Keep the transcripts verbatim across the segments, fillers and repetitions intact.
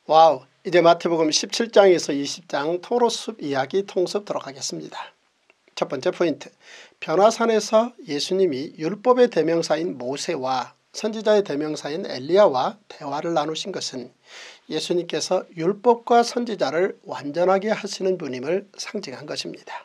와우, 이제 마태복음 십칠 장에서 이십 장 토로숲 이야기 통습 들어가겠습니다. 첫 번째 포인트, 변화산에서 예수님이 율법의 대명사인 모세와 선지자의 대명사인 엘리야와 대화를 나누신 것은 예수님께서 율법과 선지자를 완전하게 하시는 분임을 상징한 것입니다.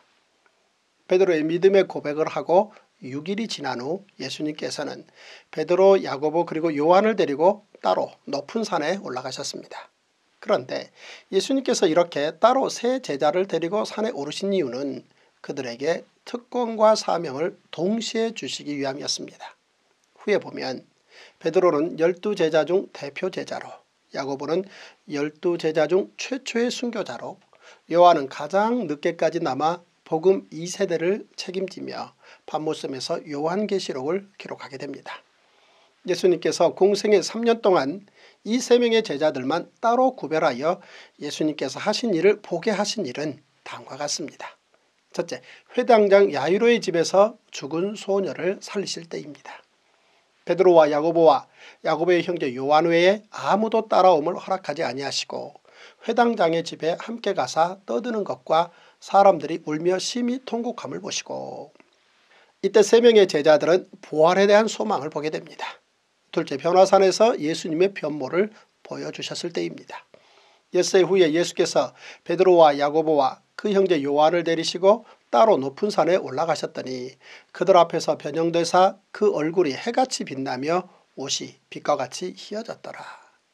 베드로의 믿음의 고백을 하고 육 일이 지난 후 예수님께서는 베드로, 야고보 그리고 요한을 데리고 따로 높은 산에 올라가셨습니다. 그런데 예수님께서 이렇게 따로 세 제자를 데리고 산에 오르신 이유는 그들에게 특권과 사명을 동시에 주시기 위함이었습니다. 후에 보면 베드로는 열두 제자 중 대표 제자로, 야고보는 열두 제자 중 최초의 순교자로, 요한은 가장 늦게까지 남아 복음 이 세대를 책임지며 patmos섬에서 요한계시록을 기록하게 됩니다. 예수님께서 공생의 삼 년 동안 이 세 명의 제자들만 따로 구별하여 예수님께서 하신 일을 보게 하신 일은 다음과 같습니다. 첫째, 회당장 야이로의 집에서 죽은 소녀를 살리실 때입니다. 베드로와 야고보와 야고보의 형제 요한 외에 아무도 따라옴을 허락하지 아니하시고 회당장의 집에 함께 가사 떠드는 것과 사람들이 울며 심히 통곡함을 보시고, 이때 세 명의 제자들은 부활에 대한 소망을 보게 됩니다. 둘째, 변화산에서 예수님의 변모를 보여주셨을 때입니다. 엿새 후에 예수께서 베드로와 야고보와 그 형제 요한을 데리시고 따로 높은 산에 올라가셨더니 그들 앞에서 변형되사 그 얼굴이 해같이 빛나며 옷이 빛과 같이 희어졌더라.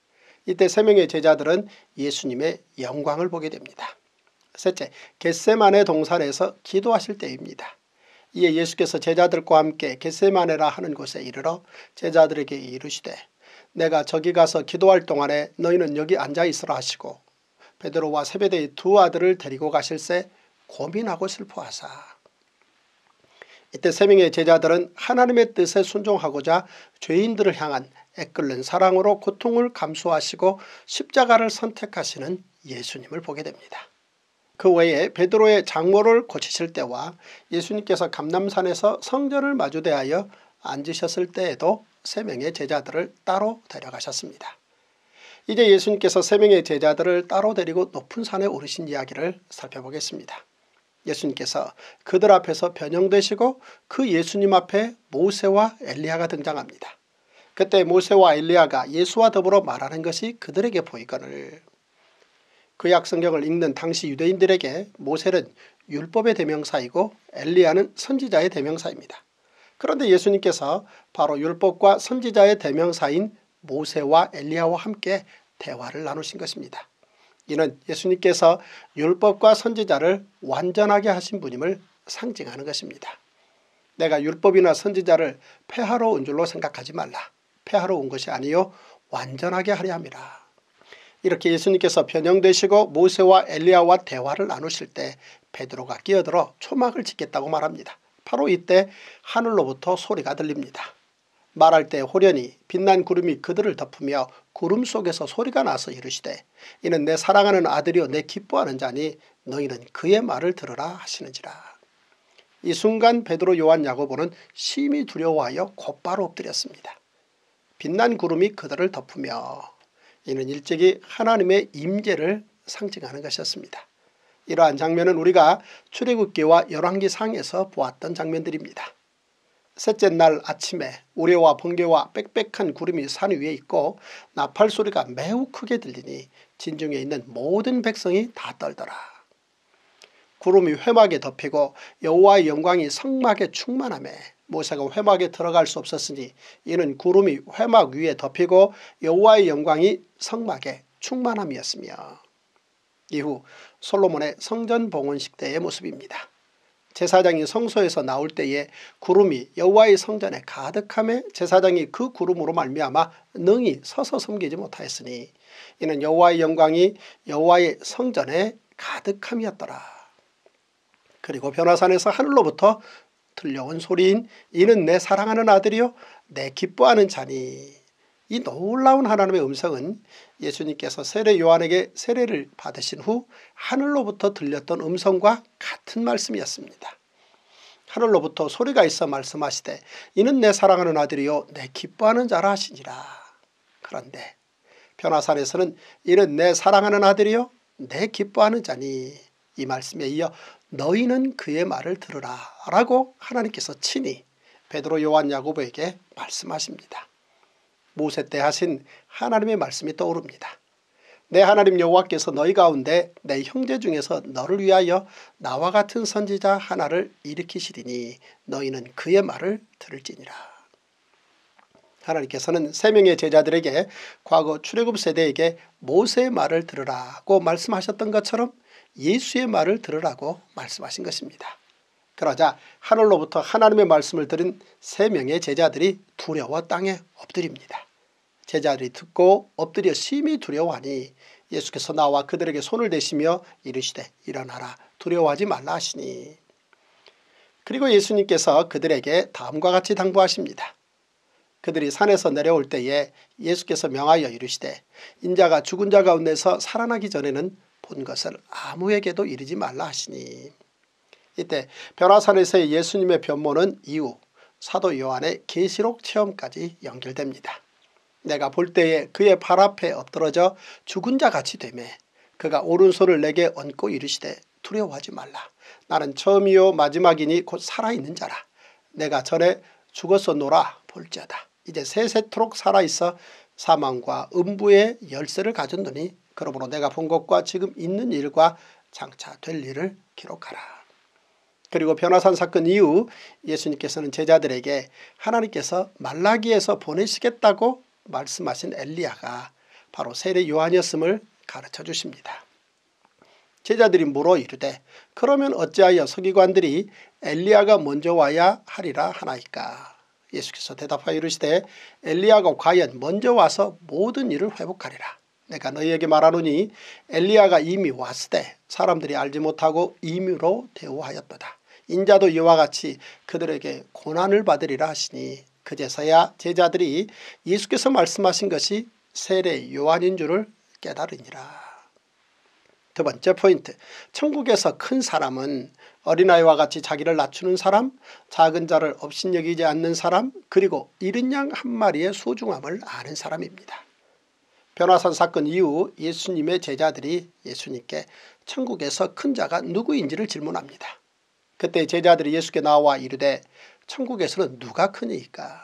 이때 세 명의 제자들은 예수님의 영광을 보게 됩니다. 셋째, 겟세마네 동산에서 기도하실 때입니다. 이에 예수께서 제자들과 함께 겟세마네라 하는 곳에 이르러 제자들에게 이르시되 내가 저기 가서 기도할 동안에 너희는 여기 앉아있으라 하시고 베드로와 세베대의 두 아들을 데리고 가실새 고민하고 슬퍼하사. 이때 세 명의 제자들은 하나님의 뜻에 순종하고자 죄인들을 향한 애끓는 사랑으로 고통을 감수하시고 십자가를 선택하시는 예수님을 보게 됩니다. 그 외에 베드로의 장모를 고치실 때와 예수님께서 감람산에서 성전을 마주대하여 앉으셨을 때에도 세 명의 제자들을 따로 데려가셨습니다. 이제 예수님께서 세 명의 제자들을 따로 데리고 높은 산에 오르신 이야기를 살펴보겠습니다. 예수님께서 그들 앞에서 변형되시고 그 예수님 앞에 모세와 엘리야가 등장합니다. 그때 모세와 엘리야가 예수와 더불어 말하는 것이 그들에게 보이거늘, 구약 성경을 읽는 당시 유대인들에게 모세는 율법의 대명사이고 엘리야는 선지자의 대명사입니다. 그런데 예수님께서 바로 율법과 선지자의 대명사인 모세와 엘리야와 함께 대화를 나누신 것입니다. 이는 예수님께서 율법과 선지자를 완전하게 하신 분임을 상징하는 것입니다. 내가 율법이나 선지자를 폐하러 온 줄로 생각하지 말라. 폐하러 온 것이 아니요 완전하게 하려 함이라. 이렇게 예수님께서 변형되시고 모세와 엘리야와 대화를 나누실 때 베드로가 끼어들어 초막을 짓겠다고 말합니다. 바로 이때 하늘로부터 소리가 들립니다. 말할 때 호련히 빛난 구름이 그들을 덮으며 구름 속에서 소리가 나서 이르시되 이는 내 사랑하는 아들이요 내 기뻐하는 자니 너희는 그의 말을 들으라 하시는지라. 이 순간 베드로, 요한, 야고보는 심히 두려워하여 곧바로 엎드렸습니다. 빛난 구름이 그들을 덮으며, 이는 일찍이 하나님의 임재를 상징하는 것이었습니다. 이러한 장면은 우리가 출애굽기와 열왕기상에서 보았던 장면들입니다. 셋째 날 아침에 우레와 번개와 빽빽한 구름이 산 위에 있고 나팔 소리가 매우 크게 들리니 진중에 있는 모든 백성이 다 떨더라. 구름이 회막에 덮이고 여호와의 영광이 성막에 충만하며 모세가 회막에 들어갈 수 없었으니 이는 구름이 회막 위에 덮이고 여호와의 영광이 성막에 충만함이었으며, 이후 솔로몬의 성전 봉헌식 때의 모습입니다. 제사장이 성소에서 나올 때에 구름이 여호와의 성전에 가득함에 제사장이 그 구름으로 말미암아 능히 서서 섬기지 못하였으니 이는 여호와의 영광이 여호와의 성전에 가득함이었더라. 그리고 변화산에서 하늘로부터 들려온 소리인 이는 내 사랑하는 아들이요 내 기뻐하는 자니. 이 놀라운 하나님의 음성은 예수님께서 세례 요한에게 세례를 받으신 후 하늘로부터 들렸던 음성과 같은 말씀이었습니다. 하늘로부터 소리가 있어 말씀하시되 이는 내 사랑하는 아들이요 내 기뻐하는 자라 하시니라. 그런데 변화산에서는 이는 내 사랑하는 아들이요 내 기뻐하는 자니, 이 말씀에 이어 너희는 그의 말을 들으라 라고 하나님께서 친히 베드로, 요한, 야고보에게 말씀하십니다. 모세 때 하신 하나님의 말씀이 떠오릅니다. 내 하나님 여호와께서 너희 가운데 내 형제 중에서 너를 위하여 나와 같은 선지자 하나를 일으키시리니 너희는 그의 말을 들을지니라. 하나님께서는 세 명의 제자들에게 과거 출애굽 세대에게 모세의 말을 들으라고 말씀하셨던 것처럼 예수의 말을 들으라고 말씀하신 것입니다. 그러자 하늘로부터 하나님의 말씀을 들은 세 명의 제자들이 두려워 땅에 엎드립니다. 제자들이 듣고 엎드려 심히 두려워하니 예수께서 나와 그들에게 손을 대시며 이르시되 일어나라 두려워하지 말라 하시니, 그리고 예수님께서 그들에게 다음과 같이 당부하십니다. 그들이 산에서 내려올 때에 예수께서 명하여 이르시되 인자가 죽은 자 가운데서 살아나기 전에는 본 것을 아무에게도 이르지 말라 하시니, 이때 변화산에서의 예수님의 변모는 이후 사도 요한의 계시록 체험까지 연결됩니다. 내가 볼 때에 그의 발 앞에 엎드러져 죽은 자 같이 되매 그가 오른손을 내게 얹고 이르시되 두려워하지 말라. 나는 처음이요 마지막이니 곧 살아있는 자라. 내가 전에 죽었었노라 볼지어다. 이제 세세토록 살아있어 사망과 음부의 열쇠를 가졌노니 그러므로 내가 본 것과 지금 있는 일과 장차 될 일을 기록하라. 그리고 변화산 사건 이후 예수님께서는 제자들에게 하나님께서 말라기에서 보내시겠다고 말씀하신 엘리야가 바로 세례 요한이었음을 가르쳐 주십니다. 제자들이 물어 이르되 그러면 어찌하여 서기관들이 엘리야가 먼저 와야 하리라 하나이까. 예수께서 대답하여 이르시되 엘리야가 과연 먼저 와서 모든 일을 회복하리라. 내가 너희에게 말하노니 엘리야가 이미 왔으되 사람들이 알지 못하고 임의로 대우하였도다. 인자도 이와 같이 그들에게 고난을 받으리라 하시니, 그제서야 제자들이 예수께서 말씀하신 것이 세례 요한인 줄을 깨달으니라. 두 번째 포인트, 천국에서 큰 사람은 어린아이와 같이 자기를 낮추는 사람, 작은 자를 업신여기지 않는 사람, 그리고 이른 양 한 마리의 소중함을 아는 사람입니다. 변화산 사건 이후 예수님의 제자들이 예수님께 천국에서 큰 자가 누구인지를 질문합니다. 그때 제자들이 예수께 나와 이르되 천국에서는 누가 크니까.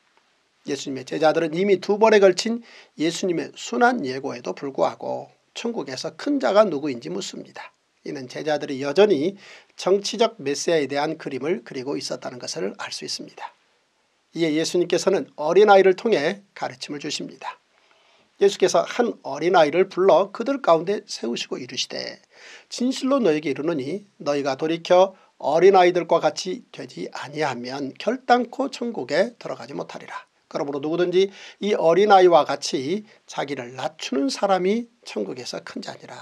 예수님의 제자들은 이미 두 번에 걸친 예수님의 순한 예고에도 불구하고 천국에서 큰 자가 누구인지 묻습니다. 이는 제자들이 여전히 정치적 메시아에 대한 그림을 그리고 있었다는 것을 알 수 있습니다. 이에 예수님께서는 어린아이를 통해 가르침을 주십니다. 예수께서 한 어린아이를 불러 그들 가운데 세우시고 이르시되 진실로 너에게 이르노니 너희가 돌이켜 어린아이들과 같이 되지 아니하면 결단코 천국에 들어가지 못하리라. 그러므로 누구든지 이 어린아이와 같이 자기를 낮추는 사람이 천국에서 큰 자니라.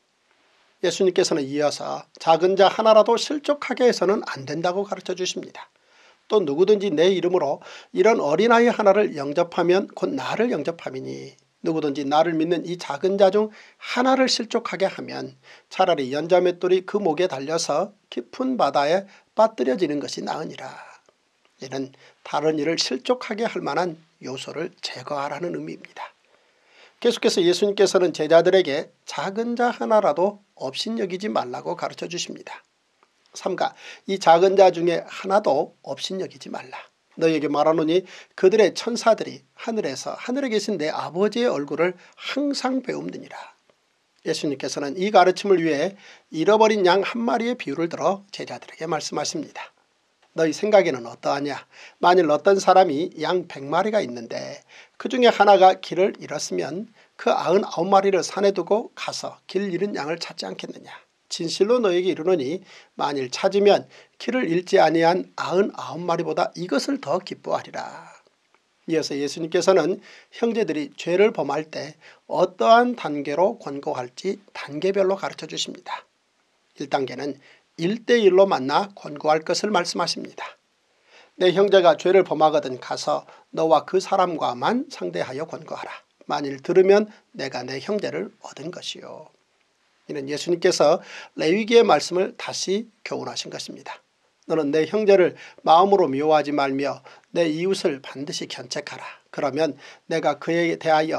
예수님께서는 이어서 작은 자 하나라도 실족하게 해서는 안 된다고 가르쳐 주십니다. 또 누구든지 내 이름으로 이런 어린아이 하나를 영접하면 곧 나를 영접함이니 누구든지 나를 믿는 이 작은 자 중 하나를 실족하게 하면 차라리 연자맷돌이 그 목에 달려서 깊은 바다에 빠뜨려지는 것이 나으니라. 이는 다른 일을 실족하게 할 만한 요소를 제거하라는 의미입니다. 계속해서 예수님께서는 제자들에게 작은 자 하나라도 업신여기지 말라고 가르쳐 주십니다. 삼가 이 작은 자 중에 하나도 업신여기지 말라. 너희에게 말하노니 그들의 천사들이 하늘에서 하늘에 계신 내 아버지의 얼굴을 항상 배움느니라. 예수님께서는 이 가르침을 위해 잃어버린 양 한 마리의 비유를 들어 제자들에게 말씀하십니다. 너희 생각에는 어떠하냐? 만일 어떤 사람이 양 백 마리가 있는데 그 중에 하나가 길을 잃었으면 그 아흔아홉 마리를 산에 두고 가서 길 잃은 양을 찾지 않겠느냐? 진실로 너에게 이르노니 만일 찾으면 길을 잃지 아니한 아흔아홉 마리보다 이것을 더 기뻐하리라. 이어서 예수님께서는 형제들이 죄를 범할 때 어떠한 단계로 권고할지 단계별로 가르쳐 주십니다. 일 단계는 일 대일로 만나 권고할 것을 말씀하십니다. 내 형제가 죄를 범하거든 가서 너와 그 사람과만 상대하여 권고하라. 만일 들으면 내가 내 형제를 얻은 것이요. 이는 예수님께서 레위기의 말씀을 다시 교훈하신 것입니다. 너는 내 형제를 마음으로 미워하지 말며 내 이웃을 반드시 견책하라. 그러면 내가 그에 대하여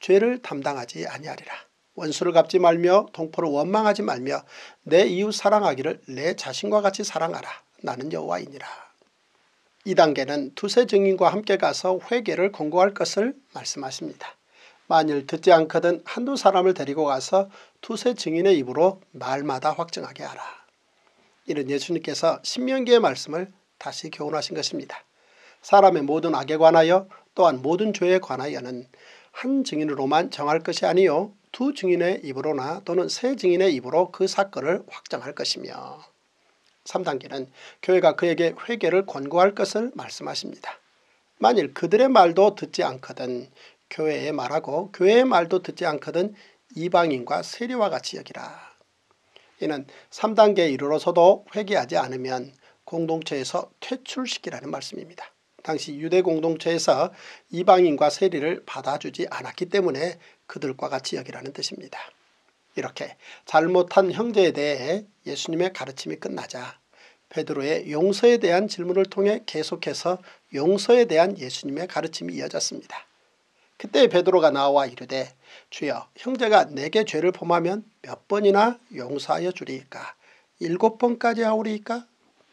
죄를 담당하지 아니하리라. 원수를 갚지 말며 동포를 원망하지 말며 내 이웃 사랑하기를 내 자신과 같이 사랑하라. 나는 여호와이니라. 이 단계는 두세 증인과 함께 가서 회개를 권고할 것을 말씀하십니다. 만일 듣지 않거든 한두 사람을 데리고 가서 두세 증인의 입으로 말마다 확증하게 하라. 이는 예수님께서 신명기의 말씀을 다시 교훈하신 것입니다. 사람의 모든 악에 관하여 또한 모든 죄에 관하여는 한 증인으로만 정할 것이 아니요 두 증인의 입으로나 또는 세 증인의 입으로 그 사건을 확정할 것이며, 삼 단계는 교회가 그에게 회개를 권고할 것을 말씀하십니다. 만일 그들의 말도 듣지 않거든 교회의 말하고 교회의 말도 듣지 않거든 이방인과 세리와 같이 여기라. 이는 삼 단계에 이르러서도 회개하지 않으면 공동체에서 퇴출시키라는 말씀입니다. 당시 유대 공동체에서 이방인과 세리를 받아주지 않았기 때문에 그들과 같이 여기라는 뜻입니다. 이렇게 잘못한 형제에 대해 예수님의 가르침이 끝나자 베드로의 용서에 대한 질문을 통해 계속해서 용서에 대한 예수님의 가르침이 이어졌습니다. 그때 베드로가 나와 이르되 주여 형제가 내게 죄를 범하면 몇 번이나 용서하여 주리이까? 일곱 번까지 하오리이까?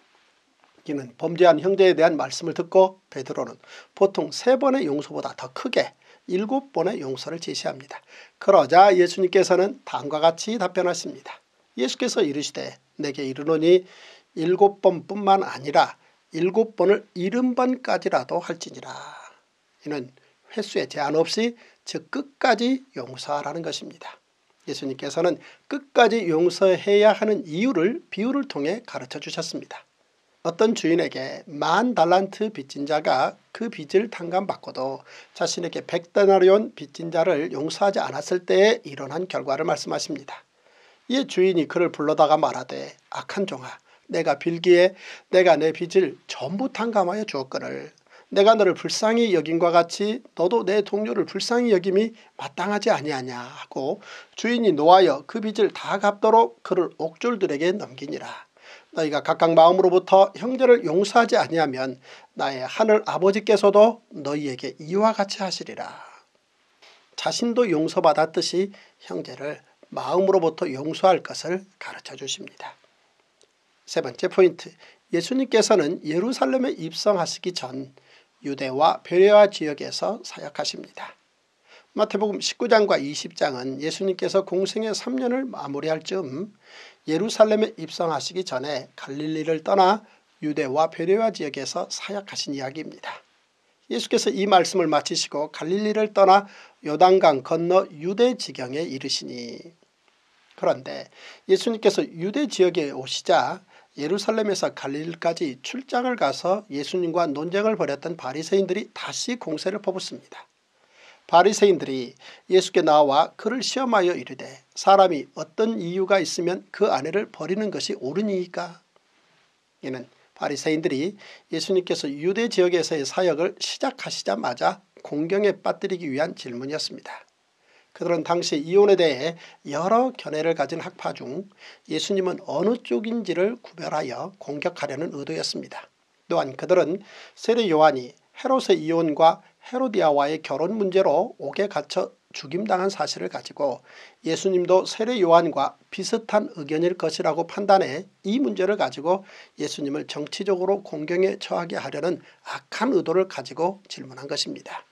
이는 범죄한 형제에 대한 말씀을 듣고 베드로는 보통 세 번의 용서보다 더 크게 일곱 번의 용서를 제시합니다. 그러자 예수님께서는 다음과 같이 답변하십니다. 예수께서 이르시되 내게 이르노니 일곱 번뿐만 아니라 일곱 번을 일흔 번까지라도 할지니라. 이는 횟수에 제한 없이 즉 끝까지 용서하라는 것입니다. 예수님께서는 끝까지 용서해야 하는 이유를 비유를 통해 가르쳐 주셨습니다. 어떤 주인에게 만 달란트 빚진 자가 그 빚을 탕감받고도 자신에게 백 데나리온 빚진 자를 용서하지 않았을 때에 일어난 결과를 말씀하십니다. 이에 주인이 그를 불러다가 말하되 악한 종아 내가 빌기에 내가 내 빚을 전부 탕감하여 주었거늘 내가 너를 불쌍히 여김과 같이 너도 내 동료를 불쌍히 여김이 마땅하지 아니하냐 하고 주인이 노하여 그 빚을 다 갚도록 그를 옥졸들에게 넘기니라. 너희가 각각 마음으로부터 형제를 용서하지 아니하면 나의 하늘 아버지께서도 너희에게 이와 같이 하시리라. 자신도 용서받았듯이 형제를 마음으로부터 용서할 것을 가르쳐 주십니다. 세 번째 포인트, 예수님께서는 예루살렘에 입성하시기 전 유대와 베레아 지역에서 사역하십니다. 마태복음 십구 장과 이십 장은 예수님께서 공생의 삼 년을 마무리할 즈음 예루살렘에 입성하시기 전에 갈릴리를 떠나 유대와 베레아 지역에서 사역하신 이야기입니다. 예수께서 이 말씀을 마치시고 갈릴리를 떠나 요단강 건너 유대 지경에 이르시니, 그런데 예수님께서 유대 지역에 오시자 예루살렘에서 갈릴리까지 출장을 가서 예수님과 논쟁을 벌였던 바리새인들이 다시 공세를 퍼붓습니다. 바리새인들이 예수께 나와 그를 시험하여 이르되 사람이 어떤 이유가 있으면 그 아내를 버리는 것이 옳으니이까? 이는 바리새인들이 예수님께서 유대 지역에서의 사역을 시작하시자마자 공경에 빠뜨리기 위한 질문이었습니다. 그들은 당시 이혼에 대해 여러 견해를 가진 학파 중 예수님은 어느 쪽인지를 구별하여 공격하려는 의도였습니다. 또한 그들은 세례 요한이 헤롯의 이혼과 헤로디아와의 결혼 문제로 옥에 갇혀 죽임당한 사실을 가지고 예수님도 세례 요한과 비슷한 의견일 것이라고 판단해 이 문제를 가지고 예수님을 정치적으로 공경에 처하게 하려는 악한 의도를 가지고 질문한 것입니다.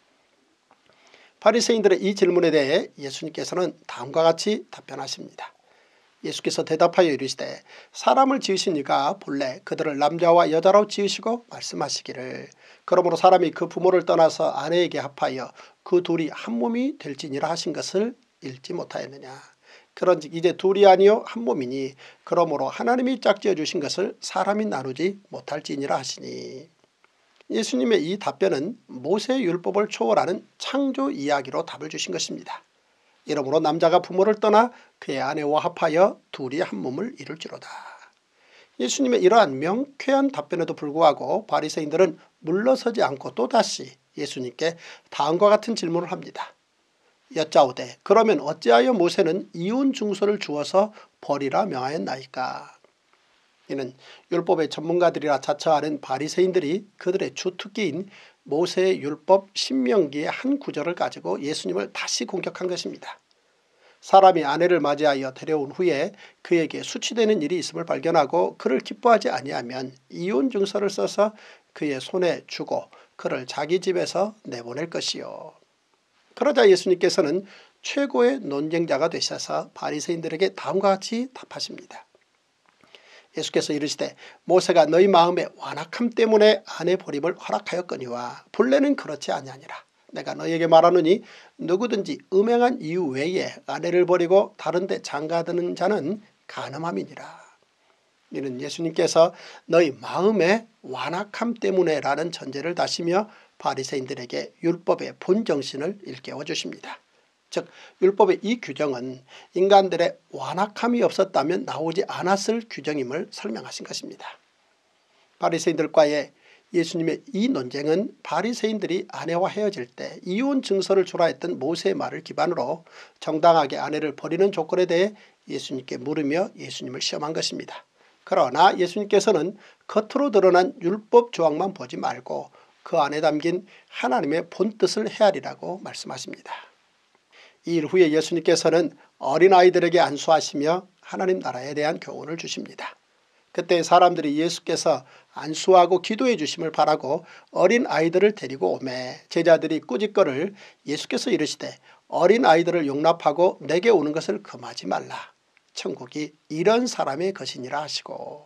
바리새인들의 이 질문에 대해 예수님께서는 다음과 같이 답변하십니다. 예수께서 대답하여 이르시되 사람을 지으신 이가 본래 그들을 남자와 여자로 지으시고 말씀하시기를 그러므로 사람이 그 부모를 떠나서 아내에게 합하여 그 둘이 한 몸이 될지니라 하신 것을 읽지 못하였느냐. 그런즉 이제 둘이 아니요 한 몸이니 그러므로 하나님이 짝지어 주신 것을 사람이 나누지 못할지니라 하시니. 예수님의 이 답변은 모세의 율법을 초월하는 창조 이야기로 답을 주신 것입니다. 이러므로 남자가 부모를 떠나 그의 아내와 합하여 둘이 한 몸을 이룰지로다. 예수님의 이러한 명쾌한 답변에도 불구하고 바리새인들은 물러서지 않고 또다시 예수님께 다음과 같은 질문을 합니다. 여짜오되 그러면 어찌하여 모세는 이혼 증서를 주어서 버리라 명하였나이까? 이는 율법의 전문가들이라 자처하는 바리새인들이 그들의 주특기인 모세의 율법 신명기의 한 구절을 가지고 예수님을 다시 공격한 것입니다. 사람이 아내를 맞이하여 데려온 후에 그에게 수치되는 일이 있음을 발견하고 그를 기뻐하지 아니하면 이혼 증서를 써서 그의 손에 주고 그를 자기 집에서 내보낼 것이요. 그러자 예수님께서는 최고의 논쟁자가 되셔서 바리새인들에게 다음과 같이 답하십니다. 예수께서 이르시되 모세가 너희 마음의 완악함 때문에 아내 버림을 허락하였거니와 본래는 그렇지 아니하니라. 내가 너희에게 말하노니 누구든지 음행한 이유 외에 아내를 버리고 다른 데 장가드는 자는 간음함이니라. 이는 예수님께서 너희 마음의 완악함 때문에 라는 전제를 다시며 바리새인들에게 율법의 본정신을 일깨워 주십니다. 즉 율법의 이 규정은 인간들의 완악함이 없었다면 나오지 않았을 규정임을 설명하신 것입니다. 바리새인들과의 예수님의 이 논쟁은 바리새인들이 아내와 헤어질 때 이혼 증서를 주라 했던 모세의 말을 기반으로 정당하게 아내를 버리는 조건에 대해 예수님께 물으며 예수님을 시험한 것입니다. 그러나 예수님께서는 겉으로 드러난 율법 조항만 보지 말고 그 안에 담긴 하나님의 본뜻을 헤아리라고 말씀하십니다. 이 일 후에 예수님께서는 어린아이들에게 안수하시며 하나님 나라에 대한 교훈을 주십니다. 그때 사람들이 예수께서 안수하고 기도해 주심을 바라고 어린아이들을 데리고 오매 제자들이 꾸짖거를 예수께서 이르시되 어린아이들을 용납하고 내게 오는 것을 금하지 말라. 천국이 이런 사람의 것이니라 하시고.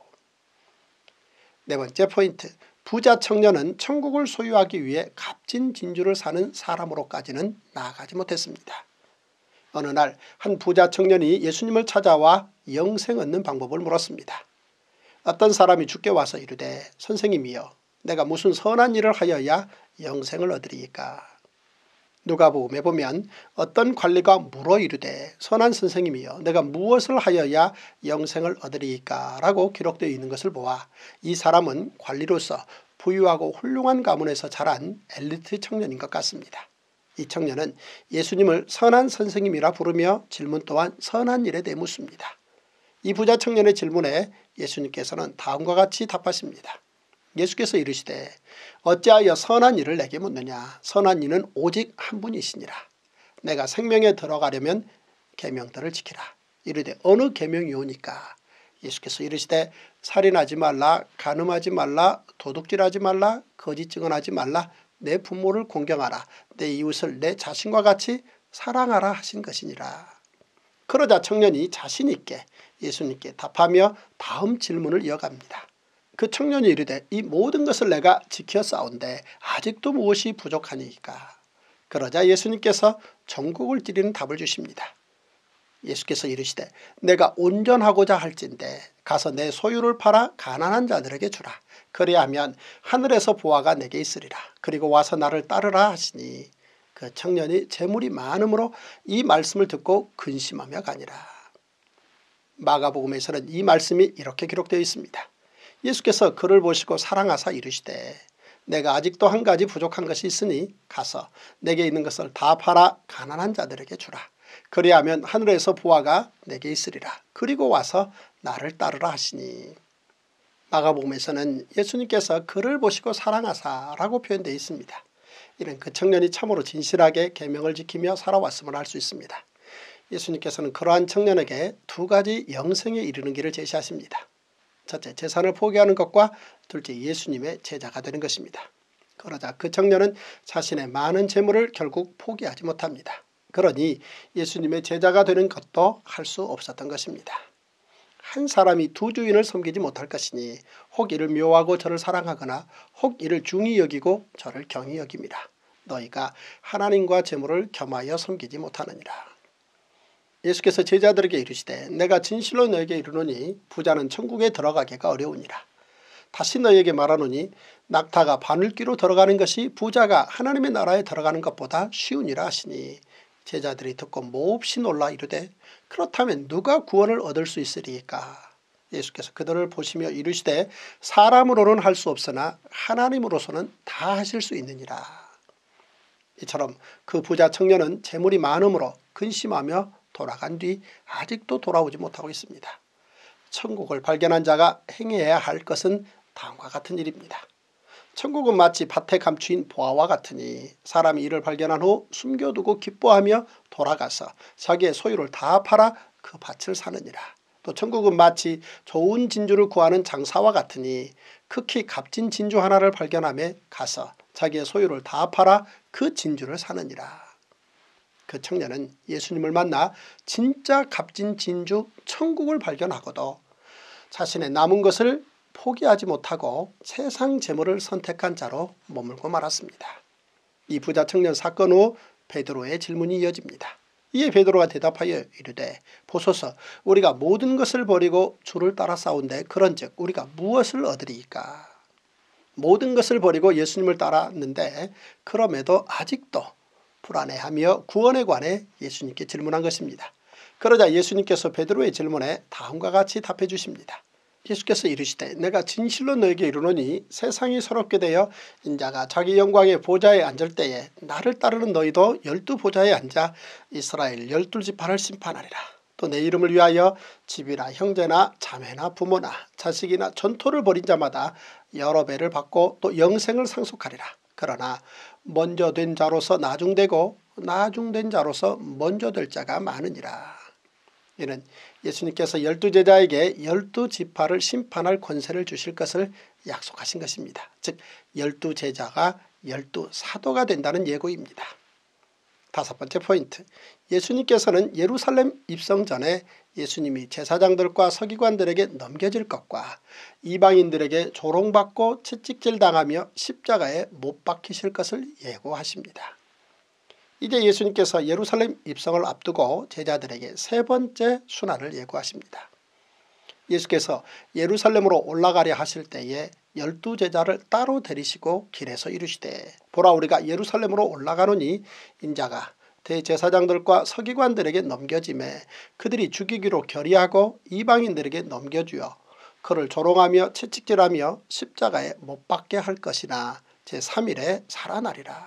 네 번째 포인트, 부자 청년은 천국을 소유하기 위해 값진 진주를 사는 사람으로까지는 나아가지 못했습니다. 어느 날 한 부자 청년이 예수님을 찾아와 영생 얻는 방법을 물었습니다. 어떤 사람이 주께 와서 이르되 선생님이여 내가 무슨 선한 일을 하여야 영생을 얻으리이까. 누가복음에 보면 어떤 관리가 물어 이르되 선한 선생님이여 내가 무엇을 하여야 영생을 얻으리이까 라고 기록되어 있는 것을 보아 이 사람은 관리로서 부유하고 훌륭한 가문에서 자란 엘리트 청년인 것 같습니다. 이 청년은 예수님을 선한 선생님이라 부르며 질문 또한 선한 일에 대해 묻습니다. 이 부자 청년의 질문에 예수님께서는 다음과 같이 답하십니다. 예수께서 이르시되 어찌하여 선한 일을 내게 묻느냐. 선한 이는 오직 한 분이시니라. 내가 생명에 들어가려면 계명들을 지키라. 이르되 어느 계명이오니까. 예수께서 이르시되 살인하지 말라, 간음하지 말라, 도둑질하지 말라, 거짓 증언하지 말라, 내 부모를 공경하라, 내 이웃을 내 자신과 같이 사랑하라 하신 것이니라. 그러자 청년이 자신 있게 예수님께 답하며 다음 질문을 이어갑니다. 그 청년이 이르되 이 모든 것을 내가 지켜 싸운데 아직도 무엇이 부족하니까. 그러자 예수님께서 전국을 찌르는 답을 주십니다. 예수께서 이르시되 내가 온전하고자 할진대 가서 내 소유를 팔아 가난한 자들에게 주라. 그리하면 하늘에서 보화가 내게 있으리라. 그리고 와서 나를 따르라 하시니 그 청년이 재물이 많음으로 이 말씀을 듣고 근심하며 가니라. 마가복음에서는 이 말씀이 이렇게 기록되어 있습니다. 예수께서 그를 보시고 사랑하사 이르시되 내가 아직도 한 가지 부족한 것이 있으니 가서 내게 있는 것을 다 팔아 가난한 자들에게 주라. 그리하면 하늘에서 보화가 내게 있으리라. 그리고 와서 나를 따르라 하시니. 마가복음에서는 예수님께서 그를 보시고 사랑하사 라고 표현되어 있습니다. 이는 그 청년이 참으로 진실하게 계명을 지키며 살아왔음을 알 수 있습니다. 예수님께서는 그러한 청년에게 두 가지 영생에 이르는 길을 제시하십니다. 첫째, 재산을 포기하는 것과 둘째, 예수님의 제자가 되는 것입니다. 그러자 그 청년은 자신의 많은 재물을 결국 포기하지 못합니다. 그러니 예수님의 제자가 되는 것도 할 수 없었던 것입니다. 한 사람이 두 주인을 섬기지 못할 것이니 혹 이를 묘하고 저를 사랑하거나 혹 이를 중히 여기고 저를 경히 여깁니다. 너희가 하나님과 재물을 겸하여 섬기지 못하느니라. 예수께서 제자들에게 이르시되 내가 진실로 너에게 이르노니 부자는 천국에 들어가기가 어려우니라. 다시 너에게 말하노니 낙타가 바늘귀로 들어가는 것이 부자가 하나님의 나라에 들어가는 것보다 쉬우니라 하시니 제자들이 듣고 몹시 놀라 이르되 그렇다면 누가 구원을 얻을 수 있으리까. 예수께서 그들을 보시며 이르시되 사람으로는 할 수 없으나 하나님으로서는 다 하실 수 있느니라. 이처럼 그 부자 청년은 재물이 많음으로 근심하며 돌아간 뒤 아직도 돌아오지 못하고 있습니다. 천국을 발견한 자가 행해야 할 것은 다음과 같은 일입니다. 천국은 마치 밭에 감추인 보화와 같으니 사람이 이를 발견한 후 숨겨두고 기뻐하며 돌아가서 자기의 소유를 다 팔아 그 밭을 사느니라. 또 천국은 마치 좋은 진주를 구하는 장사와 같으니 극히 값진 진주 하나를 발견하며 가서 자기의 소유를 다 팔아 그 진주를 사느니라. 그 청년은 예수님을 만나 진짜 값진 진주 천국을 발견하고도 자신의 남은 것을 포기하지 못하고 세상 재물을 선택한 자로 머물고 말았습니다. 이 부자 청년 사건 후 베드로의 질문이 이어집니다. 이에 베드로가 대답하여 이르되 보소서 우리가 모든 것을 버리고 주를 따라 싸운데 그런즉 우리가 무엇을 얻으리이까. 모든 것을 버리고 예수님을 따랐는데 그럼에도 아직도 불안해하며 구원에 관해 예수님께 질문한 것입니다. 그러자 예수님께서 베드로의 질문에 다음과 같이 답해 주십니다. 예수께서 이르시되 내가 진실로 너에게 이르노니 세상이 서럽게 되어 인자가 자기 영광의 보좌에 앉을 때에 나를 따르는 너희도 열두 보좌에 앉아 이스라엘 열두 지파를 심판하리라. 또 내 이름을 위하여 집이나 형제나 자매나 부모나 자식이나 전토를 벌인 자마다 여러 배를 받고 또 영생을 상속하리라. 그러나 먼저 된 자로서 나중되고 나중된 자로서 먼저 될 자가 많으니라. 이는 예수님께서 열두 제자에게 열두 지파를 심판할 권세를 주실 것을 약속하신 것입니다. 즉 열두 제자가 열두 사도가 된다는 예고입니다. 다섯 번째 포인트, 예수님께서는 예루살렘 입성 전에 예수님이 제사장들과 서기관들에게 넘겨질 것과 이방인들에게 조롱받고 채찍질 당하며 십자가에 못 박히실 것을 예고하십니다. 이제 예수님께서 예루살렘 입성을 앞두고 제자들에게 세 번째 순환을 예고하십니다. 예수께서 예루살렘으로 올라가려 하실 때에 열두 제자를 따로 데리시고 길에서 이르시되 보라 우리가 예루살렘으로 올라가노니 인자가 대제사장들과 서기관들에게 넘겨지매 그들이 죽이기로 결의하고 이방인들에게 넘겨주어 그를 조롱하며 채찍질하며 십자가에 못 박게 할 것이나 제삼 일에 살아나리라.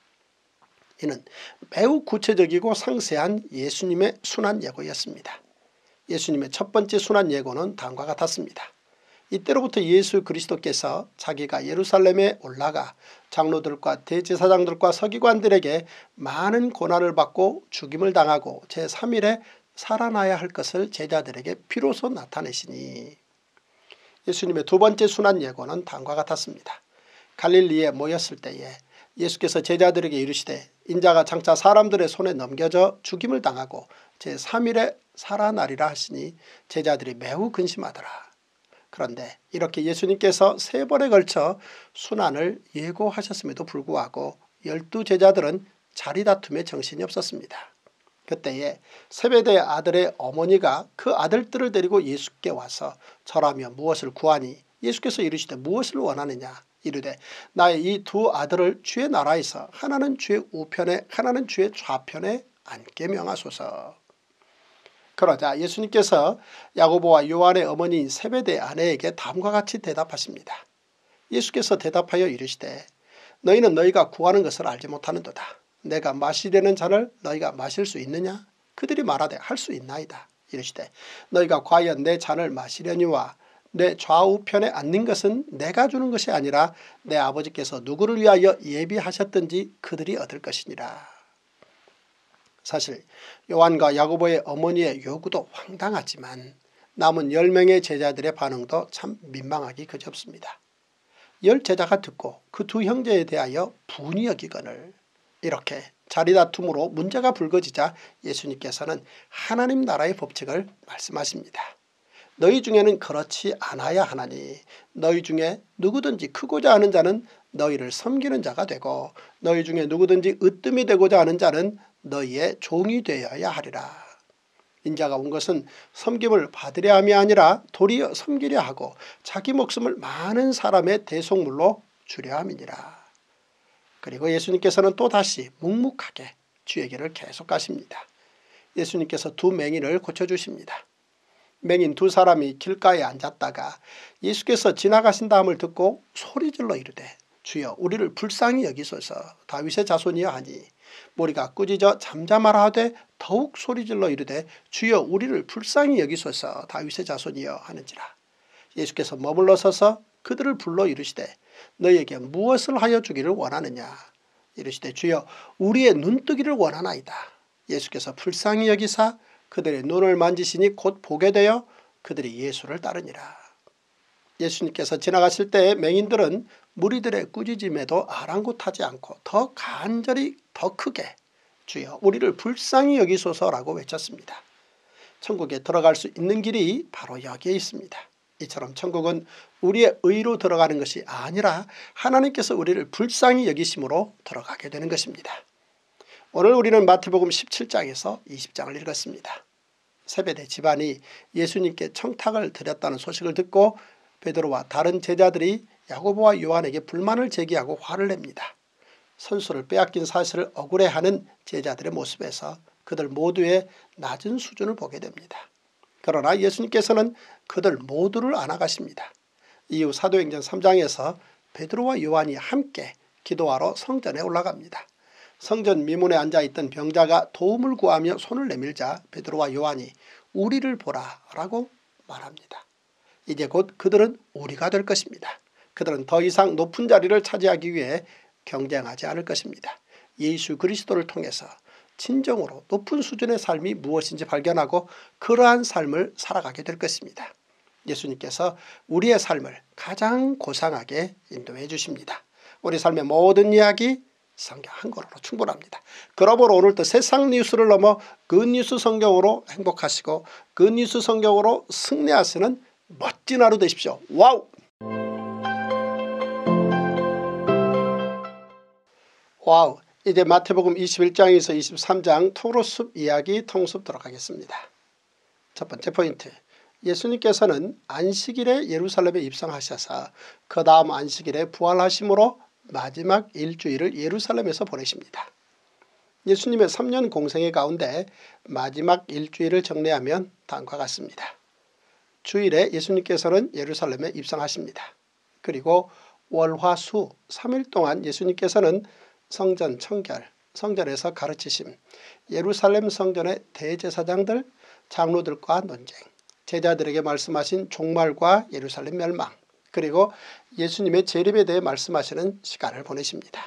이는 매우 구체적이고 상세한 예수님의 순환 예고였습니다. 예수님의 첫 번째 순환 예고는 다음과 같았습니다. 이때로부터 예수 그리스도께서 자기가 예루살렘에 올라가 장로들과 대제사장들과 서기관들에게 많은 고난을 받고 죽임을 당하고 제삼 일에 살아나야 할 것을 제자들에게 비로소 나타내시니, 예수님의 두 번째 순환 예고는 다음과 같았습니다. 갈릴리에 모였을 때에 예수께서 제자들에게 이르시되 인자가 장차 사람들의 손에 넘겨져 죽임을 당하고 제삼 일에 살아나리라 하시니 제자들이 매우 근심하더라. 그런데 이렇게 예수님께서 세 번에 걸쳐 순환을 예고하셨음에도 불구하고 열두 제자들은 자리다툼에 정신이 없었습니다. 그때에 세베대의 아들의 어머니가 그 아들들을 데리고 예수께 와서 절하며 무엇을 구하니 예수께서 이르시되 무엇을 원하느냐. 이르되 나의 이 두 아들을 주의 나라에서 하나는 주의 우편에 하나는 주의 좌편에 앉게 명하소서. 그러자 예수님께서 야고보와 요한의 어머니인 세베대의 아내에게 다음과 같이 대답하십니다. 예수께서 대답하여 이르시되 너희는 너희가 구하는 것을 알지 못하는도다. 내가 마시려는 잔을 너희가 마실 수 있느냐. 그들이 말하되 할 수 있나이다. 이르시되 너희가 과연 내 잔을 마시려니와 내 좌우편에 앉는 것은 내가 주는 것이 아니라 내 아버지께서 누구를 위하여 예비하셨든지 그들이 얻을 것이니라. 사실 요한과 야고보의 어머니의 요구도 황당하지만 남은 열 명의 제자들의 반응도 참 민망하기 그지없습니다. 열 제자가 듣고 그 두 형제에 대하여 분이 여기거늘 이렇게 자리다툼으로 문제가 불거지자 예수님께서는 하나님 나라의 법칙을 말씀하십니다. 너희 중에는 그렇지 않아야 하나니 너희 중에 누구든지 크고자 하는 자는 너희를 섬기는 자가 되고 너희 중에 누구든지 으뜸이 되고자 하는 자는 너희의 종이 되어야 하리라. 인자가 온 것은 섬김을 받으려 함이 아니라 도리어 섬기려 하고 자기 목숨을 많은 사람의 대속물로 주려 함이니라. 그리고 예수님께서는 또다시 묵묵하게 주의 길을 계속 가십니다. 예수님께서 두 맹인을 고쳐주십니다. 맹인 두 사람이 길가에 앉았다가 예수께서 지나가신 다음을 듣고 소리질러 이르되 주여 우리를 불쌍히 여기소서 다윗의 자손이여 하니 무리가 꾸짖어 잠잠하라 하되 더욱 소리질러 이르되 주여 우리를 불쌍히 여기소서 다윗의 자손이여 하는지라. 예수께서 머물러 서서 그들을 불러 이르시되 너희에게 무엇을 하여 주기를 원하느냐. 이르시되 주여 우리의 눈뜨기를 원하나이다. 예수께서 불쌍히 여기사 그들의 눈을 만지시니 곧 보게 되어 그들이 예수를 따르니라. 예수님께서 지나가실 때 맹인들은 무리들의 꾸짖음에도 아랑곳하지 않고 더 간절히 더 크게 주여 우리를 불쌍히 여기소서라고 외쳤습니다. 천국에 들어갈 수 있는 길이 바로 여기에 있습니다. 이처럼 천국은 우리의 의로 들어가는 것이 아니라 하나님께서 우리를 불쌍히 여기심으로 들어가게 되는 것입니다. 오늘 우리는 마태복음 십칠 장에서 이십 장을 읽었습니다. 세베대 집안이 예수님께 청탁을 드렸다는 소식을 듣고 베드로와 다른 제자들이 야고보와 요한에게 불만을 제기하고 화를 냅니다. 선수를 빼앗긴 사실을 억울해하는 제자들의 모습에서 그들 모두의 낮은 수준을 보게 됩니다. 그러나 예수님께서는 그들 모두를 안아가십니다. 이후 사도행전 삼 장에서 베드로와 요한이 함께 기도하러 성전에 올라갑니다. 성전 미문에 앉아있던 병자가 도움을 구하며 손을 내밀자 베드로와 요한이 우리를 보라 라고 말합니다. 이제 곧 그들은 우리가 될 것입니다. 그들은 더 이상 높은 자리를 차지하기 위해 경쟁하지 않을 것입니다. 예수 그리스도를 통해서 진정으로 높은 수준의 삶이 무엇인지 발견하고 그러한 삶을 살아가게 될 것입니다. 예수님께서 우리의 삶을 가장 고상하게 인도해 주십니다. 우리 삶의 모든 이야기 성경 한 권으로 충분합니다. 그러므로 오늘도 세상 뉴스를 넘어 굿뉴스 성경으로 행복하시고 굿뉴스 성경으로 승리하시는 멋진 하루 되십시오. 와우! 와우! 이제 마태복음 이십일 장에서 이십삼 장 토로숲 이야기 통습 들어가겠습니다. 첫 번째 포인트. 예수님께서는 안식일에 예루살렘에 입성하셔서 그 다음 안식일에 부활하심으로 마지막 일주일을 예루살렘에서 보내십니다. 예수님의 삼 년 공생의 가운데 마지막 일주일을 정리하면 다음과 같습니다. 주일에 예수님께서는 예루살렘에 입성하십니다. 그리고 월화수 삼 일 동안 예수님께서는 성전 청결, 성전에서 가르치심, 예루살렘 성전의 대제사장들, 장로들과 논쟁, 제자들에게 말씀하신 종말과 예루살렘 멸망, 그리고 예수님의 재림에 대해 말씀하시는 시간을 보내십니다.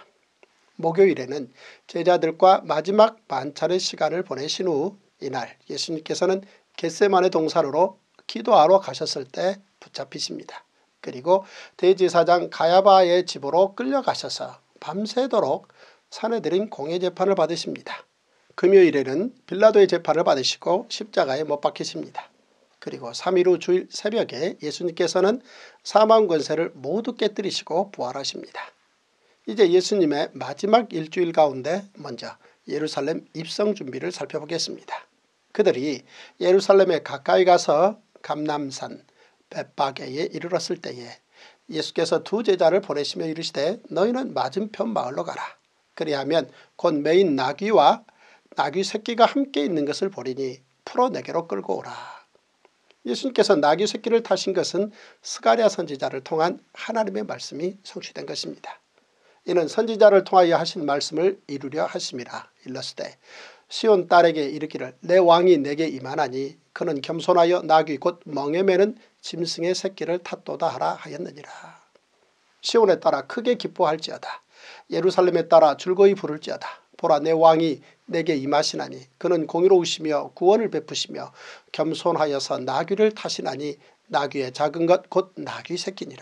목요일에는 제자들과 마지막 만찬의 시간을 보내신 후 이날 예수님께서는 겟세마네 동산으로 기도하러 가셨을 때 붙잡히십니다. 그리고 대제사장 가야바의 집으로 끌려가셔서 밤새도록 사내들인 공회재판을 받으십니다. 금요일에는 빌라도의 재판을 받으시고 십자가에 못 박히십니다. 그리고 삼 일 후 주일 새벽에 예수님께서는 사망 권세를 모두 깨뜨리시고 부활하십니다. 이제 예수님의 마지막 일주일 가운데 먼저 예루살렘 입성 준비를 살펴보겠습니다. 그들이 예루살렘에 가까이 가서 감람산 벳바게에 이르렀을 때에 예수께서 두 제자를 보내시며 이르시되 너희는 맞은편 마을로 가라. 그리하면 곧 메인 나귀와 나귀 새끼가 함께 있는 것을 보리니 풀어 내게로 끌고 오라. 예수님께서 나귀 새끼를 타신 것은 스가랴 선지자를 통한 하나님의 말씀이 성취된 것입니다. 이는 선지자를 통하여 하신 말씀을 이루려 하심이라. 일러스되 시온 딸에게 이르기를 내 왕이 내게 임하나니 그는 겸손하여 나귀 곧 멍에 매는 짐승의 새끼를 탔도다 하라 하였느니라. 시온에 따라 크게 기뻐할지어다. 예루살렘에 따라 즐거이 부를지어다. 보라 내 왕이 내게 임하시나니 그는 공의로우시며 구원을 베푸시며 겸손하여서 나귀를 타시나니 나귀의 작은 것 곧 나귀 새끼니라.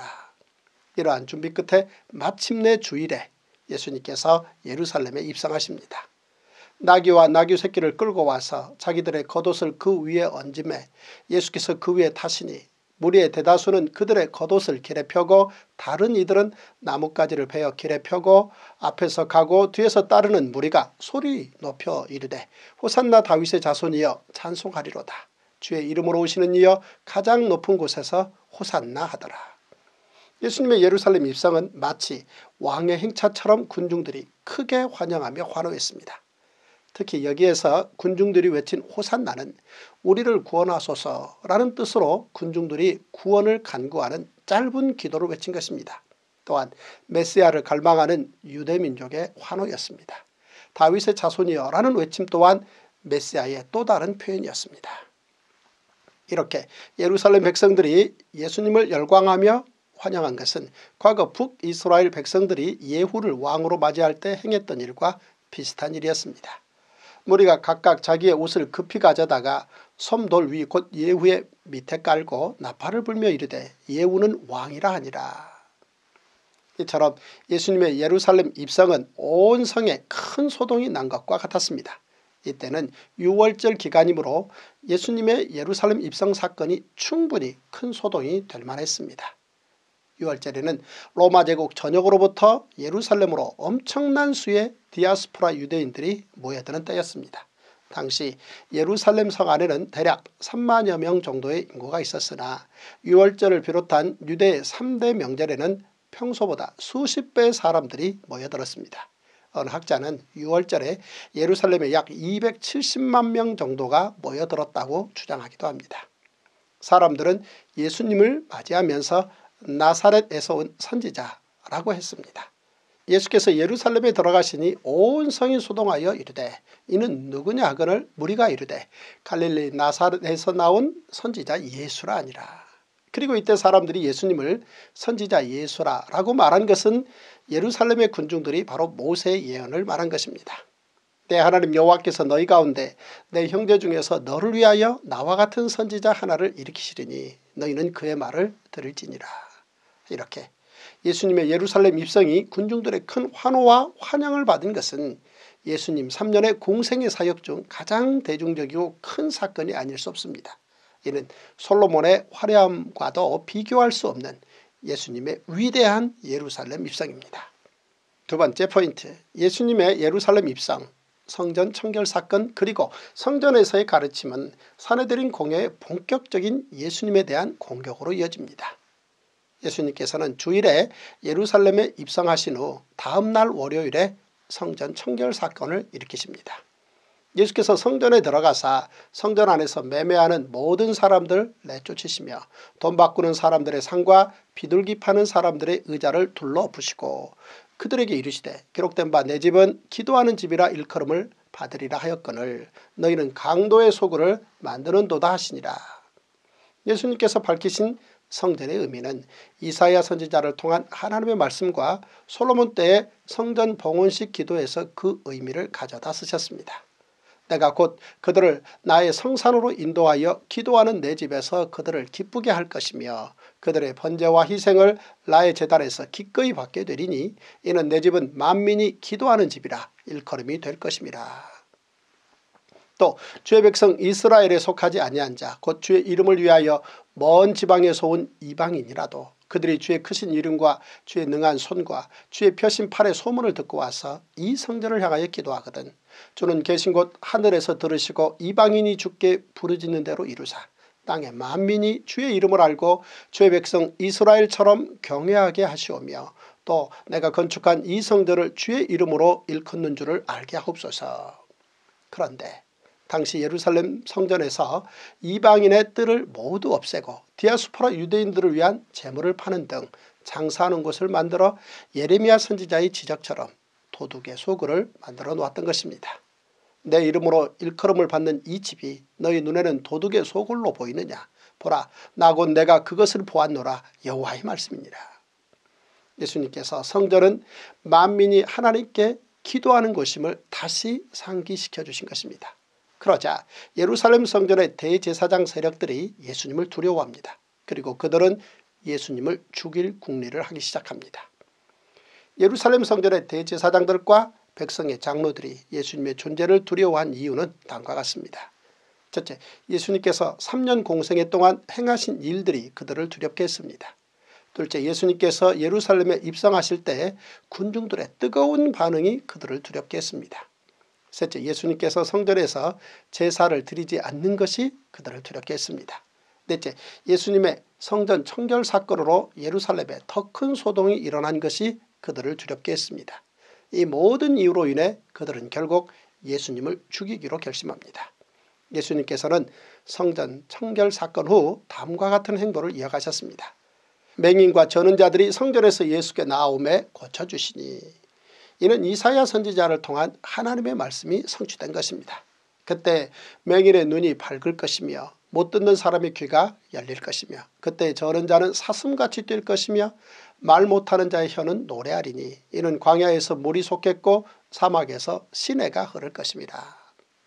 이러한 준비 끝에 마침내 주일에 예수님께서 예루살렘에 입성하십니다. 나귀와 나귀 새끼를 끌고 와서 자기들의 겉옷을 그 위에 얹음에 예수께서 그 위에 타시니 무리의 대다수는 그들의 겉옷을 길에 펴고 다른 이들은 나뭇가지를 베어 길에 펴고 앞에서 가고 뒤에서 따르는 무리가 소리 높여 이르되 호산나 다윗의 자손이여 찬송하리로다. 주의 이름으로 오시는 이여 가장 높은 곳에서 호산나 하더라. 예수님의 예루살렘 입성은 마치 왕의 행차처럼 군중들이 크게 환영하며 환호했습니다. 특히 여기에서 군중들이 외친 호산나는 우리를 구원하소서라는 뜻으로 군중들이 구원을 간구하는 짧은 기도를 외친 것입니다. 또한 메시아를 갈망하는 유대민족의 환호였습니다. 다윗의 자손이여 라는 외침 또한 메시아의 또 다른 표현이었습니다. 이렇게 예루살렘 백성들이 예수님을 열광하며 환영한 것은 과거 북이스라엘 백성들이 예후를 왕으로 맞이할 때 행했던 일과 비슷한 일이었습니다. 무리가 각각 자기의 옷을 급히 가져다가 솜돌 위 곧 예후의 밑에 깔고 나팔을 불며 이르되 예후는 왕이라 하니라. 이처럼 예수님의 예루살렘 입성은 온 성에 큰 소동이 난 것과 같았습니다. 이때는 유월절 기간이므로 예수님의 예루살렘 입성 사건이 충분히 큰 소동이 될 만했습니다. 유월절에는 로마 제국 전역으로부터 예루살렘으로 엄청난 수의 디아스포라 유대인들이 모여드는 때였습니다. 당시 예루살렘 성 안에는 대략 삼만여 명 정도의 인구가 있었으나 유월절을 비롯한 유대의 삼 대 명절에는 평소보다 수십 배의 사람들이 모여들었습니다. 어느 학자는 유월절에 예루살렘에 약 이백칠십만 명 정도가 모여들었다고 주장하기도 합니다. 사람들은 예수님을 맞이하면서 나사렛에서 온 선지자라고 했습니다. 예수께서 예루살렘에 들어가시니 온 성이 소동하여 이르되 이는 누구냐 하거늘 무리가 이르되 갈릴리 나사렛에서 나온 선지자 예수라 아니라. 그리고 이때 사람들이 예수님을 선지자 예수라 라고 말한 것은 예루살렘의 군중들이 바로 모세의 예언을 말한 것입니다. 내 하나님 여호와께서 너희 가운데 내 형제 중에서 너를 위하여 나와 같은 선지자 하나를 일으키시리니 너희는 그의 말을 들을지니라. 이렇게 예수님의 예루살렘 입성이 군중들의 큰 환호와 환영을 받은 것은 예수님 삼 년의 공생의 사역 중 가장 대중적이고 큰 사건이 아닐 수 없습니다. 이는 솔로몬의 화려함과도 비교할 수 없는 예수님의 위대한 예루살렘 입성입니다. 두 번째 포인트, 예수님의 예루살렘 입성, 성전 청결 사건 그리고 성전에서의 가르침은 사내들인 공회의 본격적인 예수님에 대한 공격으로 이어집니다. 예수님께서는 주일에 예루살렘에 입성하신 후 다음날 월요일에 성전 청결 사건을 일으키십니다. 예수께서 성전에 들어가사 성전 안에서 매매하는 모든 사람들 내쫓으시며 돈 바꾸는 사람들의 상과 비둘기 파는 사람들의 의자를 둘러부시고 그들에게 이르시되 기록된 바 내 집은 기도하는 집이라 일컬음을 받으리라 하였거늘 너희는 강도의 소굴을 만드는도다 하시니라. 예수님께서 밝히신 성전의 의미는 이사야 선지자를 통한 하나님의 말씀과 솔로몬 때의 성전 봉헌식 기도에서 그 의미를 가져다 쓰셨습니다. 내가 곧 그들을 나의 성산으로 인도하여 기도하는 내 집에서 그들을 기쁘게 할 것이며 그들의 번제와 희생을 나의 제단에서 기꺼이 받게 되리니 이는 내 집은 만민이 기도하는 집이라 일컬음이 될 것임이라. 또 주의 백성 이스라엘에 속하지 아니한 자 곧 주의 이름을 위하여 먼 지방에서 온 이방인이라도 그들이 주의 크신 이름과 주의 능한 손과 주의 펴신 팔의 소문을 듣고 와서 이 성전을 향하여 기도하거든 주는 계신 곳 하늘에서 들으시고 이방인이 주께 부르짖는 대로 이루사 땅의 만민이 주의 이름을 알고 주의 백성 이스라엘처럼 경외하게 하시오며 또 내가 건축한 이 성전을 주의 이름으로 일컫는 줄을 알게 하옵소서. 그런데 당시 예루살렘 성전에서 이방인의 뜰을 모두 없애고 디아스포라 유대인들을 위한 재물을 파는 등 장사하는 곳을 만들어 예레미야 선지자의 지적처럼 도둑의 소굴을 만들어 놓았던 것입니다. 내 이름으로 일컬음을 받는 이 집이 너희 눈에는 도둑의 소굴로 보이느냐. 보라 나 곧 내가 그것을 보았노라 여호와의 말씀이니라. 예수님께서 성전은 만민이 하나님께 기도하는 곳임을 다시 상기시켜 주신 것입니다. 그러자 예루살렘 성전의 대제사장 세력들이 예수님을 두려워합니다. 그리고 그들은 예수님을 죽일 궁리를 하기 시작합니다. 예루살렘 성전의 대제사장들과 백성의 장로들이 예수님의 존재를 두려워한 이유는 다음과 같습니다. 첫째, 예수님께서 삼 년 공생애 동안 행하신 일들이 그들을 두렵게 했습니다. 둘째, 예수님께서 예루살렘에 입성하실 때 군중들의 뜨거운 반응이 그들을 두렵게 했습니다. 셋째, 예수님께서 성전에서 제사를 드리지 않는 것이 그들을 두렵게 했습니다. 넷째, 예수님의 성전 청결 사건으로 예루살렘에 더 큰 소동이 일어난 것이 그들을 두렵게 했습니다. 이 모든 이유로 인해 그들은 결국 예수님을 죽이기로 결심합니다. 예수님께서는 성전 청결 사건 후 다음과 같은 행보를 이어가셨습니다. 맹인과 저는 자들이 성전에서 예수께 나오매 고쳐주시니 이는 이사야 선지자를 통한 하나님의 말씀이 성취된 것입니다. 그때 맹인의 눈이 밝을 것이며 못 듣는 사람의 귀가 열릴 것이며 그때 저는 자는 사슴같이 뛸 것이며 말 못하는 자의 혀는 노래하리니 이는 광야에서 물이 솟겠고 사막에서 시내가 흐를 것입니다.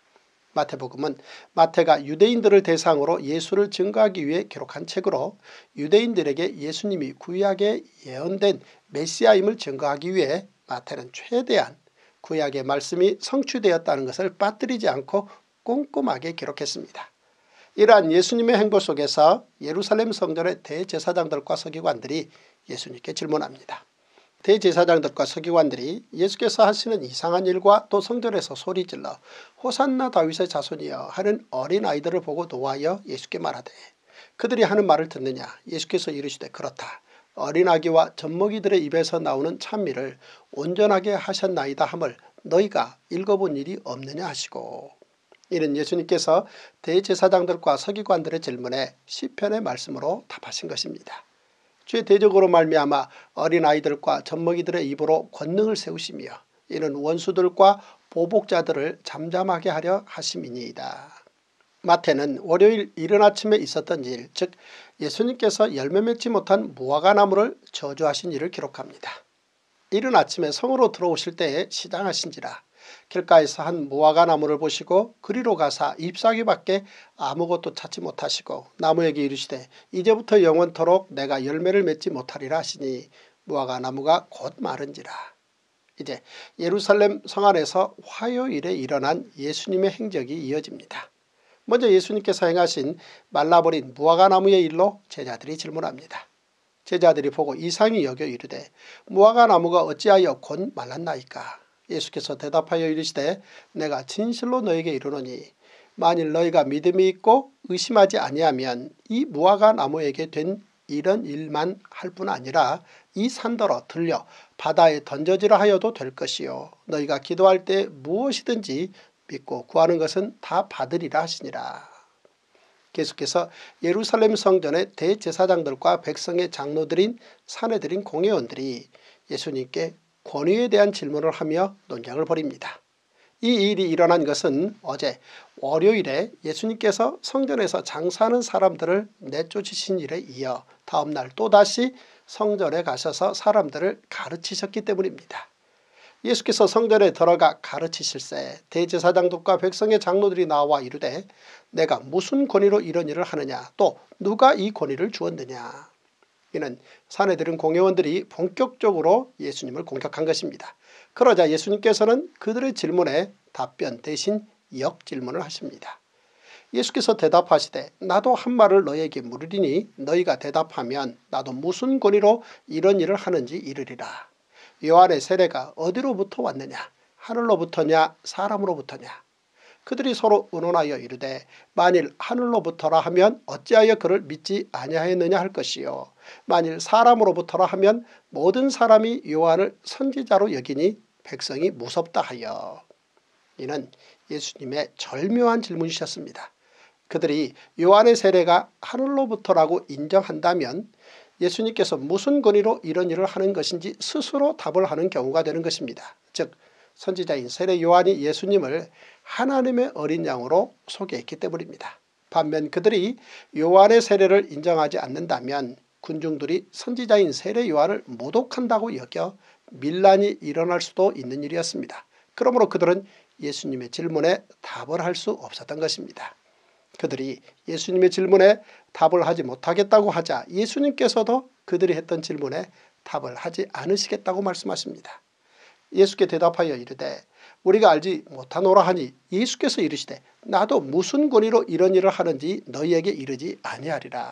마태복음은 마태가 유대인들을 대상으로 예수를 증거하기 위해 기록한 책으로 유대인들에게 예수님이 구약에 예언된 메시아임을 증거하기 위해 마태는 최대한 구약의 말씀이 성취되었다는 것을 빠뜨리지 않고 꼼꼼하게 기록했습니다. 이러한 예수님의 행보 속에서 예루살렘 성전의 대제사장들과 서기관들이 예수님께 질문합니다. 대제사장들과 서기관들이 예수께서 하시는 이상한 일과 또 성전에서 소리질러 호산나 다윗의 자손이여 하는 어린아이들을 보고 노하여 예수께 말하되 그들이 하는 말을 듣느냐. 예수께서 이르시되 그렇다. 어린아기와 젖먹이들의 입에서 나오는 찬미를 온전하게 하셨나이다 함을 너희가 읽어본 일이 없느냐 하시고, 이는 예수님께서 대제사장들과 서기관들의 질문에 시편의 말씀으로 답하신 것입니다. 주의 대적으로 말미암아 어린아이들과 젖먹이들의 입으로 권능을 세우시며 이는 원수들과 보복자들을 잠잠하게 하려 하심이니이다. 마태는 월요일 이른 아침에 있었던 일, 즉 예수님께서 열매 맺지 못한 무화과나무를 저주하신 일을 기록합니다. 이른 아침에 성으로 들어오실 때에 시장하신지라 길가에서 한 무화과나무를 보시고 그리로 가사 잎사귀 밖에 아무것도 찾지 못하시고 나무에게 이르시되 이제부터 영원토록 내가 열매를 맺지 못하리라 하시니 무화과나무가 곧 마른지라. 이제 예루살렘 성 안에서 화요일에 일어난 예수님의 행적이 이어집니다. 먼저 예수님께서 행하신 말라버린 무화과나무의 일로 제자들이 질문합니다. 제자들이 보고 이상히 여겨 이르되 무화과나무가 어찌하여 곧 말랐나이까. 예수께서 대답하여 이르시되 내가 진실로 너에게 이르노니 만일 너희가 믿음이 있고 의심하지 아니하면 이 무화과나무에게 된 이런 일만 할 뿐 아니라 이 산더러 들려 바다에 던져지라 하여도 될 것이요 너희가 기도할 때 무엇이든지 믿고 구하는 것은 다 받으리라 하시니라. 계속해서 예루살렘 성전의 대제사장들과 백성의 장로들인 사내들인 공회원들이 예수님께 권위에 대한 질문을 하며 논쟁을 벌입니다. 이 일이 일어난 것은 어제 월요일에 예수님께서 성전에서 장사하는 사람들을 내쫓으신 일에 이어 다음날 또다시 성전에 가셔서 사람들을 가르치셨기 때문입니다. 예수께서 성전에 들어가 가르치실새 대제사장들과 백성의 장로들이 나와 이르되 내가 무슨 권위로 이런 일을 하느냐 또 누가 이 권위를 주었느냐. 이는 사내들은 공회원들이 본격적으로 예수님을 공격한 것입니다. 그러자 예수님께서는 그들의 질문에 답변 대신 역질문을 하십니다. 예수께서 대답하시되 나도 한 말을 너희에게 물으리니 너희가 대답하면 나도 무슨 권위로 이런 일을 하는지 이르리라. 요한의 세례가 어디로부터 왔느냐 하늘로부터냐 사람으로부터냐. 그들이 서로 의논하여 이르되 만일 하늘로부터라 하면 어찌하여 그를 믿지 아니하였느냐 할 것이요 만일 사람으로부터라 하면 모든 사람이 요한을 선지자로 여기니 백성이 무섭다 하여. 이는 예수님의 절묘한 질문이셨습니다. 그들이 요한의 세례가 하늘로부터라고 인정한다면 예수님께서 무슨 권위로 이런 일을 하는 것인지 스스로 답을 하는 경우가 되는 것입니다. 즉 선지자인 세례 요한이 예수님을 하나님의 어린 양으로 소개했기 때문입니다. 반면 그들이 요한의 세례를 인정하지 않는다면 군중들이 선지자인 세례 요한을 모독한다고 여겨 밀란이 일어날 수도 있는 일이었습니다. 그러므로 그들은 예수님의 질문에 답을 할 수 없었던 것입니다. 그들이 예수님의 질문에 답을 하지 못하겠다고 하자 예수님께서도 그들이 했던 질문에 답을 하지 않으시겠다고 말씀하십니다. 예수께 대답하여 이르되 우리가 알지 못하노라 하니 예수께서 이르시되 나도 무슨 권위로 이런 일을 하는지 너희에게 이르지 아니하리라.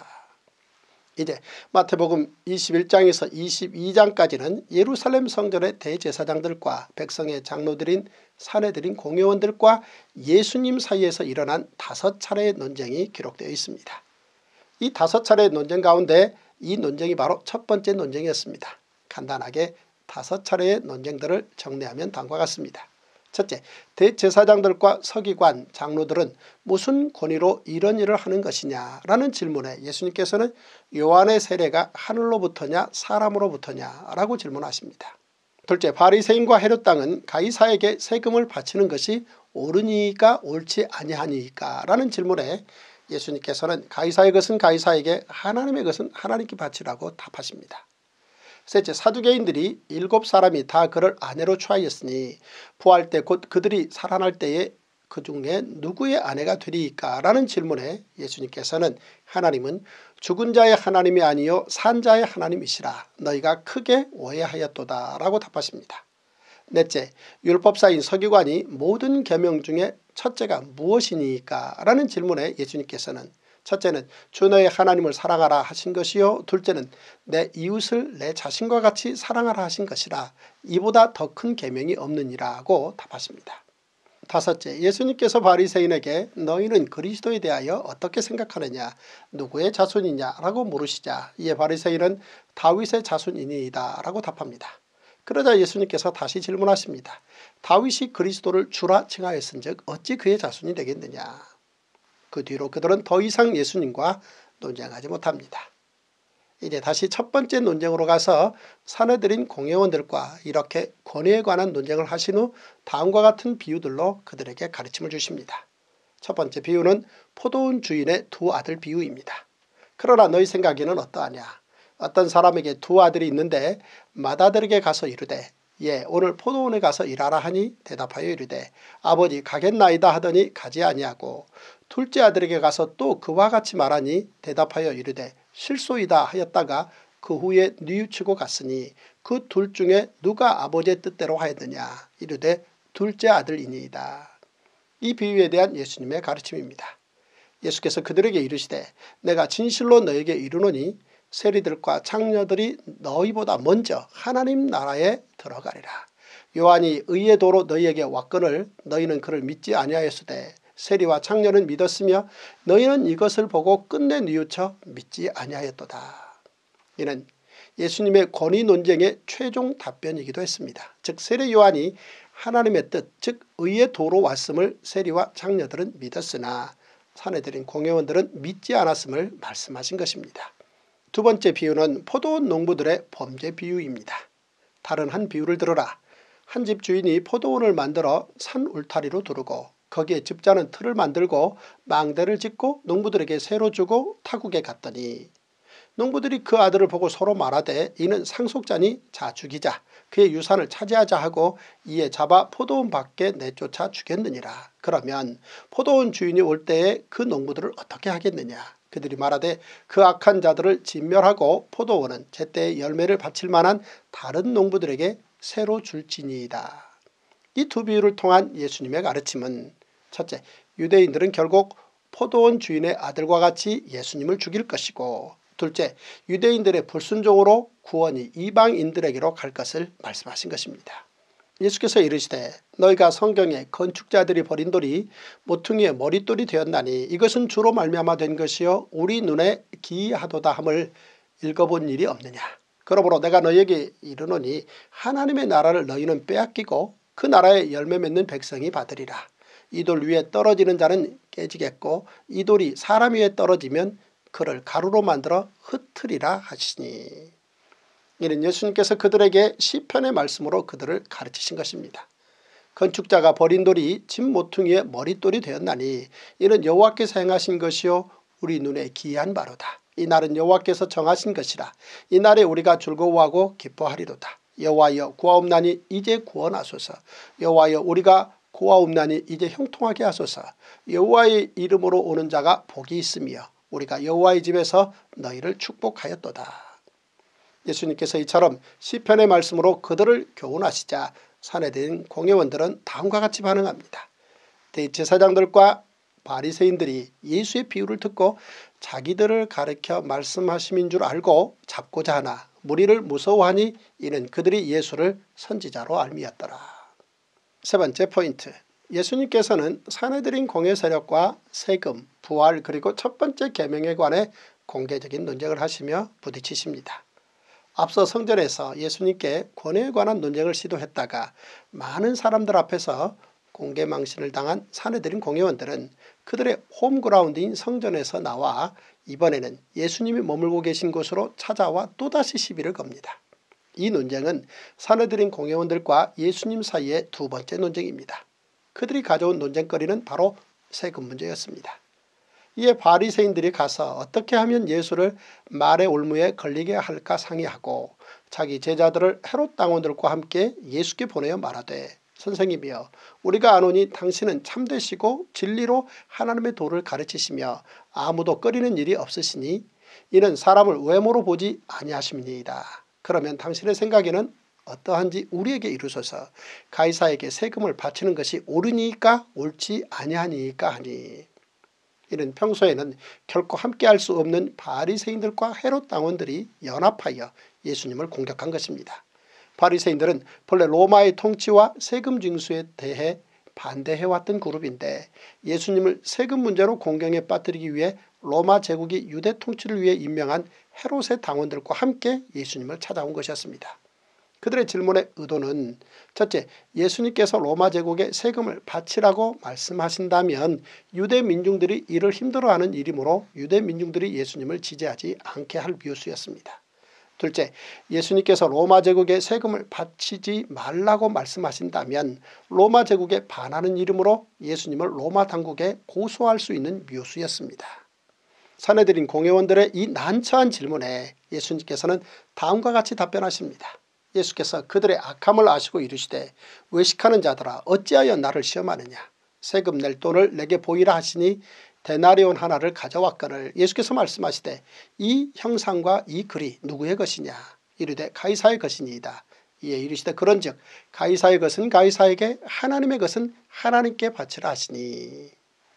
이제 마태복음 이십일 장에서 이십이 장까지는 예루살렘 성전의 대제사장들과 백성의 장로들인 사내들인 공회원들과 예수님 사이에서 일어난 다섯 차례의 논쟁이 기록되어 있습니다. 이 다섯 차례의 논쟁 가운데 이 논쟁이 바로 첫 번째 논쟁이었습니다. 간단하게 다섯 차례의 논쟁들을 정리하면 다음과 같습니다. 첫째, 대제사장들과 서기관, 장로들은 무슨 권위로 이런 일을 하는 것이냐라는 질문에 예수님께서는 요한의 세례가 하늘로부터냐 사람으로부터냐 라고 질문하십니다. 둘째, 바리새인과 헤롯 당은 가이사에게 세금을 바치는 것이 옳으니까 옳지 아니하니까 라는 질문에 예수님께서는 가이사의 것은 가이사에게, 하나님의 것은 하나님께 바치라고 답하십니다. 셋째, 사두개인들이 일곱 사람이 다 그를 아내로 취하였으니 부활 때 곧 그들이 살아날 때에 그 중에 누구의 아내가 되리이까 라는 질문에 예수님께서는 하나님은 죽은 자의 하나님이 아니요 산 자의 하나님이시라, 너희가 크게 오해하였도다 라고 답하십니다. 넷째, 율법사인 서기관이 모든 계명 중에 첫째가 무엇이니까 라는 질문에 예수님께서는 첫째는 주 너의 하나님을 사랑하라 하신 것이요, 둘째는 내 이웃을 내 자신과 같이 사랑하라 하신 것이라, 이보다 더 큰 계명이 없느니라고 답하십니다. 다섯째, 예수님께서 바리새인에게 너희는 그리스도에 대하여 어떻게 생각하느냐, 누구의 자손이냐 라고 물으시자 이에 바리새인은 다윗의 자손이니이다 라고 답합니다. 그러자 예수님께서 다시 질문하십니다. 다윗이 그리스도를 주라 칭하였은즉 어찌 그의 자손이 되겠느냐. 그 뒤로 그들은 더 이상 예수님과 논쟁하지 못합니다. 이제 다시 첫 번째 논쟁으로 가서 사내들인 공회원들과 이렇게 권위에 관한 논쟁을 하신 후 다음과 같은 비유들로 그들에게 가르침을 주십니다. 첫 번째 비유는 포도원 주인의 두 아들 비유입니다. 그러나 너희 생각에는 어떠하냐. 어떤 사람에게 두 아들이 있는데 맏아들에게 가서 이르되 예 오늘 포도원에 가서 일하라 하니 대답하여 이르되 아버지 가겠나이다 하더니 가지 아니하고 둘째 아들에게 가서 또 그와 같이 말하니 대답하여 이르되 실소이다 하였다가 그 후에 뉘우치고 갔으니 그 둘 중에 누가 아버지의 뜻대로 하였느냐. 이르되 둘째 아들이니이다. 이 비유에 대한 예수님의 가르침입니다. 예수께서 그들에게 이르시되 내가 진실로 너에게 이르노니 세리들과 창녀들이 너희보다 먼저 하나님 나라에 들어가리라. 요한이 의의 도로 너희에게 왔거늘 너희는 그를 믿지 아니하였으되 세리와 창녀는 믿었으며 너희는 이것을 보고 끝내 뉘우쳐 믿지 아니하였도다. 이는 예수님의 권위 논쟁의 최종 답변이기도 했습니다. 즉 세례 요한이 하나님의 뜻, 즉 의의 도로 왔음을 세리와 창녀들은 믿었으나 사내들인 공회원들은 믿지 않았음을 말씀하신 것입니다. 두 번째 비유는 포도원 농부들의 범죄 비유입니다. 다른 한 비유를 들어라. 한 집 주인이 포도원을 만들어 산 울타리로 두르고 거기에 집자는 틀을 만들고 망대를 짓고 농부들에게 새로 주고 타국에 갔더니 농부들이 그 아들을 보고 서로 말하되 이는 상속자니 자 죽이자 그의 유산을 차지하자 하고 이에 잡아 포도원 밖에 내쫓아 죽였느니라. 그러면 포도원 주인이 올 때에 그 농부들을 어떻게 하겠느냐. 그들이 말하되 그 악한 자들을 진멸하고 포도원은 제때에 열매를 바칠 만한 다른 농부들에게 새로 줄지니이다. 이 두 비유를 통한 예수님의 가르침은 첫째, 유대인들은 결국 포도원 주인의 아들과 같이 예수님을 죽일 것이고 둘째, 유대인들의 불순종으로 구원이 이방인들에게로 갈 것을 말씀하신 것입니다. 예수께서 이르시되 너희가 성경에 건축자들이 버린 돌이 모퉁이의 머릿돌이 되었나니 이것은 주로 말미암아 된 것이요 우리 눈에 기이하도다 함을 읽어본 일이 없느냐. 그러므로 내가 너희에게 이르노니 하나님의 나라를 너희는 빼앗기고 그 나라에 열매 맺는 백성이 받으리라. 이 돌 위에 떨어지는 자는 깨지겠고 이 돌이 사람 위에 떨어지면 그를 가루로 만들어 흩으리라 하시니. 이는 예수님께서 그들에게 시편의 말씀으로 그들을 가르치신 것입니다. 건축자가 버린 돌이 집 모퉁이의 머릿돌이 되었나니 이는 여호와께서 행하신 것이요 우리 눈에 기이한 바로다. 이 날은 여호와께서 정하신 것이라. 이 날에 우리가 즐거워하고 기뻐하리로다. 여호와여 구하옵나니 이제 구원하소서. 여호와여 우리가 구하옵나니 이제 형통하게 하소서. 여호와의 이름으로 오는 자가 복이 있으며 우리가 여호와의 집에서 너희를 축복하였도다. 예수님께서 이처럼 시편의 말씀으로 그들을 교훈하시자 사내된 공회원들은 다음과 같이 반응합니다. 대제사장들과 바리새인들이 예수의 비유를 듣고 자기들을 가르쳐 말씀하심인 줄 알고 잡고자 하나 무리를 무서워하니 이는 그들이 예수를 선지자로 알미었더라. 세 번째 포인트, 예수님께서는 사내들인 공회 세력과 세금, 부활 그리고 첫 번째 계명에 관해 공개적인 논쟁을 하시며 부딪히십니다. 앞서 성전에서 예수님께 권위에 관한 논쟁을 시도했다가 많은 사람들 앞에서 공개망신을 당한 사내들인 공회원들은 그들의 홈그라운드인 성전에서 나와 이번에는 예수님이 머물고 계신 곳으로 찾아와 또다시 시비를 겁니다. 이 논쟁은 사내들인 공회원들과 예수님 사이의 두 번째 논쟁입니다. 그들이 가져온 논쟁거리는 바로 세금 문제였습니다. 이에 바리새인들이 가서 어떻게 하면 예수를 말의 올무에 걸리게 할까 상의하고 자기 제자들을 헤롯 당원들과 함께 예수께 보내어 말하되 선생님이여 우리가 아노니 당신은 참되시고 진리로 하나님의 도를 가르치시며 아무도 꺼리는 일이 없으시니 이는 사람을 외모로 보지 아니하심이니이다. 그러면 당신의 생각에는 어떠한지 우리에게 이루소서. 가이사에게 세금을 바치는 것이 옳으니까 옳지 아니하니까 하니. 이는 평소에는 결코 함께할 수 없는 바리새인들과 헤롯 당원들이 연합하여 예수님을 공격한 것입니다. 바리새인들은 본래 로마의 통치와 세금 징수에 대해 반대해왔던 그룹인데 예수님을 세금 문제로 공경에 빠뜨리기 위해 로마 제국이 유대 통치를 위해 임명한 헤롯의 당원들과 함께 예수님을 찾아온 것이었습니다. 그들의 질문의 의도는 첫째, 예수님께서 로마 제국에 세금을 바치라고 말씀하신다면 유대 민중들이 이를 힘들어하는 일이므로 유대 민중들이 예수님을 지지하지 않게 할 비유수였습니다. 둘째, 예수님께서 로마 제국에 세금을 바치지 말라고 말씀하신다면 로마 제국에 반하는 이름으로 예수님을 로마 당국에 고소할 수 있는 묘수였습니다. 사내들인 공회원들의 이 난처한 질문에 예수님께서는 다음과 같이 답변하십니다. 예수께서 그들의 악함을 아시고 이르시되 외식하는 자들아 어찌하여 나를 시험하느냐. 세금 낼 돈을 내게 보이라 하시니 데나리온 하나를 가져왔거늘 예수께서 말씀하시되 이 형상과 이 글이 누구의 것이냐. 이르되 가이사의 것이니이다. 이에 이르시되 그런즉 가이사의 것은 가이사에게 하나님의 것은 하나님께 바치라 하시니.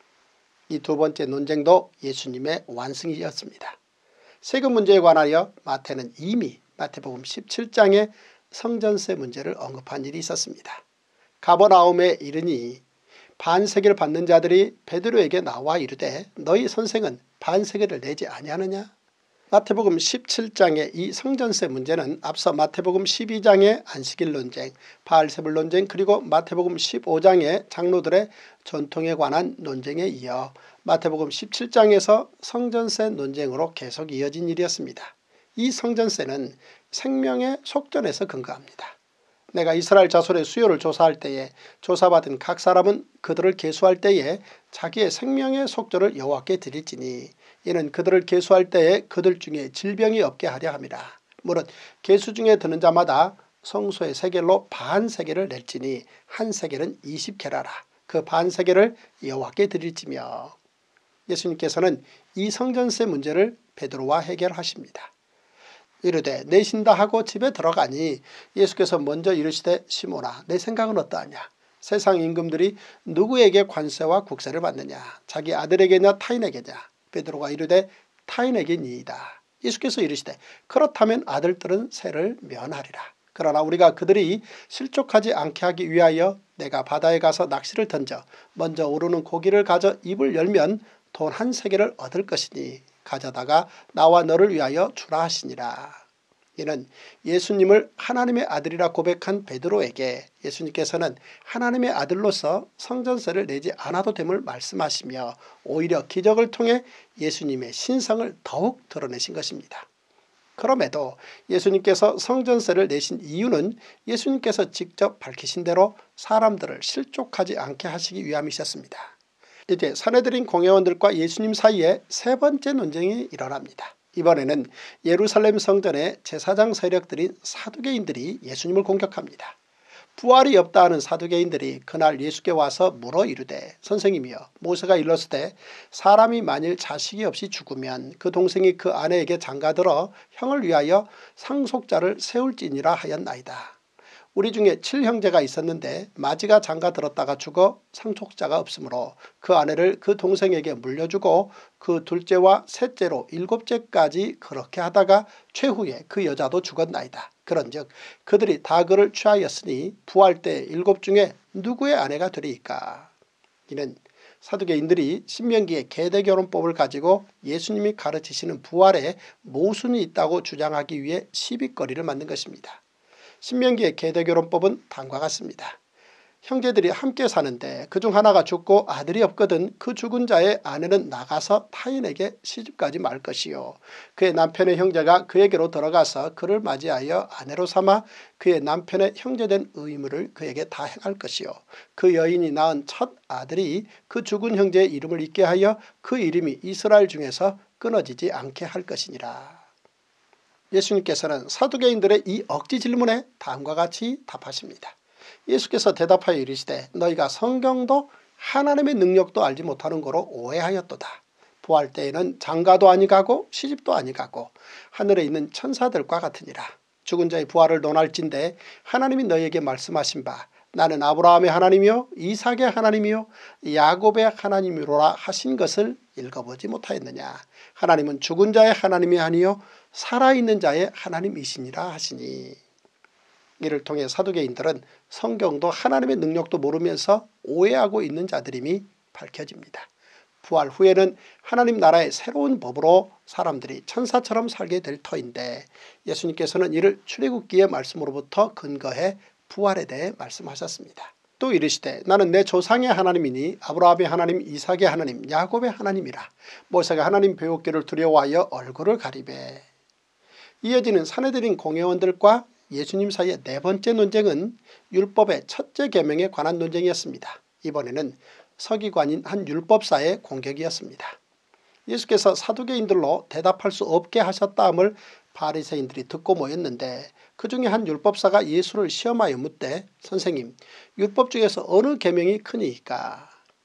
이 두 번째 논쟁도 예수님의 완승이었습니다. 세금 문제에 관하여 마태는 이미 마태복음 십칠 장에 성전세 문제를 언급한 일이 있었습니다. 가버나움에 이르니 반세계를 받는 자들이 베드로에게 나와 이르되 너희 선생은 반세계를 내지 아니하느냐. 마태복음 십칠 장의 이 성전세 문제는 앞서 마태복음 십이 장의 안식일 논쟁, 바알세불 논쟁 그리고 마태복음 십오 장의 장로들의 전통에 관한 논쟁에 이어 마태복음 십칠 장에서 성전세 논쟁으로 계속 이어진 일이었습니다. 이 성전세는 생명의 속전에서 근거합니다. 내가 이스라엘 자손의 수요를 조사할 때에 조사받은 각 사람은 그들을 계수할 때에 자기의 생명의 속전을 여호와께 드릴지니 이는 그들을 계수할 때에 그들 중에 질병이 없게 하려 함이라. 무릇 계수 중에 드는 자마다 성소의 세겔로 반 세겔을 낼지니 한 세겔은 이십 게라라. 그 반 세겔을 여호와께 드릴지며. 예수님께서는 이 성전세 문제를 베드로와 해결하십니다. 이르되 내신다 하고 집에 들어가니 예수께서 먼저 이르시되 시몬아 내 생각은 어떠하냐. 세상 임금들이 누구에게 관세와 국세를 받느냐. 자기 아들에게냐 타인에게냐. 베드로가 이르되 타인에게니이다. 예수께서 이르시되 그렇다면 아들들은 세를 면하리라. 그러나 우리가 그들이 실족하지 않게 하기 위하여 내가 바다에 가서 낚시를 던져 먼저 오르는 고기를 가져 입을 열면 돈 한 세겔을 얻을 것이니 가져다가 나와 너를 위하여 주라 하시니라. 이는 예수님을 하나님의 아들이라 고백한 베드로에게 예수님께서는 하나님의 아들로서 성전세를 내지 않아도 됨을 말씀하시며 오히려 기적을 통해 예수님의 신성을 더욱 드러내신 것입니다. 그럼에도 예수님께서 성전세를 내신 이유는 예수님께서 직접 밝히신 대로 사람들을 실족하지 않게 하시기 위함이셨습니다. 이제 사내들인 공회원들과 예수님 사이에 세 번째 논쟁이 일어납니다. 이번에는 예루살렘 성전의 제사장 세력들인 사두개인들이 예수님을 공격합니다. 부활이 없다 하는 사두개인들이 그날 예수께 와서 물어 이르되 선생님이여 모세가 일렀으되 사람이 만일 자식이 없이 죽으면 그 동생이 그 아내에게 장가들어 형을 위하여 상속자를 세울지니라 하였나이다. 우리 중에 칠형제가 있었는데 마지가 장가들었다가 죽어 상속자가 없으므로 그 아내를 그 동생에게 물려주고 그 둘째와 셋째로 일곱째까지 그렇게 하다가 최후에 그 여자도 죽었나이다. 그런즉 그들이 다 그를 취하였으니 부활 때 일곱 중에 누구의 아내가 되리이까. 이는 사두개인들이 신명기의 계대결혼법을 가지고 예수님이 가르치시는 부활에 모순이 있다고 주장하기 위해 시비거리를 만든 것입니다. 신명기의 계대결혼법은 다음과 같습니다. 형제들이 함께 사는데 그중 하나가 죽고 아들이 없거든 그 죽은 자의 아내는 나가서 타인에게 시집가지 말 것이요 그의 남편의 형제가 그에게로 들어가서 그를 맞이하여 아내로 삼아 그의 남편의 형제된 의무를 그에게 다 행할 것이요 그 여인이 낳은 첫 아들이 그 죽은 형제의 이름을 잊게 하여 그 이름이 이스라엘 중에서 끊어지지 않게 할 것이니라. 예수님께서는 사두개인들의 이 억지 질문에 다음과 같이 답하십니다. 예수께서 대답하여 이르시되 너희가 성경도 하나님의 능력도 알지 못하는 거로 오해하였도다. 부활 때에는 장가도 아니가고 시집도 아니가고 하늘에 있는 천사들과 같으니라. 죽은 자의 부활을 논할진대 하나님이 너희에게 말씀하신 바 나는 아브라함의 하나님이요 이삭의 하나님이요 야곱의 하나님이로라 하신 것을 읽어보지 못하였느냐. 하나님은 죽은 자의 하나님이 아니요 살아있는 자의 하나님이시니라 하시니. 이를 통해 사두개인들은 성경도 하나님의 능력도 모르면서 오해하고 있는 자들임이 밝혀집니다. 부활 후에는 하나님 나라의 새로운 법으로 사람들이 천사처럼 살게 될 터인데 예수님께서는 이를 출애굽기의 말씀으로부터 근거해 부활에 대해 말씀하셨습니다. 또 이르시되 나는 내 조상의 하나님이니 아브라함의 하나님 이삭의 하나님 야곱의 하나님이라. 모세가 하나님 배웠기를 두려워하여 얼굴을 가리배. 이어지는 산헤드린 공회원들과 예수님 사이의 네 번째 논쟁은 율법의 첫째 계명에 관한 논쟁이었습니다. 이번에는 서기관인 한 율법사의 공격이었습니다. 예수께서 사두개인들로 대답할 수 없게 하셨다함을 바리새인들이 듣고 모였는데 그 중에 한 율법사가 예수를 시험하여 묻되 선생님 율법 중에서 어느 계명이 크니까.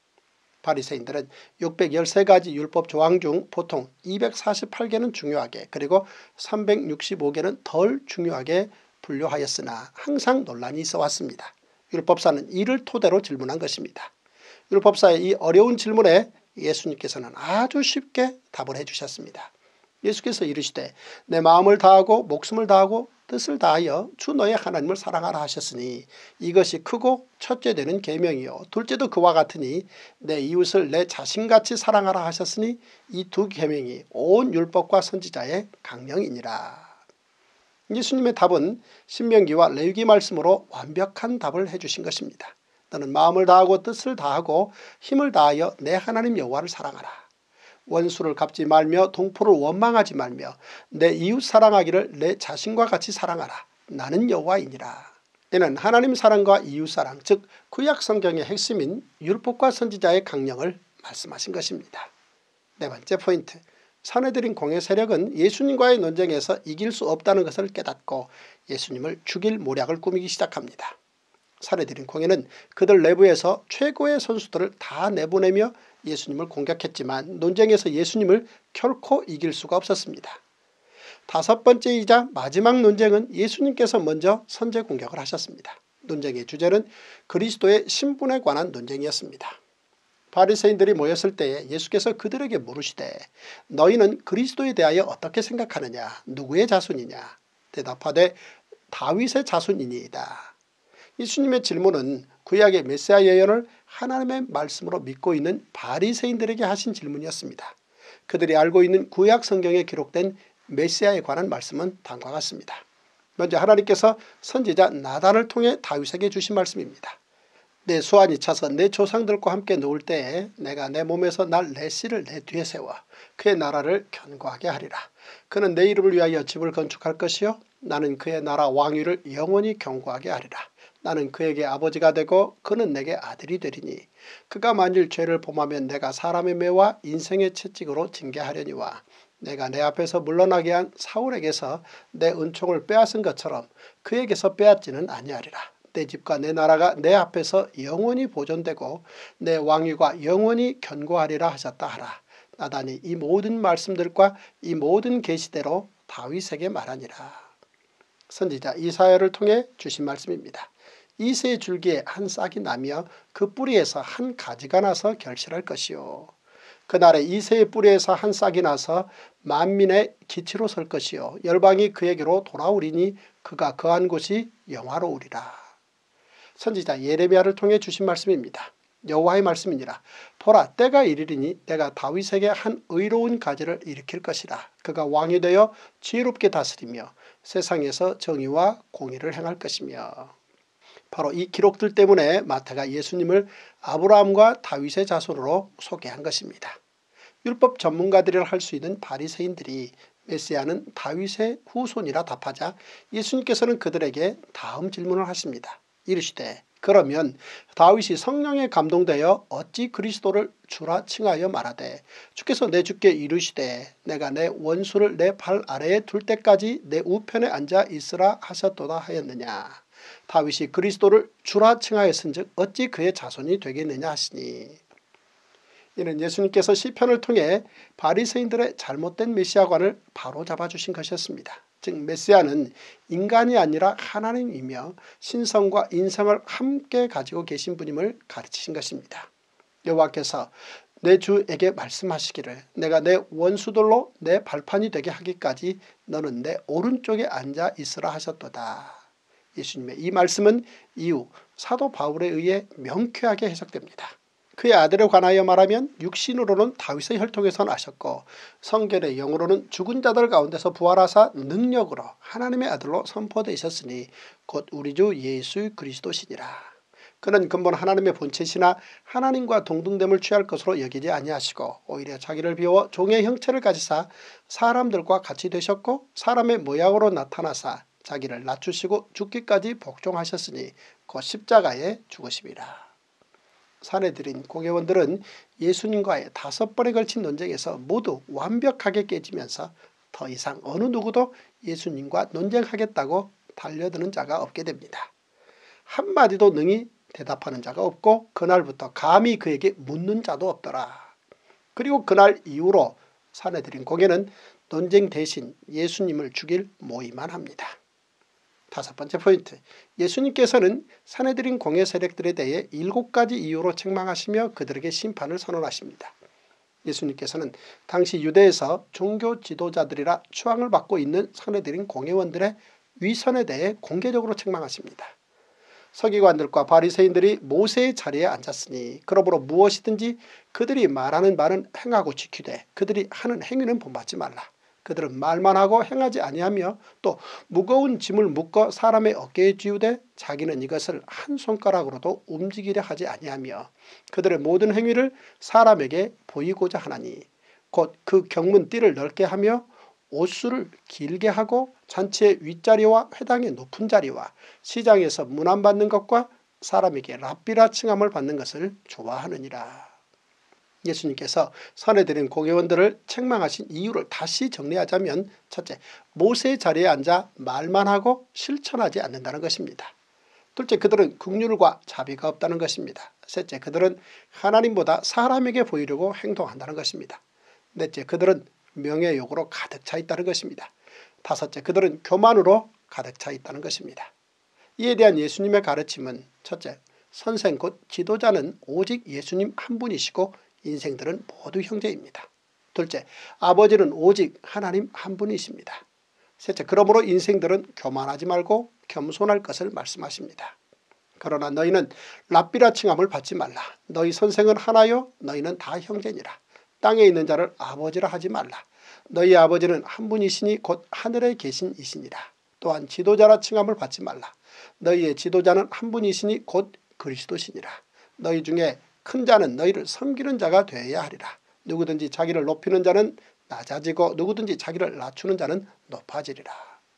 바리새인들은 육백십삼 가지 율법 조항 중 보통 이백사십팔 개는 중요하게 그리고 삼백육십오 개는 덜 중요하게 분류하였으나 항상 논란이 있어 왔습니다. 율법사는 이를 토대로 질문한 것입니다. 율법사의 이 어려운 질문에 예수님께서는 아주 쉽게 답을 해주셨습니다. 예수께서 이르시되 내 마음을 다하고 목숨을 다하고 뜻을 다하여 주 너의 하나님을 사랑하라 하셨으니 이것이 크고 첫째 되는 계명이요 둘째도 그와 같으니 내 이웃을 내 자신같이 사랑하라 하셨으니 이 두 계명이 온 율법과 선지자의 강령이니라. 예수님의 답은 신명기와 레위기 말씀으로 완벽한 답을 해주신 것입니다. 너는 마음을 다하고 뜻을 다하고 힘을 다하여 내 하나님 여호와를 사랑하라. 원수를 갚지 말며 동포를 원망하지 말며 내 이웃 사랑하기를 내 자신과 같이 사랑하라. 나는 여호와이니라. 이는 하나님 사랑과 이웃 사랑 즉 구약 성경의 핵심인 율법과 선지자의 강령을 말씀하신 것입니다. 네 번째 포인트. 산헤드린 공회 세력은 예수님과의 논쟁에서 이길 수 없다는 것을 깨닫고 예수님을 죽일 모략을 꾸미기 시작합니다. 산헤드린 공회는 그들 내부에서 최고의 선수들을 다 내보내며 예수님을 공격했지만 논쟁에서 예수님을 결코 이길 수가 없었습니다. 다섯 번째이자 마지막 논쟁은 예수님께서 먼저 선제 공격을 하셨습니다. 논쟁의 주제는 그리스도의 신분에 관한 논쟁이었습니다. 바리새인들이 모였을 때에 예수께서 그들에게 물으시되 너희는 그리스도에 대하여 어떻게 생각하느냐 누구의 자손이냐 대답하되 다윗의 자손이니이다. 예수님의 질문은 구약의 메시아 예언을 하나님의 말씀으로 믿고 있는 바리새인들에게 하신 질문이었습니다. 그들이 알고 있는 구약 성경에 기록된 메시아에 관한 말씀은 다음과 같습니다. 먼저 하나님께서 선지자 나단을 통해 다윗에게 주신 말씀입니다. 내 수완이 차서 내 조상들과 함께 누울 때에 내가 내 몸에서 날 내 씨를 내 뒤에 세워 그의 나라를 견고하게 하리라. 그는 내 이름을 위하여 집을 건축할 것이요 나는 그의 나라 왕위를 영원히 견고하게 하리라. 나는 그에게 아버지가 되고 그는 내게 아들이 되리니 그가 만일 죄를 범하면 내가 사람의 매와 인생의 채찍으로 징계하려니와 내가 내 앞에서 물러나게 한 사울에게서 내 은총을 빼앗은 것처럼 그에게서 빼앗지는 아니하리라. 내 집과 내 나라가 내 앞에서 영원히 보존되고 내 왕위가 영원히 견고하리라 하셨다 하라. 나단이 이 모든 말씀들과 이 모든 계시대로 다윗에게 말하니라. 선지자 이사야를 통해 주신 말씀입니다. 이새의 줄기에 한 싹이 나며 그 뿌리에서 한 가지가 나서 결실할 것이요. 그날에 이새의 뿌리에서 한 싹이 나서 만민의 기치로 설 것이요. 열방이 그에게로 돌아오리니 그가 거한 곳이 영화로우리라. 선지자 예레미야를 통해 주신 말씀입니다. 여호와의 말씀이니라. 보라 때가 이르리니 내가 다윗에게 한 의로운 가지를 일으킬 것이라. 그가 왕이 되어 지혜롭게 다스리며 세상에서 정의와 공의를 행할 것이며. 바로 이 기록들 때문에 마태가 예수님을 아브라함과 다윗의 자손으로 소개한 것입니다. 율법 전문가들이라 할 수 있는 바리새인들이 메시아는 다윗의 후손이라 답하자 예수님께서는 그들에게 다음 질문을 하십니다. 이르시되 그러면 다윗이 성령에 감동되어 어찌 그리스도를 주라 칭하여 말하되 주께서 내 주께 이르시되 내가 내 원수를 내 발 아래에 둘 때까지 내 우편에 앉아 있으라 하셨도다 하였느냐. 다윗이 그리스도를 주라 칭하였은즉 어찌 그의 자손이 되겠느냐 하시니. 이는 예수님께서 시편을 통해 바리새인들의 잘못된 메시아관을 바로잡아 주신 것이었습니다. 즉 메시아는 인간이 아니라 하나님이며 신성과 인성을 함께 가지고 계신 분임을 가르치신 것입니다. 여호와께서 내 주에게 말씀하시기를 내가 내 원수들로 내 발판이 되게 하기까지 너는 내 오른쪽에 앉아 있으라 하셨도다. 예수님의 이 말씀은 이후 사도 바울에 의해 명쾌하게 해석됩니다. 그의 아들에 관하여 말하면 육신으로는 다윗의 혈통에서 나셨고 성결의 영으로는 죽은 자들 가운데서 부활하사 능력으로 하나님의 아들로 선포되셨으니 곧 우리 주 예수 그리스도시니라. 그는 근본 하나님의 본체시나 하나님과 동등됨을 취할 것으로 여기지 아니하시고 오히려 자기를 비워 종의 형체를 가지사 사람들과 같이 되셨고 사람의 모양으로 나타나사 자기를 낮추시고 죽기까지 복종하셨으니 곧 십자가에 죽으심이라. 사내들인 공회원들은 예수님과의 다섯 번에 걸친 논쟁에서 모두 완벽하게 깨지면서 더 이상 어느 누구도 예수님과 논쟁하겠다고 달려드는 자가 없게 됩니다. 한마디도 능히 대답하는 자가 없고 그날부터 감히 그에게 묻는 자도 없더라. 그리고 그날 이후로 사내들인 공회는 논쟁 대신 예수님을 죽일 모의만 합니다. 다섯 번째 포인트, 예수님께서는 사내들인 공회 세력들에 대해 일곱 가지 이유로 책망하시며 그들에게 심판을 선언하십니다. 예수님께서는 당시 유대에서 종교 지도자들이라 추앙을 받고 있는 사내들인 공회원들의 위선에 대해 공개적으로 책망하십니다. 서기관들과 바리새인들이 모세의 자리에 앉았으니 그러므로 무엇이든지 그들이 말하는 말은 행하고 지키되 그들이 하는 행위는 본받지 말라. 그들은 말만 하고 행하지 아니하며 또 무거운 짐을 묶어 사람의 어깨에 쥐우되 자기는 이것을 한 손가락으로도 움직이려 하지 아니하며 그들의 모든 행위를 사람에게 보이고자 하나니 곧 그 경문 띠를 넓게 하며 옷수를 길게 하고 잔치의 윗자리와 회당의 높은 자리와 시장에서 문안받는 것과 사람에게 랍비라 칭함을 받는 것을 좋아하느니라. 예수님께서 사내들인 공회원들을 책망하신 이유를 다시 정리하자면 첫째, 모세의 자리에 앉아 말만 하고 실천하지 않는다는 것입니다. 둘째, 그들은 긍휼과 자비가 없다는 것입니다. 셋째, 그들은 하나님보다 사람에게 보이려고 행동한다는 것입니다. 넷째, 그들은 명예욕으로 가득 차 있다는 것입니다. 다섯째, 그들은 교만으로 가득 차 있다는 것입니다. 이에 대한 예수님의 가르침은 첫째, 선생 곧 지도자는 오직 예수님 한 분이시고 인생들은 모두 형제입니다. 둘째, 아버지는 오직 하나님 한 분이십니다. 셋째, 그러므로 인생들은 교만하지 말고 겸손할 것을 말씀하십니다. 그러나 너희는 랍비라 칭함을 받지 말라. 너희 선생은 하나요 너희는 다 형제니라. 땅에 있는 자를 아버지라 하지 말라. 너희 아버지는 한 분이시니 곧 하늘에 계신 이시니라. 또한 지도자라 칭함을 받지 말라. 너희의 지도자는 한 분이시니 곧 그리스도시니라. 너희 중에 큰 자는 너희를 섬기는 자가 되어야 하리라. 누구든지 자기를 높이는 자는 낮아지고 누구든지 자기를 낮추는 자는 높아지리라.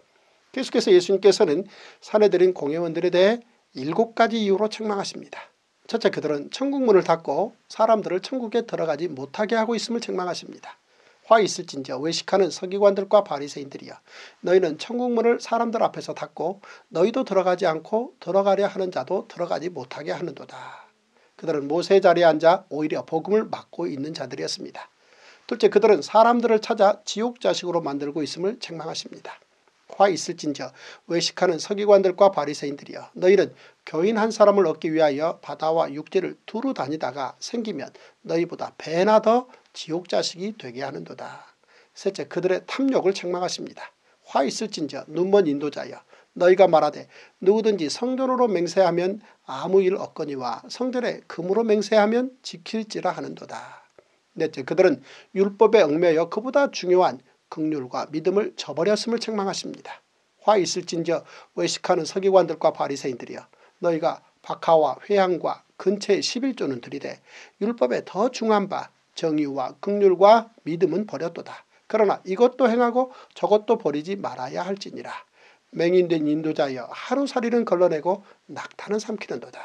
계속해서 예수님께서는 사내들인 공회원들에 대해 일곱 가지 이유로 책망하십니다. 첫째, 그들은 천국문을 닫고 사람들을 천국에 들어가지 못하게 하고 있음을 책망하십니다. 화 있을진저 외식하는 서기관들과 바리새인들이여, 너희는 천국문을 사람들 앞에서 닫고 너희도 들어가지 않고 들어가려 하는 자도 들어가지 못하게 하는도다. 그들은 모세의 자리에 앉아 오히려 복음을 막고 있는 자들이었습니다. 둘째, 그들은 사람들을 찾아 지옥 자식으로 만들고 있음을 책망하십니다. 화 있을진저 외식하는 서기관들과 바리새인들이여, 너희는 교인 한 사람을 얻기 위하여 바다와 육지를 두루 다니다가 생기면 너희보다 배나 더 지옥 자식이 되게 하는도다. 셋째, 그들의 탐욕을 책망하십니다. 화 있을진저 눈먼 인도자여, 너희가 말하되 누구든지 성전으로 맹세하면 아무 일 없거니와 성전에 금으로 맹세하면 지킬지라 하는도다. 넷째, 그들은 율법에 얽매여 그보다 중요한 긍휼과 믿음을 저버렸음을 책망하십니다. 화 있을진저 외식하는 서기관들과 바리새인들이여, 너희가 박하와 회향과 근처의 십일조는 들이되 율법에 더 중한 바 정의와 긍휼과 믿음은 버렸도다. 그러나 이것도 행하고 저것도 버리지 말아야 할지니라. 맹인된 인도자여 하루살이는 걸러내고 낙타는 삼키는도다.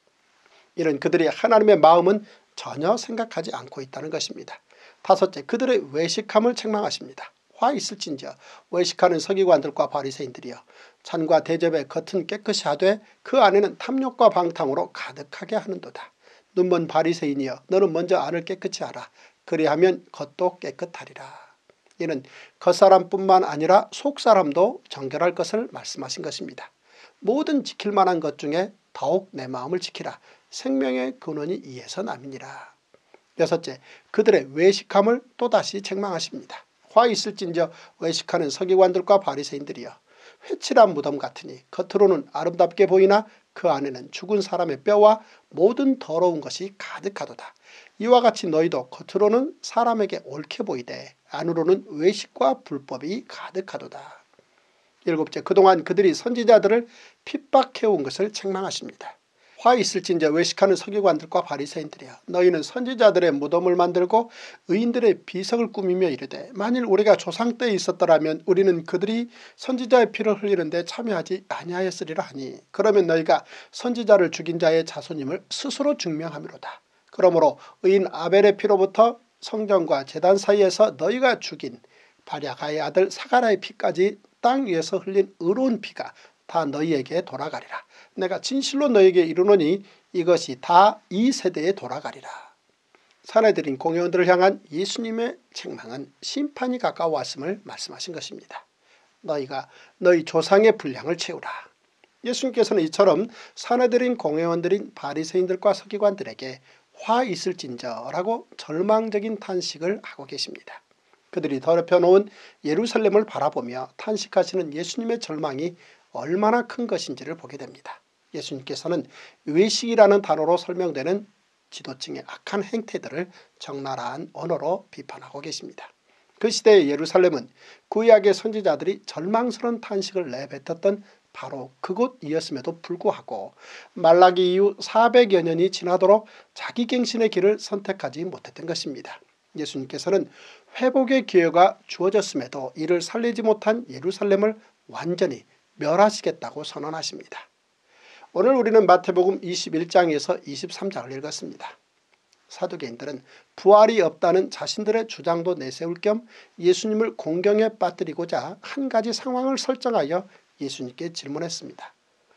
이런 그들의 하나님의 마음은 전혀 생각하지 않고 있다는 것입니다. 다섯째, 그들의 외식함을 책망하십니다. 화 있을진저 외식하는 서기관들과 바리새인들이여 잔과 대접의 겉은 깨끗이 하되 그 안에는 탐욕과 방탕으로 가득하게 하는도다. 눈먼 바리새인이여 너는 먼저 안을 깨끗이 하라. 그리하면 겉도 깨끗하리라. 이는 겉사람뿐만 아니라 속사람도 정결할 것을 말씀하신 것입니다. 모든 지킬 만한 것 중에 더욱 내 마음을 지키라. 생명의 근원이 이에서 남이니라. 여섯째, 그들의 외식함을 또다시 책망하십니다. 화 있을진저 외식하는 서기관들과 바리새인들이여 회칠한 무덤 같으니 겉으로는 아름답게 보이나 그 안에는 죽은 사람의 뼈와 모든 더러운 것이 가득하도다. 이와 같이 너희도 겉으로는 사람에게 옳게 보이되 안으로는 외식과 불법이 가득하도다. 일곱째, 그동안 그들이 선지자들을 핍박해온 것을 책망하십니다. 화 있을진저 외식하는 서기관들과 바리새인들이여 너희는 선지자들의 무덤을 만들고 의인들의 비석을 꾸미며 이르되 만일 우리가 조상 때에 있었더라면 우리는 그들이 선지자의 피를 흘리는데 참여하지 아니하였으리라 하니 그러면 너희가 선지자를 죽인 자의 자손임을 스스로 증명하미로다. 그러므로 의인 아벨의 피로부터 성전과 제단 사이에서 너희가 죽인 발야가의 아들 사가라의 피까지 땅 위에서 흘린 의로운 피가 다 너희에게 돌아가리라. 내가 진실로 너희에게 이르노니 이것이 다 이 세대에 돌아가리라. 사내들인 공회원들을 향한 예수님의 책망은 심판이 가까워왔음을 말씀하신 것입니다. 너희가 너희 조상의 분량을 채우라. 예수님께서는 이처럼 사내들인 공회원들인 바리새인들과 서기관들에게 화 있을진저라고 절망적인 탄식을 하고 계십니다. 그들이 더럽혀 놓은 예루살렘을 바라보며 탄식하시는 예수님의 절망이 얼마나 큰 것인지를 보게 됩니다. 예수님께서는 외식이라는 단어로 설명되는 지도층의 악한 행태들을 적나라한 언어로 비판하고 계십니다. 그 시대의 예루살렘은 구약의 선지자들이 절망스러운 탄식을 내뱉었던 바로 그곳이었음에도 불구하고 말라기 이후 사백여 년이 지나도록 자기갱신의 길을 선택하지 못했던 것입니다. 예수님께서는 회복의 기회가 주어졌음에도 이를 살리지 못한 예루살렘을 완전히 멸하시겠다고 선언하십니다. 오늘 우리는 마태복음 이십일 장에서 이십삼 장을 읽었습니다. 사두개인들은 부활이 없다는 자신들의 주장도 내세울 겸 예수님을 공경에 빠뜨리고자 한 가지 상황을 설정하여 예수님께 질문했습니다.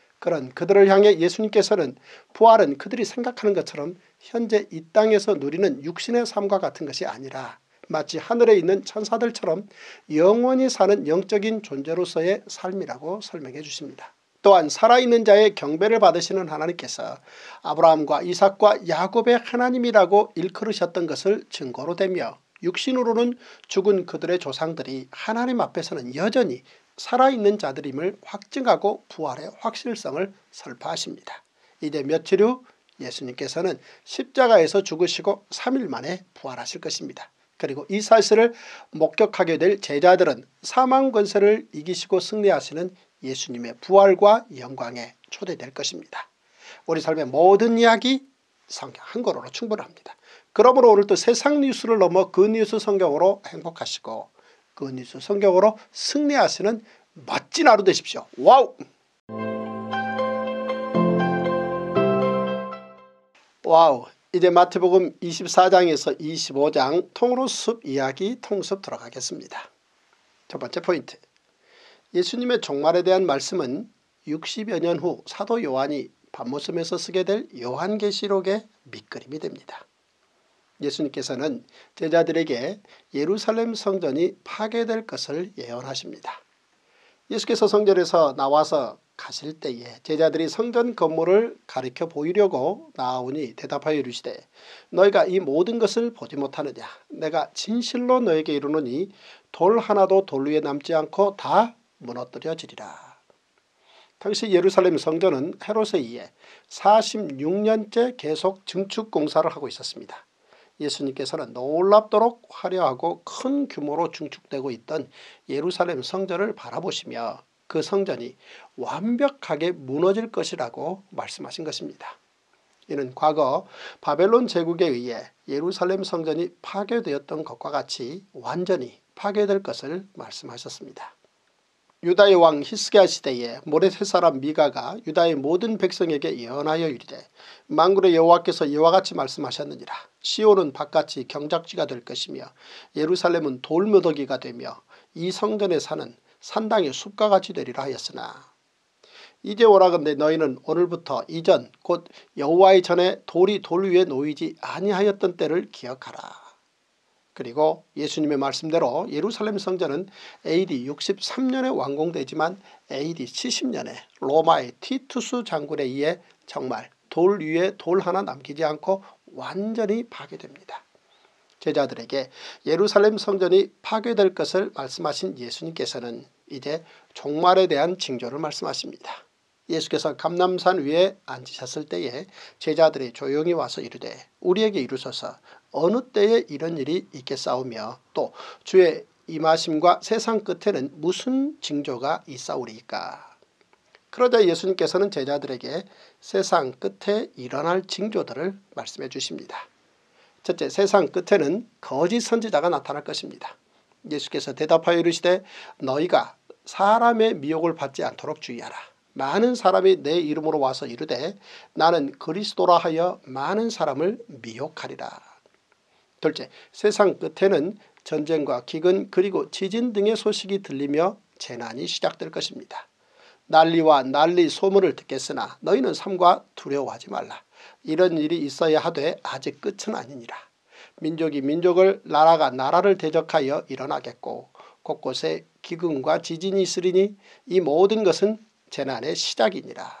그런 그들을 향해 예수님께서는 부활은 그들이 생각하는 것처럼 현재 이 땅에서 누리는 육신의 삶과 같은 것이 아니라 마치 하늘에 있는 천사들처럼 영원히 사는 영적인 존재로서의 삶이라고 설명해 주십니다. 또한 살아있는 자의 경배를 받으시는 하나님께서 아브라함과 이삭과 야곱의 하나님이라고 일컬으셨던 것을 증거로 대며 육신으로는 죽은 그들의 조상들이 하나님 앞에서는 여전히 살아있는 자들임을 확증하고 부활의 확실성을 설파하십니다. 이제 며칠 후 예수님께서는 십자가에서 죽으시고 삼 일 만에 부활하실 것입니다. 그리고 이 사실을 목격하게 될 제자들은 사망 권세를 이기시고 승리하시는 예수님의 부활과 영광에 초대될 것입니다. 우리 삶의 모든 이야기 성경 한 권으로 충분합니다. 그러므로 오늘도 세상 뉴스를 넘어 그 뉴스 성경으로 행복하시고 그 뉴스 성경으로 승리하시는 멋진 하루 되십시오. 와우! 와우! 이제 마태복음 이십사 장에서 이십오 장 통으로 숲 이야기 통습 들어가겠습니다. 첫 번째 포인트. 예수님의 종말에 대한 말씀은 육십여 년 후 사도 요한이 밤모섬에서 쓰게 될 요한계시록의 밑그림이 됩니다. 예수님께서는 제자들에게 예루살렘 성전이 파괴될 것을 예언하십니다. 예수께서 성전에서 나와서 가실 때에 제자들이 성전 건물을 가리켜 보이려고 나아오니 대답하여 이르시되 너희가 이 모든 것을 보지 못하느냐. 내가 진실로 너에게 이르노니 돌 하나도 돌 위에 남지 않고 다 무너뜨려지리라. 당시 예루살렘 성전은 헤롯에 의해 사십육 년째 계속 증축 공사를 하고 있었습니다. 예수님께서는 놀랍도록 화려하고 큰 규모로 증축되고 있던 예루살렘 성전을 바라보시며 그 성전이 완벽하게 무너질 것이라고 말씀하신 것입니다. 이는 과거 바벨론 제국에 의해 예루살렘 성전이 파괴되었던 것과 같이 완전히 파괴될 것을 말씀하셨습니다. 유다의 왕 히스기야 시대에 모레셋 사람 미가가 유다의 모든 백성에게 예언하여 이르되 만군의 여호와께서 이와 같이 말씀하셨느니라. 시온은 바깥이 경작지가 될 것이며 예루살렘은 돌무더기가 되며 이 성전에 사는 산당이 숲과 같이 되리라 하였으나 이제 오라건대 너희는 오늘부터 이전 곧 여호와의 전에 돌이 돌 위에 놓이지 아니하였던 때를 기억하라. 그리고 예수님의 말씀대로 예루살렘 성전은 에이디 육십삼 년에 완공되지만 에이디 칠십 년에 로마의 티투스 장군에 의해 정말 돌 위에 돌 하나 남기지 않고 완전히 파괴됩니다. 제자들에게 예루살렘 성전이 파괴될 것을 말씀하신 예수님께서는 이제 종말에 대한 징조를 말씀하십니다. 예수께서 감람산 위에 앉으셨을 때에 제자들이 조용히 와서 이르되 우리에게 이루소서 어느 때에 이런 일이 있겠사오며 또 주의 임하심과 세상 끝에는 무슨 징조가 있사오리이까. 그러자 예수님께서는 제자들에게 세상 끝에 일어날 징조들을 말씀해 주십니다. 첫째, 세상 끝에는 거짓 선지자가 나타날 것입니다. 예수께서 대답하여 이르시되 너희가 사람의 미혹을 받지 않도록 주의하라. 많은 사람이 내 이름으로 와서 이르되 나는 그리스도라 하여 많은 사람을 미혹하리라. 둘째, 세상 끝에는 전쟁과 기근 그리고 지진 등의 소식이 들리며 재난이 시작될 것입니다. 난리와 난리 소문을 듣겠으나 너희는 삼가 두려워하지 말라. 이런 일이 있어야 하되 아직 끝은 아니니라. 민족이 민족을 나라가 나라를 대적하여 일어나겠고 곳곳에 기근과 지진이 있으리니 이 모든 것은 재난의 시작이니라.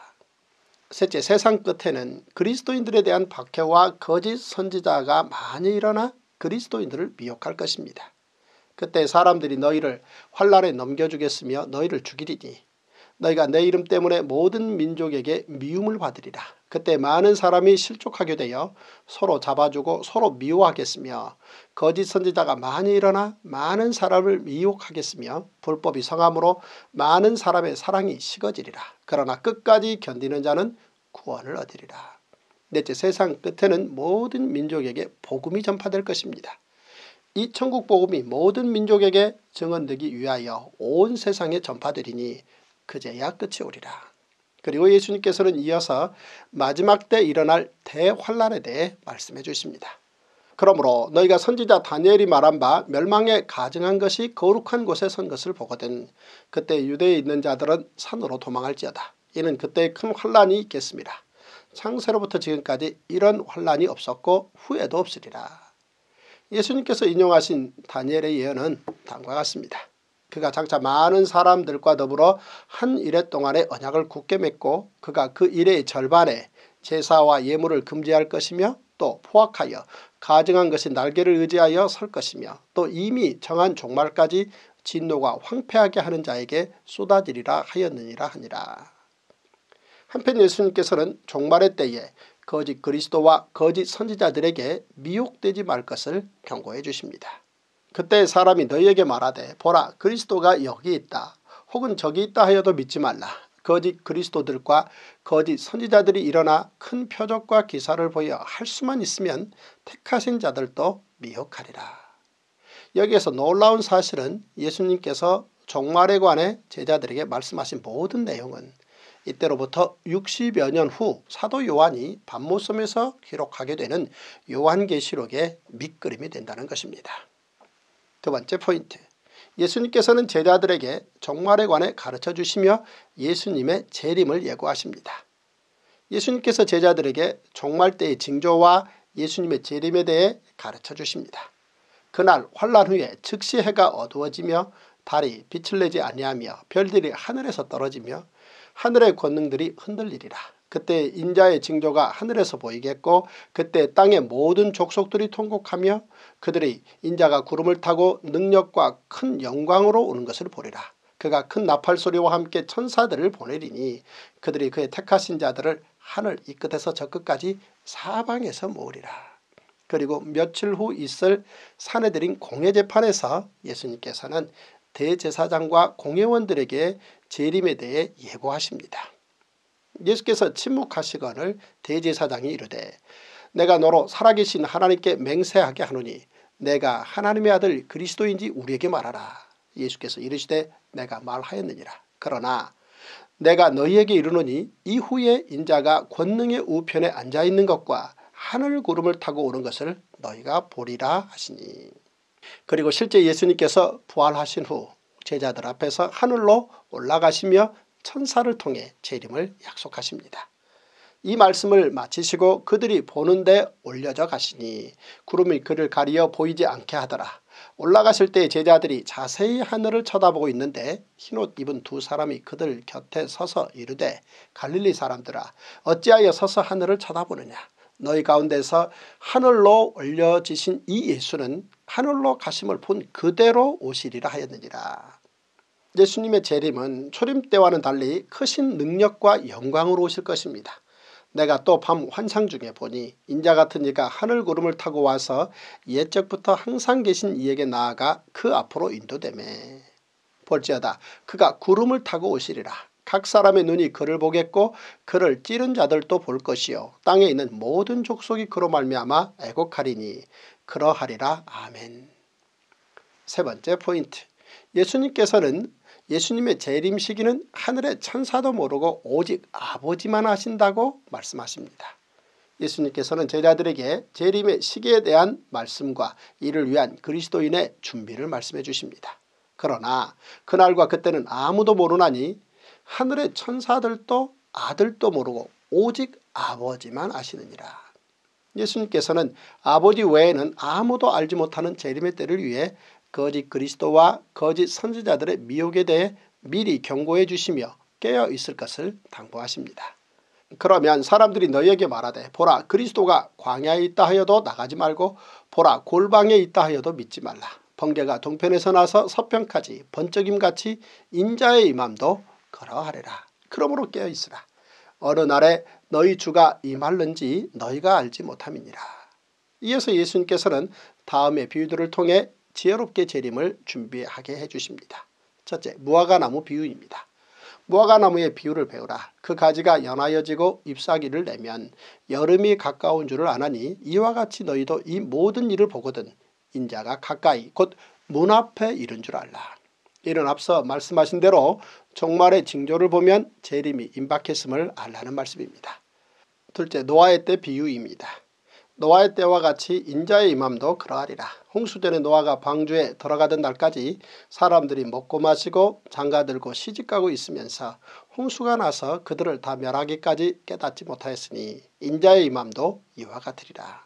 셋째, 세상 끝에는 그리스도인들에 대한 박해와 거짓 선지자가 많이 일어나 그리스도인들을 미혹할 것입니다. 그때 사람들이 너희를 환난에 넘겨주겠으며 너희를 죽이리니 너희가 내 이름 때문에 모든 민족에게 미움을 받으리라. 그때 많은 사람이 실족하게 되어 서로 잡아주고 서로 미워하겠으며 거짓 선지자가 많이 일어나 많은 사람을 미혹하겠으며 불법이 성함으로 많은 사람의 사랑이 식어지리라. 그러나 끝까지 견디는 자는 구원을 얻으리라. 넷째, 세상 끝에는 모든 민족에게 복음이 전파될 것입니다. 이 천국 복음이 모든 민족에게 증언되기 위하여 온 세상에 전파되리니 그제야 끝이 오리라. 그리고 예수님께서는 이어서 마지막 때 일어날 대환란에 대해 말씀해 주십니다. 그러므로 너희가 선지자 다니엘이 말한 바 멸망에 가증한 것이 거룩한 곳에 선 것을 보거든 그때 유대에 있는 자들은 산으로 도망할지어다. 이는 그때 큰 환란이 있겠습니다. 창세로부터 지금까지 이런 환란이 없었고 후에도 없으리라. 예수님께서 인용하신 다니엘의 예언은 다음과 같습니다. 그가 장차 많은 사람들과 더불어 한 이래 동안의 언약을 굳게 맺고 그가 그 일의 절반에 제사와 예물을 금지할 것이며 또 포악하여 가증한 것이 날개를 의지하여 설 것이며 또 이미 정한 종말까지 진노가 황폐하게 하는 자에게 쏟아지리라 하였느니라 하니라. 한편 예수님께서는 종말의 때에 거짓 그리스도와 거짓 선지자들에게 미혹되지 말 것을 경고해 주십니다. 그때 사람이 너희에게 말하되 보라 그리스도가 여기 있다 혹은 저기 있다 하여도 믿지 말라. 거짓 그리스도들과 거짓 선지자들이 일어나 큰 표적과 기사를 보여 할 수만 있으면 택하신 자들도 미혹하리라. 여기에서 놀라운 사실은 예수님께서 종말에 관해 제자들에게 말씀하신 모든 내용은 이때로부터 육십여 년 후 사도 요한이 반모섬에서 기록하게 되는 요한계시록의 밑그림이 된다는 것입니다. 두 번째 포인트, 예수님께서는 제자들에게 종말에 관해 가르쳐 주시며 예수님의 재림을 예고하십니다. 예수님께서 제자들에게 종말 때의 징조와 예수님의 재림에 대해 가르쳐 주십니다. 그날 환란 후에 즉시 해가 어두워지며 달이 빛을 내지 아니하며 별들이 하늘에서 떨어지며 하늘의 권능들이 흔들리리라. 그때 인자의 징조가 하늘에서 보이겠고 그때 땅의 모든 족속들이 통곡하며 그들이 인자가 구름을 타고 능력과 큰 영광으로 오는 것을 보리라. 그가 큰 나팔소리와 함께 천사들을 보내리니 그들이 그의 택하신 자들을 하늘 이 끝에서 저 끝까지 사방에서 모으리라. 그리고 며칠 후 있을 사내들인 공회재판에서 예수님께서는 대제사장과 공회원들에게 재림에 대해 예고하십니다. 예수께서 침묵하시거늘 대제사장이 이르되 내가 너로 살아계신 하나님께 맹세하게 하노니 내가 하나님의 아들 그리스도인지 우리에게 말하라. 예수께서 이르시되 내가 말하였느니라. 그러나 내가 너희에게 이르노니 이후에 인자가 권능의 우편에 앉아있는 것과 하늘 구름을 타고 오는 것을 너희가 보리라 하시니. 그리고 실제 예수님께서 부활하신 후 제자들 앞에서 하늘로 올라가시며 천사를 통해 재림을 약속하십니다. 이 말씀을 마치시고 그들이 보는데 올려져 가시니 구름이 그를 가리어 보이지 않게 하더라. 올라가실 때 제자들이 자세히 하늘을 쳐다보고 있는데 흰옷 입은 두 사람이 그들 곁에 서서 이르되 갈릴리 사람들아 어찌하여 서서 하늘을 쳐다보느냐. 너희 가운데서 하늘로 올려지신 이 예수는 하늘로 가심을 본 그대로 오시리라 하였느니라. 예수님의 재림은 초림 때와는 달리 크신 능력과 영광으로 오실 것입니다. 내가 또 밤 환상 중에 보니 인자 같은 이가 하늘 구름을 타고 와서 옛적부터 항상 계신 이에게 나아가 그 앞으로 인도되매 볼지어다 그가 구름을 타고 오시리라. 각 사람의 눈이 그를 보겠고 그를 찌른 자들도 볼 것이요 땅에 있는 모든 족속이 그로 말미암아 애곡하리니 그러하리라. 아멘. 세 번째 포인트. 예수님께서는 예수님의 재림 시기는 하늘의 천사도 모르고 오직 아버지만 아신다고 말씀하십니다. 예수님께서는 제자들에게 재림의 시기에 대한 말씀과 이를 위한 그리스도인의 준비를 말씀해 주십니다. 그러나 그날과 그때는 아무도 모르나니 하늘의 천사들도 아들도 모르고 오직 아버지만 아시느니라. 예수님께서는 아버지 외에는 아무도 알지 못하는 재림의 때를 위해 거짓 그리스도와 거짓 선지자들의 미혹에 대해 미리 경고해 주시며 깨어 있을 것을 당부하십니다. 그러면 사람들이 너희에게 말하되 보라 그리스도가 광야에 있다 하여도 나가지 말고 보라 골방에 있다 하여도 믿지 말라. 번개가 동편에서 나서 서편까지 번쩍임같이 인자의 임함도 그러하리라. 그러므로 깨어 있으라. 어느 날에 너희 주가 임할는지 너희가 알지 못함이니라. 이어서 예수님께서는 다음의 비유들을 통해 지혜롭게 재림을 준비하게 해주십니다. 첫째, 무화과나무 비유입니다. 무화과나무의 비유를 배우라. 그 가지가 연하여지고 잎사귀를 내면 여름이 가까운 줄을 아나니 이와 같이 너희도 이 모든 일을 보거든 인자가 가까이 곧 문 앞에 이른 줄 알라. 이는 앞서 말씀하신 대로 종말의 징조를 보면 재림이 임박했음을 알라는 말씀입니다. 둘째, 노아의 때 비유입니다. 노아의 때와 같이 인자의 임함도 그러하리라. 홍수전에 노아가 방주에 들어가던 날까지 사람들이 먹고 마시고 장가들고 시집가고 있으면서 홍수가 나서 그들을 다 멸하기까지 깨닫지 못하였으니 인자의 임함도 이와 같으리라.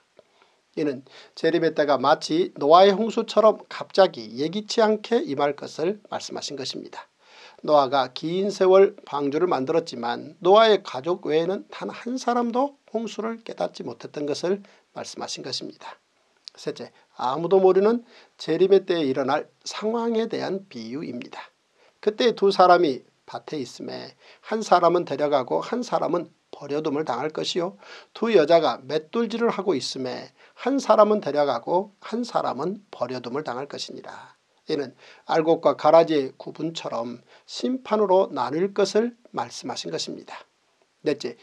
이는 재림의 때가 마치 노아의 홍수처럼 갑자기 예기치 않게 임할 것을 말씀하신 것입니다. 노아가 긴 세월 방주를 만들었지만 노아의 가족 외에는 단 한 사람도 홍수를 깨닫지 못했던 것을 말씀하신 것입니다. 셋째, 아무도 모르는 재림의 때에 일어날 상황에 대한 비유입니다. 그때 두 사람이 밭에 있음에 한 사람은 데려가고 한 사람은 버려둠을 당할 것이요 두 여자가 맷돌질을 하고 있음에 한 사람은 데려가고 한 사람은 버려둠을 당할 것이니라. 이는 알곡과 가라지의 구분처럼 심판으로 나눌 것을 말씀하신 것입니다. 넷째,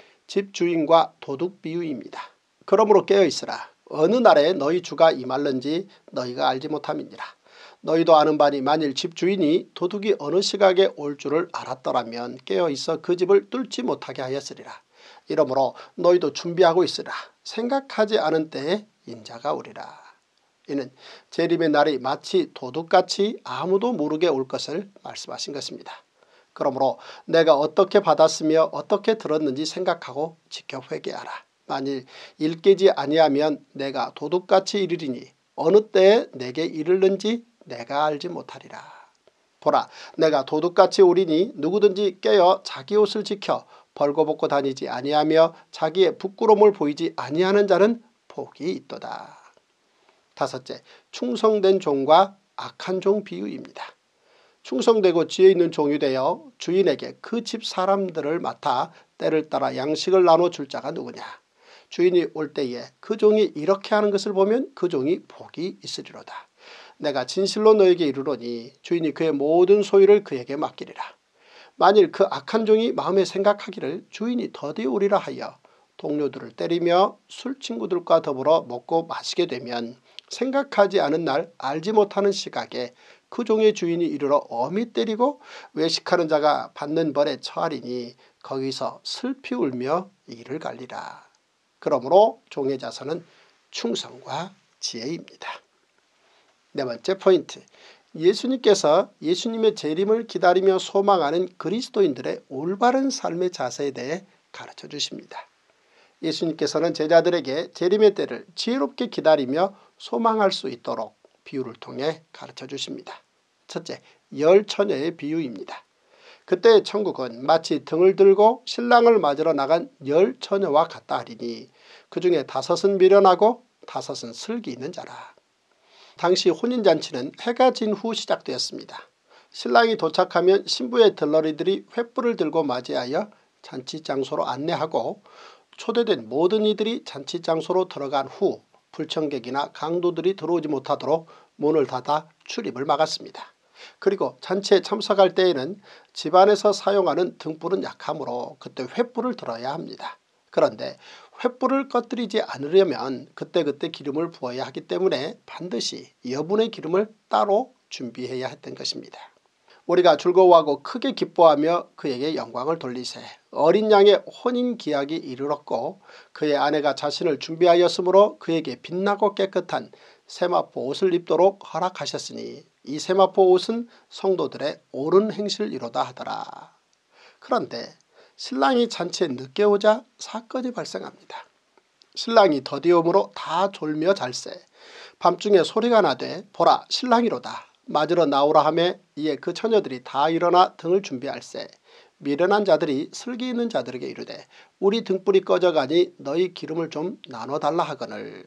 집주인과 도둑 비유입니다. 그러므로 깨어있으라. 어느 날에 너희 주가 임할는지 너희가 알지 못함이니라. 너희도 아는 바니 만일 집주인이 도둑이 어느 시각에 올 줄을 알았더라면 깨어있어 그 집을 뚫지 못하게 하였으리라. 이러므로 너희도 준비하고 있으라. 생각하지 않은 때에 인자가 오리라. 이는 재림의 날이 마치 도둑같이 아무도 모르게 올 것을 말씀하신 것입니다. 그러므로 내가 어떻게 받았으며 어떻게 들었는지 생각하고 지켜 회개하라. 만일 일깨지 아니하면 내가 도둑같이 이르리니 어느 때에 내게 이르는지 내가 알지 못하리라. 보라, 내가 도둑같이 오리니 누구든지 깨어 자기 옷을 지켜 벌거벗고 다니지 아니하며 자기의 부끄러움을 보이지 아니하는 자는 복이 있도다. 다섯째, 충성된 종과 악한 종 비유입니다. 충성되고 지혜 있는 종이 되어 주인에게 그 집 사람들을 맡아 때를 따라 양식을 나눠줄 자가 누구냐. 주인이 올 때에 그 종이 이렇게 하는 것을 보면 그 종이 복이 있으리로다. 내가 진실로 너에게 이르노니 주인이 그의 모든 소유를 그에게 맡기리라. 만일 그 악한 종이 마음에 생각하기를 주인이 더디 오리라 하여 동료들을 때리며 술 친구들과 더불어 먹고 마시게 되면 생각하지 않은 날 알지 못하는 시각에 그 종의 주인이 이르러 엄히 때리고 외식하는 자가 받는 벌에 처하리니 거기서 슬피 울며 이를 갈리라. 그러므로 종의 자선은 충성과 지혜입니다. 네 번째 포인트, 예수님께서 예수님의 재림을 기다리며 소망하는 그리스도인들의 올바른 삶의 자세에 대해 가르쳐 주십니다. 예수님께서는 제자들에게 재림의 때를 지혜롭게 기다리며 소망할 수 있도록 비유를 통해 가르쳐 주십니다. 첫째, 열 처녀의 비유입니다. 그때의 천국은 마치 등을 들고 신랑을 맞으러 나간 열 처녀와 같다 하리니 그 중에 다섯은 미련하고 다섯은 슬기 있는 자라. 당시 혼인잔치는 해가 진 후 시작되었습니다. 신랑이 도착하면 신부의 들러리들이 횃불을 들고 맞이하여 잔치 장소로 안내하고 초대된 모든 이들이 잔치 장소로 들어간 후 불청객이나 강도들이 들어오지 못하도록 문을 닫아 출입을 막았습니다. 그리고 잔치에 참석할 때에는 집안에서 사용하는 등불은 약하므로 그때 횃불을 들어야 합니다. 그런데 횃불을 꺼뜨리지 않으려면 그때그때 기름을 부어야 하기 때문에 반드시 여분의 기름을 따로 준비해야 했던 것입니다. 우리가 즐거워하고 크게 기뻐하며 그에게 영광을 돌리세. 어린 양의 혼인기약이 이르렀고 그의 아내가 자신을 준비하였으므로 그에게 빛나고 깨끗한 세마포 옷을 입도록 허락하셨으니 이 세마포 옷은 성도들의 옳은 행실이로다 하더라. 그런데 신랑이 잔치에 늦게 오자 사건이 발생합니다. 신랑이 더디움으로 다 졸며 잘세. 밤중에 소리가 나되 보라 신랑이로다. 맞으러 나오라 하매 이에 그 처녀들이 다 일어나 등을 준비할세. 미련한 자들이 슬기 있는 자들에게 이르되 우리 등불이 꺼져가니 너희 기름을 좀 나눠달라 하거늘.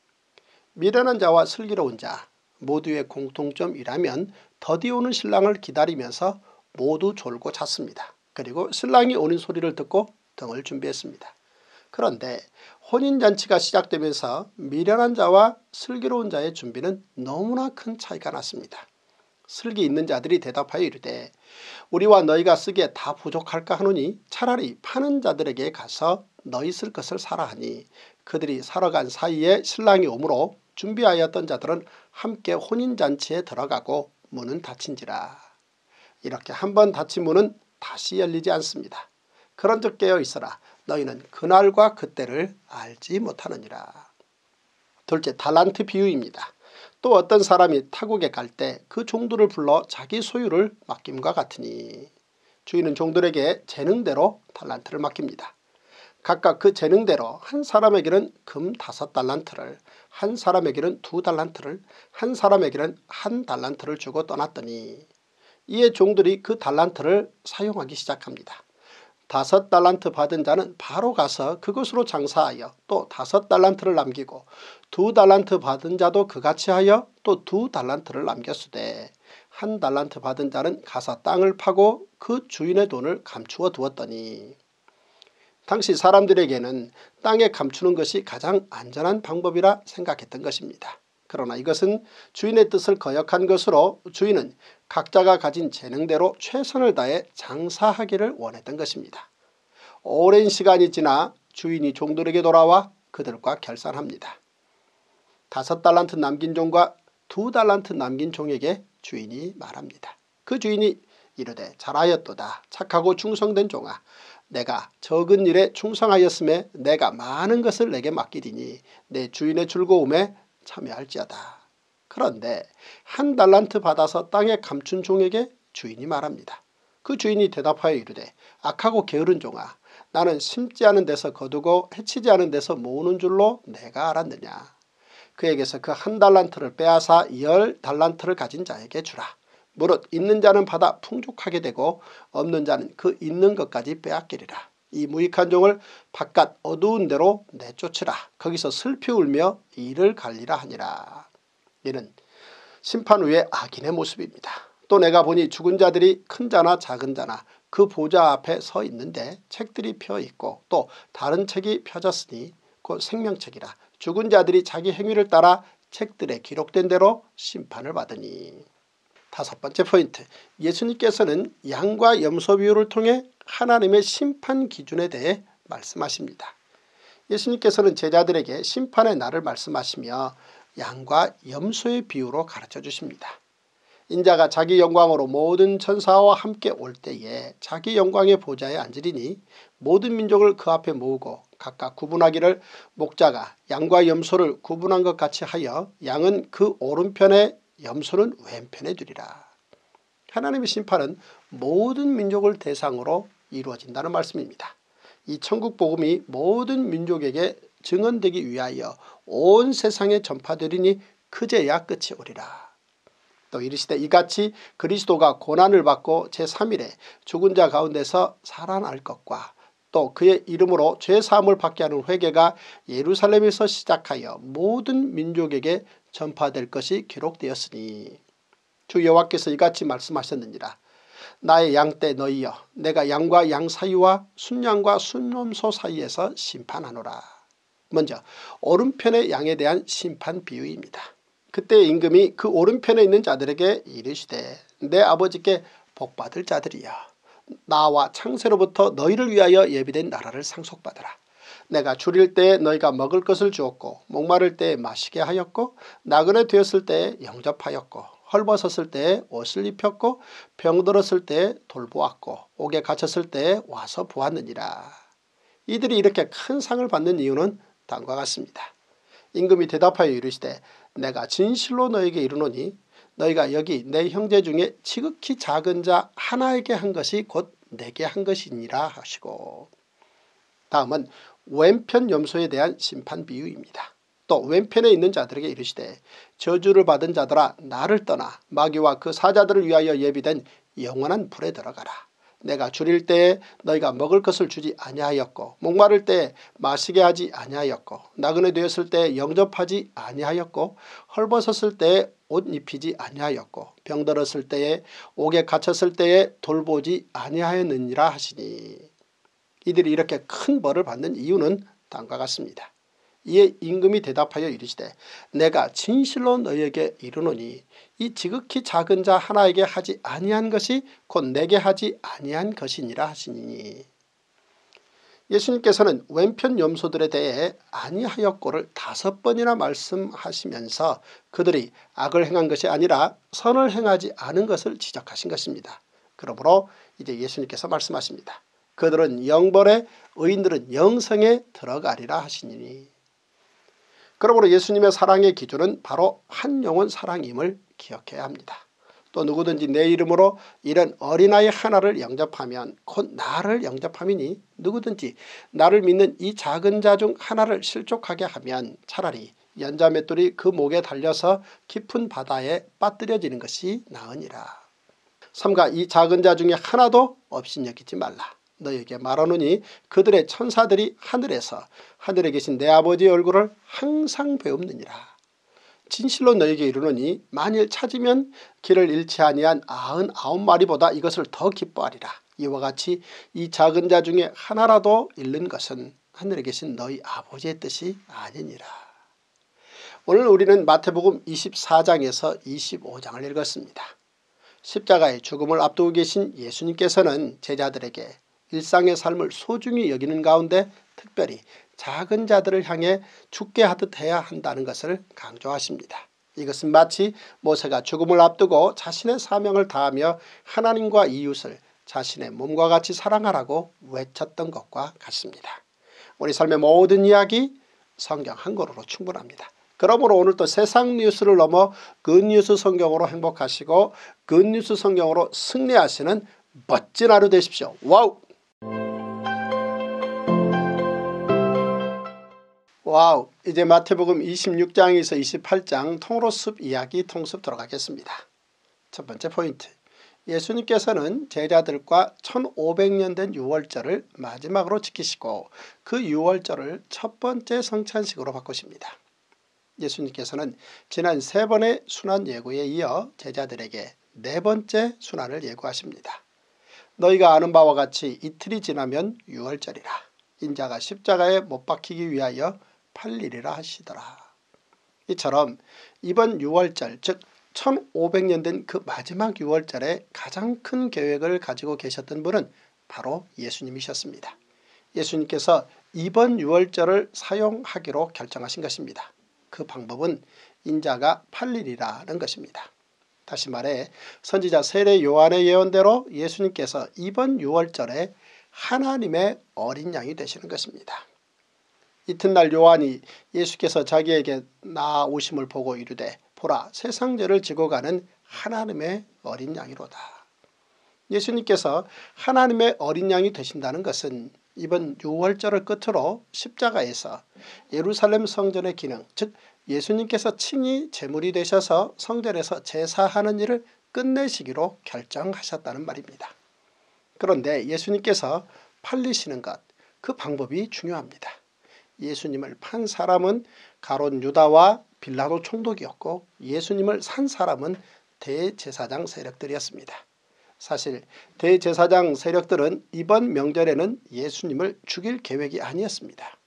미련한 자와 슬기로운 자 모두의 공통점이라면 더디 오는 신랑을 기다리면서 모두 졸고 잤습니다. 그리고 신랑이 오는 소리를 듣고 등을 준비했습니다. 그런데 혼인잔치가 시작되면서 미련한 자와 슬기로운 자의 준비는 너무나 큰 차이가 났습니다. 슬기 있는 자들이 대답하여 이르되 우리와 너희가 쓰기에 다 부족할까 하노니 차라리 파는 자들에게 가서 너희 쓸 것을 사라 하니 그들이 사러 간 사이에 신랑이 오므로 준비하였던 자들은 함께 혼인잔치에 들어가고 문은 닫힌지라. 이렇게 한번 닫힌 문은 다시 열리지 않습니다. 그런즉 깨어 있어라. 너희는 그날과 그때를 알지 못하느니라. 둘째, 달란트 비유입니다. 또 어떤 사람이 타국에 갈 때 그 종들을 불러 자기 소유를 맡김과 같으니 주인은 종들에게 재능대로 달란트를 맡깁니다. 각각 그 재능대로 한 사람에게는 금 다섯 달란트를, 한 사람에게는 두 달란트를, 한 사람에게는 한 달란트를 주고 떠났더니 이에 종들이 그 달란트를 사용하기 시작합니다. 다섯 달란트 받은 자는 바로 가서 그것으로 장사하여 또 다섯 달란트를 남기고 두 달란트 받은 자도 그같이 하여 또 두 달란트를 남겼으되 한 달란트 받은 자는 가서 땅을 파고 그 주인의 돈을 감추어 두었더니 당시 사람들에게는 땅에 감추는 것이 가장 안전한 방법이라 생각했던 것입니다. 그러나 이것은 주인의 뜻을 거역한 것으로 주인은 각자가 가진 재능대로 최선을 다해 장사하기를 원했던 것입니다. 오랜 시간이 지나 주인이 종들에게 돌아와 그들과 결산합니다. 다섯 달란트 남긴 종과 두 달란트 남긴 종에게 주인이 말합니다. 그 주인이 이르되 잘하였도다. 착하고 충성된 종아. 내가 적은 일에 충성하였음에 내가 많은 것을 내게 맡기리니 내 주인의 즐거움에 참여할지어다. 그런데 한 달란트 받아서 땅에 감춘 종에게 주인이 말합니다. 그 주인이 대답하여 이르되 악하고 게으른 종아. 나는 심지 않은 데서 거두고 해치지 않은 데서 모으는 줄로 내가 알았느냐. 그에게서 그 한 달란트를 빼앗아 열 달란트를 가진 자에게 주라. 무릇 있는 자는 받아 풍족하게 되고 없는 자는 그 있는 것까지 빼앗기리라. 이 무익한 종을 바깥 어두운 데로 내쫓으라. 거기서 슬피 울며 이를 갈리라 하니라. 이는 심판 후의 악인의 모습입니다. 또 내가 보니 죽은 자들이 큰 자나 작은 자나 그 보좌 앞에 서 있는데 책들이 펴 있고 또 다른 책이 펴졌으니 곧 생명책이라. 죽은 자들이 자기 행위를 따라 책들에 기록된 대로 심판을 받으니. 다섯 번째 포인트, 예수님께서는 양과 염소 비유를 통해 하나님의 심판 기준에 대해 말씀하십니다. 예수님께서는 제자들에게 심판의 날을 말씀하시며 양과 염소의 비유로 가르쳐 주십니다. 인자가 자기 영광으로 모든 천사와 함께 올 때에 자기 영광의 보좌에 앉으리니 모든 민족을 그 앞에 모으고 각각 구분하기를 목자가 양과 염소를 구분한 것 같이 하여 양은 그 오른편에 염소는 왼편에 두리라. 하나님의 심판은 모든 민족을 대상으로 이루어진다는 말씀입니다. 이 천국 복음이 모든 민족에게 증언되기 위하여 온 세상에 전파되리니 그제야 끝이 오리라. 또 이르시되 이같이 그리스도가 고난을 받고 제삼 일에 죽은 자 가운데서 살아날 것과 또 그의 이름으로 죄사함을 받게 하는 회개가 예루살렘에서 시작하여 모든 민족에게 전파될 것이 기록되었으니 주 여호와께서 이같이 말씀하셨느니라. 나의 양떼 너희여, 내가 양과 양 사이와 순양과 순염소 사이에서 심판하노라. 먼저 오른편의 양에 대한 심판 비유입니다. 그때 임금이 그 오른편에 있는 자들에게 이르시되 내 아버지께 복받을 자들이여, 나와 창세로부터 너희를 위하여 예비된 나라를 상속받으라. 내가 줄일 때에 너희가 먹을 것을 주었고 목마를 때에 마시게 하였고 나그네 되었을 때에 영접하였고 헐벗었을 때에 옷을 입혔고 병들었을 때에 돌보았고 옥에 갇혔을 때에 와서 보았느니라. 이들이 이렇게 큰 상을 받는 이유는 다음과 같습니다. 임금이 대답하여 이르시되 내가 진실로 너에게 이르노니 너희가 여기 내 형제 중에 지극히 작은 자 하나에게 한 것이 곧 내게 한 것이니라 하시고, 다음은 왼편 염소에 대한 심판 비유입니다. 또 왼편에 있는 자들에게 이르시되 저주를 받은 자들아 나를 떠나 마귀와 그 사자들을 위하여 예비된 영원한 불에 들어가라. 내가 줄일 때에 너희가 먹을 것을 주지 아니하였고 목마를 때에 마시게 하지 아니하였고 나그네 되었을 때에 영접하지 아니하였고 헐벗었을 때에 옷 입히지 아니하였고 병들었을 때에 옥에 갇혔을 때에 돌보지 아니하였느니라 하시니. 이들이 이렇게 큰 벌을 받는 이유는 다음과 같습니다. 이에 임금이 대답하여 이르시되 내가 진실로 너희에게 이르노니 이 지극히 작은 자 하나에게 하지 아니한 것이 곧 내게 하지 아니한 것이니라 하시니. 예수님께서는 왼편 염소들에 대해 아니하였고를 다섯 번이나 말씀하시면서 그들이 악을 행한 것이 아니라 선을 행하지 않은 것을 지적하신 것입니다. 그러므로 이제 예수님께서 말씀하십니다. 그들은 영벌에 의인들은 영생에 들어가리라 하시니. 그러므로 예수님의 사랑의 기준은 바로 한 영혼 사랑임을 기억해야 합니다. 또 누구든지 내 이름으로 이런 어린아이 하나를 영접하면 곧 나를 영접함이니 누구든지 나를 믿는 이 작은 자 중 하나를 실족하게 하면 차라리 연자 맷돌이 그 목에 달려서 깊은 바다에 빠뜨려지는 것이 나으니라. 삼가 이 작은 자 중에 하나도 업신여기지 말라. 너희에게 말하노니 그들의 천사들이 하늘에서 하늘에 계신 내 아버지의 얼굴을 항상 배웁느니라. 진실로 너희에게 이르노니 만일 찾으면 길을 잃지 아니한 아흔아홉 마리보다 이것을 더 기뻐하리라. 이와 같이 이 작은 자 중에 하나라도 잃는 것은 하늘에 계신 너희 아버지의 뜻이 아니니라. 오늘 우리는 마태복음 이십사 장에서 이십오 장을 읽었습니다. 십자가의 죽음을 앞두고 계신 예수님께서는 제자들에게 일상의 삶을 소중히 여기는 가운데 특별히 작은 자들을 향해 죽게 하듯 해야 한다는 것을 강조하십니다. 이것은 마치 모세가 죽음을 앞두고 자신의 사명을 다하며 하나님과 이웃을 자신의 몸과 같이 사랑하라고 외쳤던 것과 같습니다. 우리 삶의 모든 이야기 성경 한 권으로 충분합니다. 그러므로 오늘도 세상 뉴스를 넘어 굿뉴스 성경으로 행복하시고 굿뉴스 성경으로 승리하시는 멋진 하루 되십시오. 와우! 와우! 이제 마태복음 이십육 장에서 이십팔 장 통로숲 이야기 통습 들어가겠습니다. 첫 번째 포인트, 예수님께서는 제자들과 천오백 년 된 유월절을 마지막으로 지키시고 그 유월절을 첫 번째 성찬식으로 바꾸십니다. 예수님께서는 지난 세 번의 순환 예고에 이어 제자들에게 네 번째 순환을 예고하십니다. 너희가 아는 바와 같이 이틀이 지나면 유월절이라. 인자가 십자가에 못 박히기 위하여 팔리리라 하시더라. 이처럼 이번 유월절 즉 천오백 년 된 그 마지막 유월절에 가장 큰 계획을 가지고 계셨던 분은 바로 예수님이셨습니다. 예수님께서 이번 유월절을 사용하기로 결정하신 것입니다. 그 방법은 인자가 팔리리라는 것입니다. 다시 말해 선지자 세례 요한의 예언대로 예수님께서 이번 유월절에 하나님의 어린 양이 되시는 것입니다. 이튿날 요한이 예수께서 자기에게 나아오심을 보고 이르되 보라 세상 죄를 지고 가는 하나님의 어린 양이로다. 예수님께서 하나님의 어린 양이 되신다는 것은 이번 유월절을 끝으로 십자가에서 예루살렘 성전의 기능 즉 예수님께서 친히 제물이 되셔서 성전에서 제사하는 일을 끝내시기로 결정하셨다는 말입니다. 그런데 예수님께서 팔리시는 것, 그 방법이 중요합니다. 예수님을 판 사람은 가롯 유다와 빌라도 총독이었고 예수님을 산 사람은 대제사장 세력들이었습니다. 사실 대제사장 세력들은 이번 명절에는 예수님을 죽일 계획이 아니었습니다.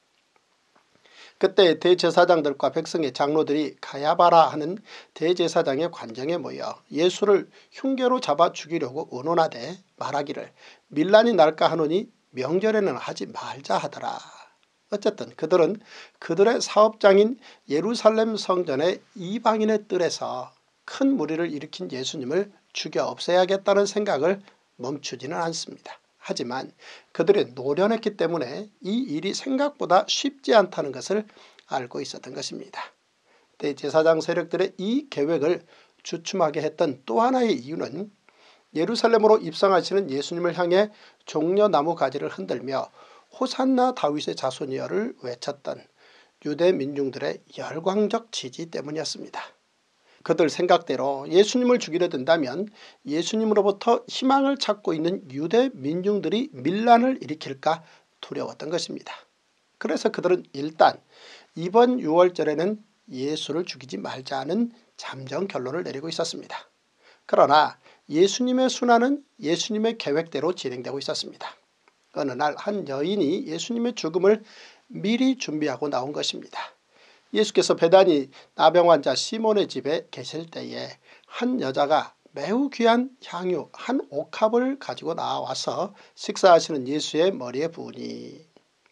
그때 대제사장들과 백성의 장로들이 가야바라 하는 대제사장의 관정에 모여 예수를 흉계로 잡아 죽이려고 의논하되 말하기를 밀란이 날까 하노니 명절에는 하지 말자 하더라. 어쨌든 그들은 그들의 사업장인 예루살렘 성전의 이방인의 뜰에서 큰 무리를 일으킨 예수님을 죽여 없애야겠다는 생각을 멈추지는 않습니다. 하지만 그들이 노련했기 때문에 이 일이 생각보다 쉽지 않다는 것을 알고 있었던 것입니다. 대제사장 세력들의 이 계획을 주춤하게 했던 또 하나의 이유는 예루살렘으로 입성하시는 예수님을 향해 종려나무 가지를 흔들며 호산나 다윗의 자손이여를 외쳤던 유대 민중들의 열광적 지지 때문이었습니다. 그들 생각대로 예수님을 죽이려 든다면 예수님으로부터 희망을 찾고 있는 유대 민중들이 밀란을 일으킬까 두려웠던 것입니다. 그래서 그들은 일단 이번 유월절에는 예수를 죽이지 말자는 잠정 결론을 내리고 있었습니다. 그러나 예수님의 순환은 예수님의 계획대로 진행되고 있었습니다. 어느 날 한 여인이 예수님의 죽음을 미리 준비하고 나온 것입니다. 예수께서 베다니 나병 환자 시몬의 집에 계실 때에 한 여자가 매우 귀한 향유 한 옥합을 가지고 나와서 식사하시는 예수의 머리에 부으니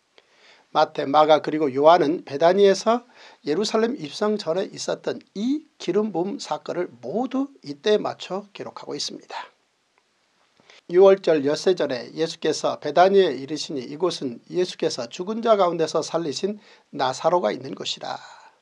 마태, 마가 그리고 요한은 베다니에서 예루살렘 입성 전에 있었던 이 기름 부음 사건을 모두 이때에 맞춰 기록하고 있습니다. 유월절 엿새전에 예수께서 베다니에 이르시니 이곳은 예수께서 죽은 자 가운데서 살리신 나사로가 있는 곳이라.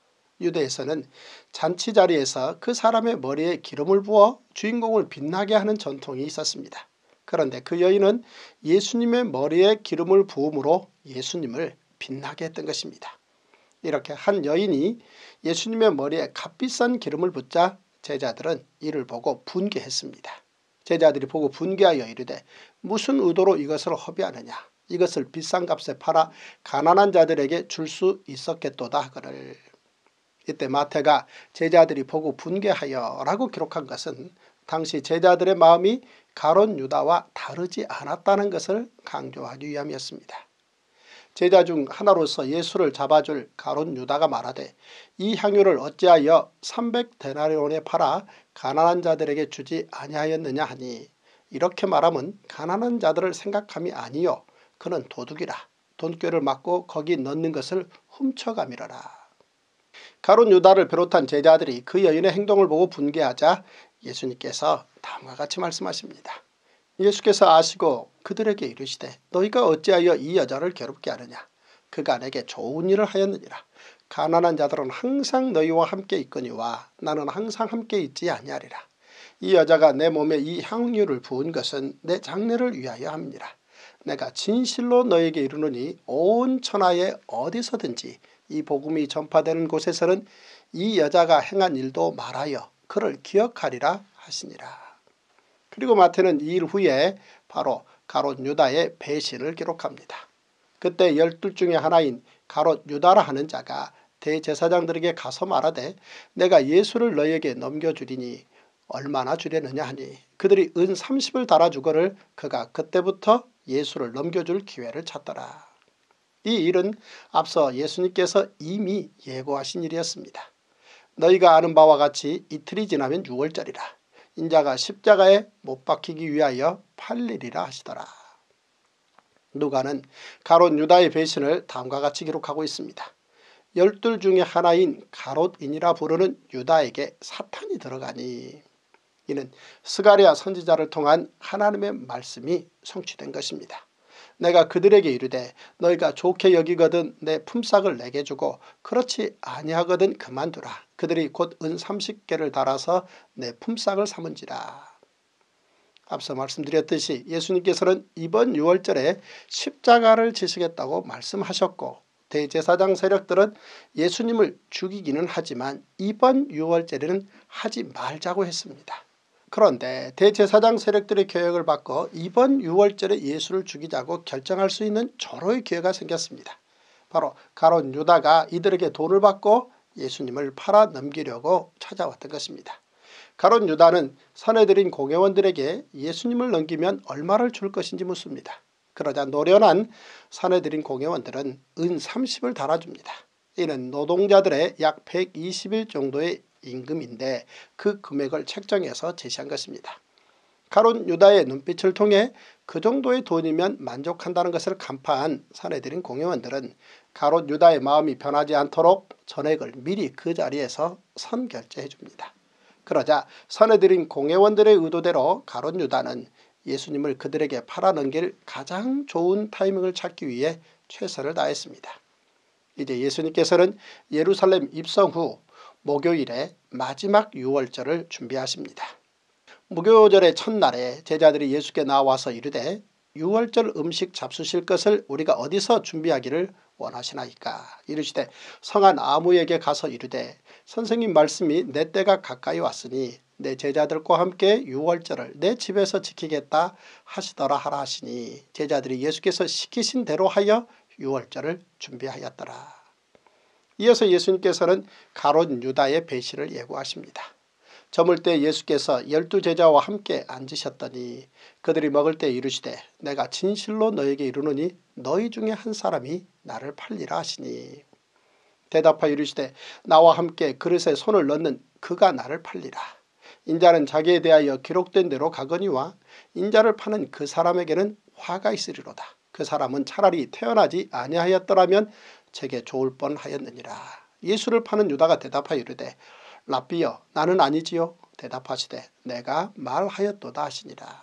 유대에서는 잔치 자리에서 그 사람의 머리에 기름을 부어 주인공을 빛나게 하는 전통이 있었습니다. 그런데 그 여인은 예수님의 머리에 기름을 부음으로 예수님을 빛나게 했던 것입니다. 이렇게 한 여인이 예수님의 머리에 값비싼 기름을 붓자 제자들은 이를 보고 분개했습니다. 제자들이 보고 분개하여 이르되 무슨 의도로 이것을 허비하느냐. 이것을 비싼 값에 팔아 가난한 자들에게 줄 수 있었겠도다 하거늘. 이때 마태가 제자들이 보고 분개하여 라고 기록한 것은 당시 제자들의 마음이 가롯 유다와 다르지 않았다는 것을 강조하기 위함이었습니다. 제자 중 하나로서 예수를 잡아줄 가롯 유다가 말하되 이 향유를 어찌하여 삼백 데나리온에 팔아 가난한 자들에게 주지 아니하였느냐 하니 이렇게 말하면 가난한 자들을 생각함이 아니요 그는 도둑이라. 돈꾀를 맞고 거기 넣는 것을 훔쳐가미러라. 가롯 유다를 비롯한 제자들이 그 여인의 행동을 보고 분개하자 예수님께서 다음과 같이 말씀하십니다. 예수께서 아시고 그들에게 이르시되 너희가 어찌하여 이 여자를 괴롭게 하느냐. 그가 내게 좋은 일을 하였느니라. 가난한 자들은 항상 너희와 함께 있거니와 나는 항상 함께 있지 아니하리라. 이 여자가 내 몸에 이 향유를 부은 것은 내 장례를 위하여 함이니라. 내가 진실로 너에게 이르노니 온 천하에 어디서든지 이 복음이 전파되는 곳에서는 이 여자가 행한 일도 말하여 그를 기억하리라 하시니라. 그리고 마태는 이 일 후에 바로 가롯 유다의 배신을 기록합니다. 그때 열둘 중에 하나인 가롯 유다라 하는 자가 대제사장들에게 가서 말하되 내가 예수를 너희에게 넘겨주리니 얼마나 주려느냐 하니 그들이 은 삼십을 달아주거를 그가 그때부터 예수를 넘겨줄 기회를 찾더라. 이 일은 앞서 예수님께서 이미 예고하신 일이었습니다. 너희가 아는 바와 같이 이틀이 지나면 유월절이라. 인자가 십자가에 못 박히기 위하여 팔리리라 하시더라. 누가는 가롯 유다의 배신을 다음과 같이 기록하고 있습니다. 열둘 중에 하나인 가롯인이라 부르는 유다에게 사탄이 들어가니 이는 스가랴 선지자를 통한 하나님의 말씀이 성취된 것입니다. 내가 그들에게 이르되 너희가 좋게 여기거든 내 품삯을 내게 주고 그렇지 아니하거든 그만두라. 그들이 곧 은 삼십 개를 달아서 내 품삯을 삼은지라. 앞서 말씀드렸듯이 예수님께서는 이번 유월절에 십자가를 지시겠다고 말씀하셨고 대제사장 세력들은 예수님을 죽이기는 하지만 이번 유월절에는 하지 말자고 했습니다. 그런데 대제사장 세력들의 계획을 바꿔 이번 유월절에 예수를 죽이자고 결정할 수 있는 절호의 기회가 생겼습니다. 바로 가롯 유다가 이들에게 돈을 받고 예수님을 팔아 넘기려고 찾아왔던 것입니다. 가롯 유다는 선해드린 공회원들에게 예수님을 넘기면 얼마를 줄 것인지 묻습니다. 그러자 노련한 선해드린 공회원들은 은 삼십을 달아줍니다. 이는 노동자들의 약 백이십 일 정도의 임금인데 그 금액을 책정해서 제시한 것입니다. 가롯 유다의 눈빛을 통해 그 정도의 돈이면 만족한다는 것을 간파한 선해드린 공회원들은 가롯 유다의 마음이 변하지 않도록 전액을 미리 그 자리에서 선결제해 줍니다. 그러자 선해드린 공회원들의 의도대로 가롯 유다는 예수님을 그들에게 팔아넘길 가장 좋은 타이밍을 찾기 위해 최선을 다했습니다. 이제 예수님께서는 예루살렘 입성 후 목요일에 마지막 유월절을 준비하십니다. 무교절의 첫날에 제자들이 예수께 나와서 이르되 유월절 음식 잡수실 것을 우리가 어디서 준비하기를 원하시나이까. 이르시되 성한 아무에게 가서 이르되 선생님 말씀이 내 때가 가까이 왔으니 내 제자들과 함께 유월절을 내 집에서 지키겠다 하시더라 하라 하시니 제자들이 예수께서 시키신 대로 하여 유월절을 준비하였더라. 이어서 예수님께서는 가롯 유다의 배신을 예고하십니다. 저물 때 예수께서 열두 제자와 함께 앉으셨더니 그들이 먹을 때 이르시되 내가 진실로 너에게 이르노니 너희 중에 한 사람이 나를 팔리라 하시니 대답하여 이르시되 나와 함께 그릇에 손을 넣는 그가 나를 팔리라. 인자는 자기에 대하여 기록된 대로 가거니와 인자를 파는 그 사람에게는 화가 있으리로다. 그 사람은 차라리 태어나지 아니하였더라면 제게 좋을 뻔하였느니라. 예수를 파는 유다가 대답하여 이르되 랍비여 나는 아니지요. 대답하시되 내가 말하였도다 하시니라.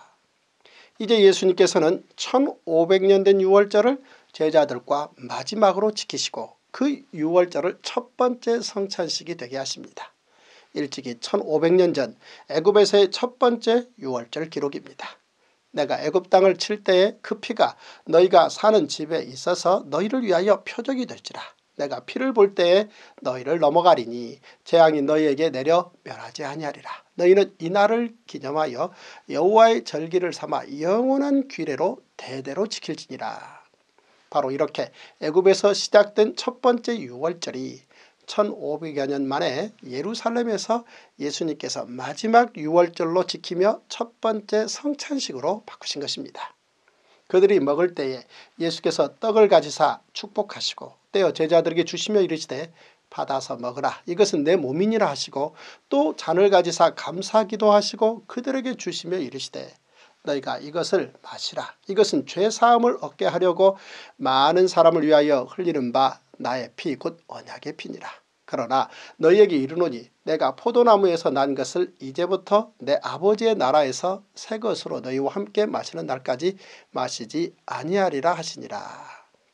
이제 예수님께서는 천오백 년 된 유월절을 제자들과 마지막으로 지키시고 그 유월절을 첫 번째 성찬식이 되게 하십니다. 일찍이 천오백 년 전 애굽에서의 첫 번째 유월절 기록입니다. 내가 애굽 땅을 칠 때에 그 피가 너희가 사는 집에 있어서 너희를 위하여 표적이 될지라. 내가 피를 볼 때에 너희를 넘어가리니 재앙이 너희에게 내려 멸하지 아니하리라. 너희는 이날을 기념하여 여호와의 절기를 삼아 영원한 규례로 대대로 지킬지니라. 바로 이렇게 애굽에서 시작된 첫 번째 유월절이 천오백여 년 만에 예루살렘에서 예수님께서 마지막 유월절로 지키며 첫 번째 성찬식으로 바꾸신 것입니다. 그들이 먹을 때에 예수께서 떡을 가지사 축복하시고 떼어 제자들에게 주시며 이르시되 받아서 먹으라. 이것은 내 몸이니라 하시고 또 잔을 가지사 감사기도 하시고 그들에게 주시며 이르시되 너희가 이것을 마시라. 이것은 죄사함을 얻게 하려고 많은 사람을 위하여 흘리는 바 나의 피 곧 언약의 피니라. 그러나 너희에게 이르노니 내가 포도나무에서 난 것을 이제부터 내 아버지의 나라에서 새 것으로 너희와 함께 마시는 날까지 마시지 아니하리라 하시니라.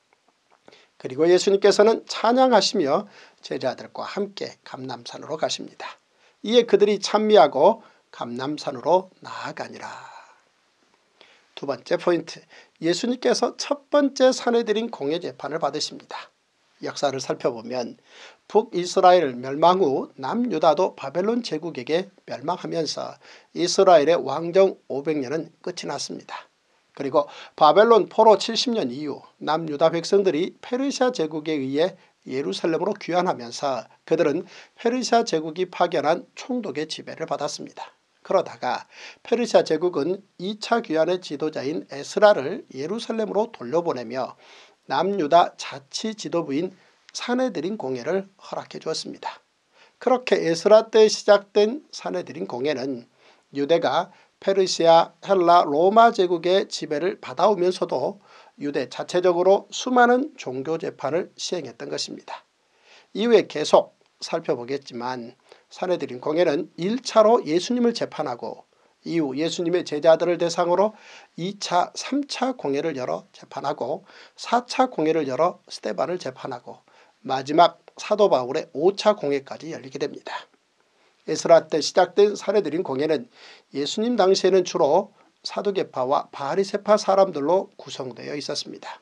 그리고 예수님께서는 찬양하시며 제자들과 함께 감람산으로 가십니다. 이에 그들이 찬미하고 감람산으로 나아가니라. 두 번째 포인트, 예수님께서 첫 번째 산해드린 공예재판을 받으십니다. 역사를 살펴보면 북이스라엘 멸망 후 남유다도 바벨론 제국에게 멸망하면서 이스라엘의 왕정 오백 년은 끝이 났습니다. 그리고 바벨론 포로 칠십 년 이후 남유다 백성들이 페르시아 제국에 의해 예루살렘으로 귀환하면서 그들은 페르시아 제국이 파견한 총독의 지배를 받았습니다. 그러다가 페르시아 제국은 이 차 귀환의 지도자인 에스라를 예루살렘으로 돌려보내며 남유다 자치 지도부인 산헤드린 공회를 허락해 주었습니다. 그렇게 에스라 때 시작된 사내들인 공예는 유대가 페르시아, 헬라, 로마 제국의 지배를 받아오면서도 유대 자체적으로 수많은 종교 재판을 시행했던 것입니다. 이후에 계속 살펴보겠지만 사내들인 공예는 일 차로 예수님을 재판하고 이후 예수님의 제자들을 대상으로 이 차, 삼 차 공예를 열어 재판하고 사 차 공예를 열어 스데반을 재판하고 마지막 사도 바울의 오 차 공예까지 열리게 됩니다. 에스라 때 시작된 사내들인 공예는 예수님 당시에는 주로 사두개파와 바리새파 사람들로 구성되어 있었습니다.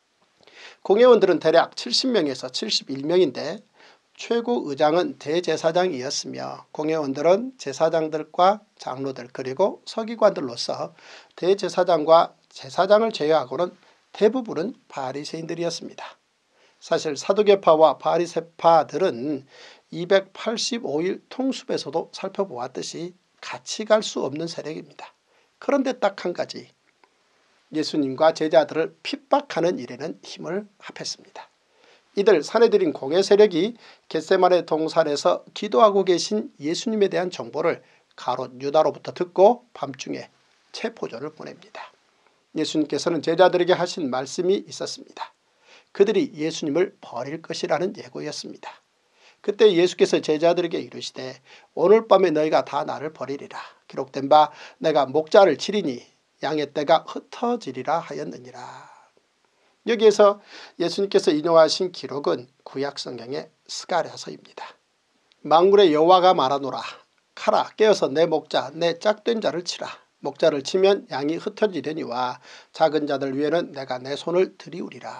공예원들은 대략 칠십 명에서 칠십일 명인데 최고 의장은 대제사장이었으며 공예원들은 제사장들과 장로들 그리고 서기관들로서 대제사장과 제사장을 제외하고는 대부분은 바리새인들이었습니다. 사실 사두개파와 바리새파들은 이백팔십오 일 통습에서도 살펴보았듯이 같이 갈 수 없는 세력입니다. 그런데 딱 한 가지, 예수님과 제자들을 핍박하는 일에는 힘을 합했습니다. 이들 사내들인 공예 세력이 겟세마네 동산에서 기도하고 계신 예수님에 대한 정보를 가롯 유다로부터 듣고 밤중에 체포조를 보냅니다. 예수님께서는 제자들에게 하신 말씀이 있었습니다. 그들이 예수님을 버릴 것이라는 예고였습니다. 그때 예수께서 제자들에게 이르시되 오늘 밤에 너희가 다 나를 버리리라. 기록된 바 내가 목자를 치리니 양의 떼가 흩어지리라 하였느니라. 여기에서 예수님께서 인용하신 기록은 구약성경의 스가랴서입니다. 만군의 여호와가 말하노라. 가라 깨어서 내 목자 내 짝된 자를 치라. 목자를 치면 양이 흩어지려니와 작은 자들 위에는 내가 내 손을 들이우리라.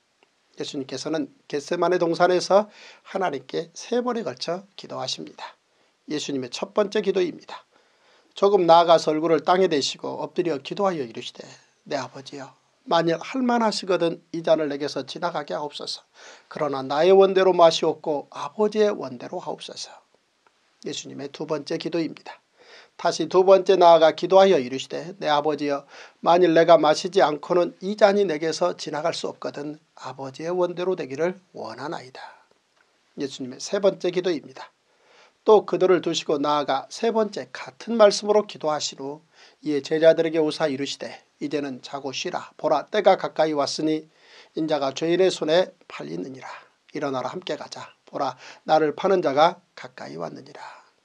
예수님께서는 겟세마네 동산에서 하나님께 세 번에 걸쳐 기도하십니다. 예수님의 첫 번째 기도입니다. 조금 나아가서 얼굴을 땅에 대시고 엎드려 기도하여 이르시되 내 아버지여 만일 할만하시거든 이 잔을 내게서 지나가게 하옵소서. 그러나 나의 원대로 마시옵고 아버지의 원대로 하옵소서. 예수님의 두 번째 기도입니다. 다시 두 번째 나아가 기도하여 이르시되 내 아버지여 만일 내가 마시지 않고는 이 잔이 내게서 지나갈 수 없거든 아버지의 원대로 되기를 원하나이다. 예수님의 세 번째 기도입니다. 또 그들을 두시고 나아가 세 번째 같은 말씀으로 기도하신 후 이에 제자들에게 오사 이르시되 이제는 자고 쉬라. 보라 때가 가까이 왔으니 인자가 죄인의 손에 팔리느니라. 일어나라 함께 가자. 보라 나를 파는 자가 가까이 왔느니라.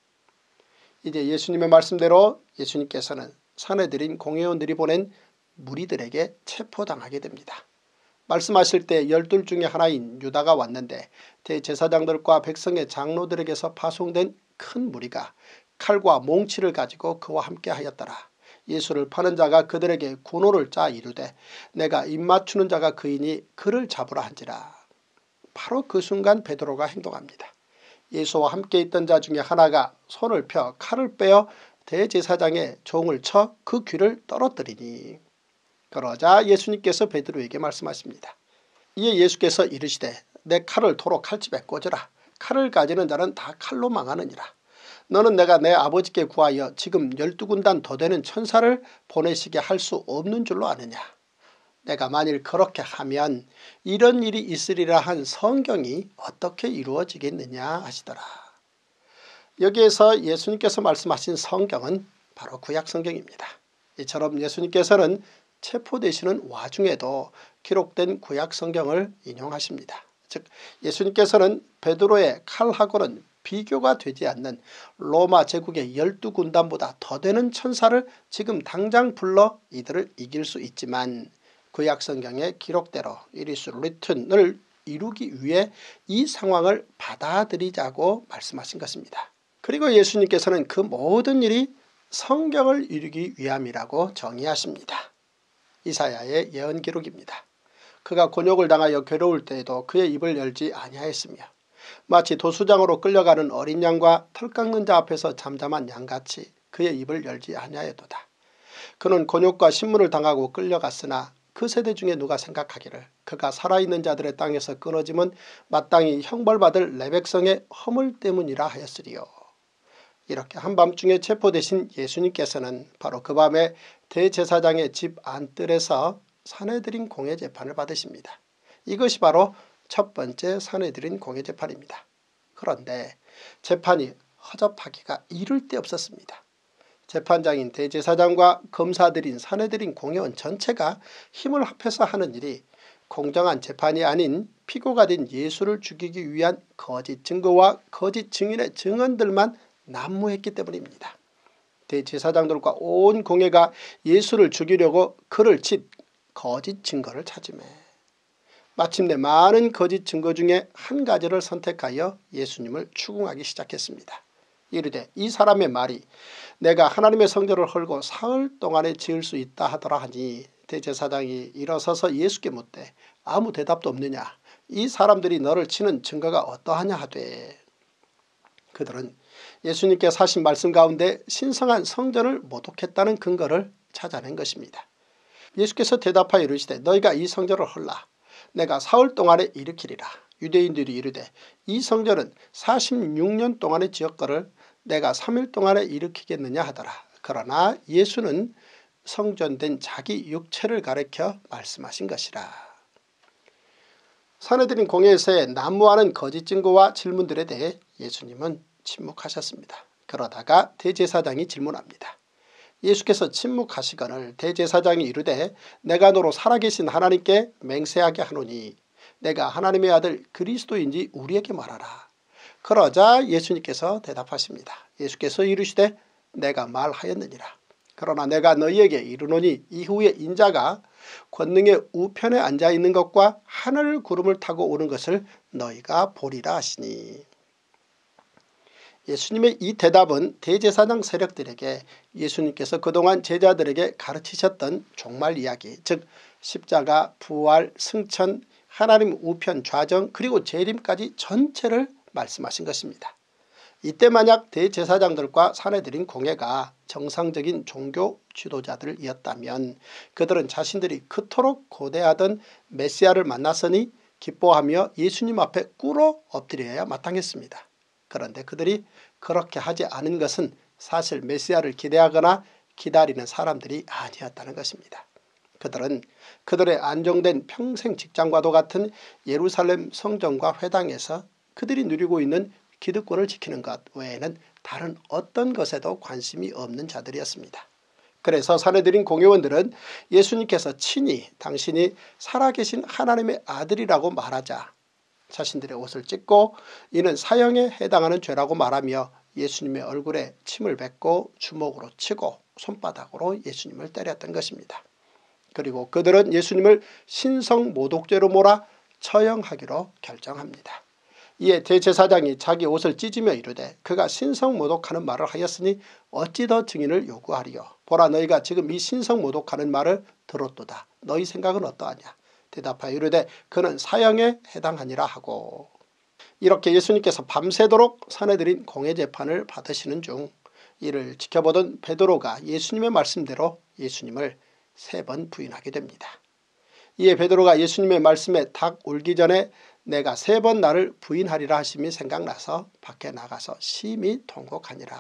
이제 예수님의 말씀대로 예수님께서는 사내들인 공회원들이 보낸 무리들에게 체포당하게 됩니다. 말씀하실 때 열둘 중에 하나인 유다가 왔는데 대제사장들과 백성의 장로들에게서 파송된 큰 무리가 칼과 몽치를 가지고 그와 함께 하였더라. 예수를 파는 자가 그들에게 군호를 짜 이르되 내가 입맞추는 자가 그이니 그를 잡으라 한지라. 바로 그 순간 베드로가 행동합니다. 예수와 함께 있던 자 중에 하나가 손을 펴 칼을 빼어 대제사장의 종을 쳐 그 귀를 떨어뜨리니 그러자 예수님께서 베드로에게 말씀하십니다. 이에 예수께서 이르시되 내 칼을 도로 칼집에 꽂으라. 칼을 가지는 자는 다 칼로 망하느니라. 너는 내가 내 아버지께 구하여 지금 열두 군단 더 되는 천사를 보내시게 할 수 없는 줄로 아느냐. 내가 만일 그렇게 하면 이런 일이 있으리라 한 성경이 어떻게 이루어지겠느냐 하시더라. 여기에서 예수님께서 말씀하신 성경은 바로 구약성경입니다. 이처럼 예수님께서는 체포되시는 와중에도 기록된 구약성경을 인용하십니다. 즉 예수님께서는 베드로의 칼하고는 비교가 되지 않는 로마 제국의 열두 군단보다 더 되는 천사를 지금 당장 불러 이들을 이길 수 있지만 구약성경의 기록대로 It is written을 이루기 위해 이 상황을 받아들이자고 말씀하신 것입니다. 그리고 예수님께서는 그 모든 일이 성경을 이루기 위함이라고 정의하십니다. 이사야의 예언 기록입니다. 그가 곤욕을 당하여 괴로울 때에도 그의 입을 열지 아니하였으며 마치 도수장으로 끌려가는 어린 양과 털 깎는 자 앞에서 잠잠한 양같이 그의 입을 열지 아니하였도다. 그는 곤욕과 신문을 당하고 끌려갔으나 그 세대 중에 누가 생각하기를 그가 살아있는 자들의 땅에서 끊어짐은 마땅히 형벌받을 내 백성의 허물 때문이라 하였으리요. 이렇게 한밤중에 체포되신 예수님께서는 바로 그 밤에 대제사장의 집 안뜰에서 사내들인 공회 재판을 받으십니다. 이것이 바로 첫 번째 사내들인 공회 재판입니다. 그런데 재판이 허접하기가 이를 데 없었습니다. 재판장인 대제사장과 검사들인 사내들인 공회원 전체가 힘을 합해서 하는 일이 공정한 재판이 아닌 피고가 된 예수를 죽이기 위한 거짓 증거와 거짓 증인의 증언들만 난무했기 때문입니다. 대제사장들과 온 공회가 예수를 죽이려고 그를 친 거짓 증거를 찾으며 마침내 많은 거짓 증거 중에 한 가지를 선택하여 예수님을 추궁하기 시작했습니다. 이르되 이 사람의 말이 내가 하나님의 성전을 헐고 사흘 동안에 지을 수 있다 하더라 하니 대제사장이 일어서서 예수께 묻되 아무 대답도 없느냐 이 사람들이 너를 치는 증거가 어떠하냐 하되 그들은 예수님께서 하신 말씀 가운데 신성한 성전을 모독했다는 근거를 찾아낸 것입니다. 예수께서 대답하여 이르시되 너희가 이 성전을 헐라 내가 사흘 동안에 일으키리라. 유대인들이 이르되 이 성전은 사십육 년 동안에 지었거를 내가 삼 일 동안에 일으키겠느냐 하더라. 그러나 예수는 성전된 자기 육체를 가리켜 말씀하신 것이라. 사내들인 공회에서의 난무하는 거짓 증거와 질문들에 대해 예수님은 침묵하셨습니다. 그러다가 대제사장이 질문합니다. 예수께서 침묵하시거늘 대제사장이 이르되 내가 너로 살아계신 하나님께 맹세하게 하노니 내가 하나님의 아들 그리스도인지 우리에게 말하라. 그러자 예수님께서 대답하십니다. 예수께서 이르시되 내가 말하였느니라. 그러나 내가 너희에게 이르노니 이후에 인자가 권능의 우편에 앉아있는 것과 하늘 구름을 타고 오는 것을 너희가 보리라 하시니. 예수님의 이 대답은 대제사장 세력들에게 예수님께서 그동안 제자들에게 가르치셨던 종말 이야기, 즉 십자가, 부활, 승천, 하나님 우편 좌정 그리고 재림까지 전체를 말씀하신 것입니다. 이때 만약 대제사장들과 사내들인 공회가 정상적인 종교 지도자들이었다면 그들은 자신들이 그토록 고대하던 메시아를 만났으니 기뻐하며 예수님 앞에 꿇어 엎드려야 마땅했습니다. 그런데 그들이 그렇게 하지 않은 것은 사실 메시아를 기대하거나 기다리는 사람들이 아니었다는 것입니다. 그들은 그들의 안정된 평생 직장과도 같은 예루살렘 성전과 회당에서 그들이 누리고 있는 기득권을 지키는 것 외에는 다른 어떤 것에도 관심이 없는 자들이었습니다. 그래서 사내들인 공회원들은 예수님께서 친히 당신이 살아계신 하나님의 아들이라고 말하자 자신들의 옷을 찢고 이는 사형에 해당하는 죄라고 말하며 예수님의 얼굴에 침을 뱉고 주먹으로 치고 손바닥으로 예수님을 때렸던 것입니다. 그리고 그들은 예수님을 신성모독죄로 몰아 처형하기로 결정합니다. 이에 대제사장이 자기 옷을 찢으며 이르되 그가 신성모독하는 말을 하였으니 어찌 더 증인을 요구하리요. 보라 너희가 지금 이 신성모독하는 말을 들었도다. 너희 생각은 어떠하냐. 대답하여 이르되 그는 사형에 해당하니라 하고. 이렇게 예수님께서 밤새도록 사내들인 공회재판을 받으시는 중 이를 지켜보던 베드로가 예수님의 말씀대로 예수님을 세 번 부인하게 됩니다. 이에 베드로가 예수님의 말씀에 닭 울기 전에 내가 세 번 나를 부인하리라 하심이 생각나서 밖에 나가서 심히 통곡하니라.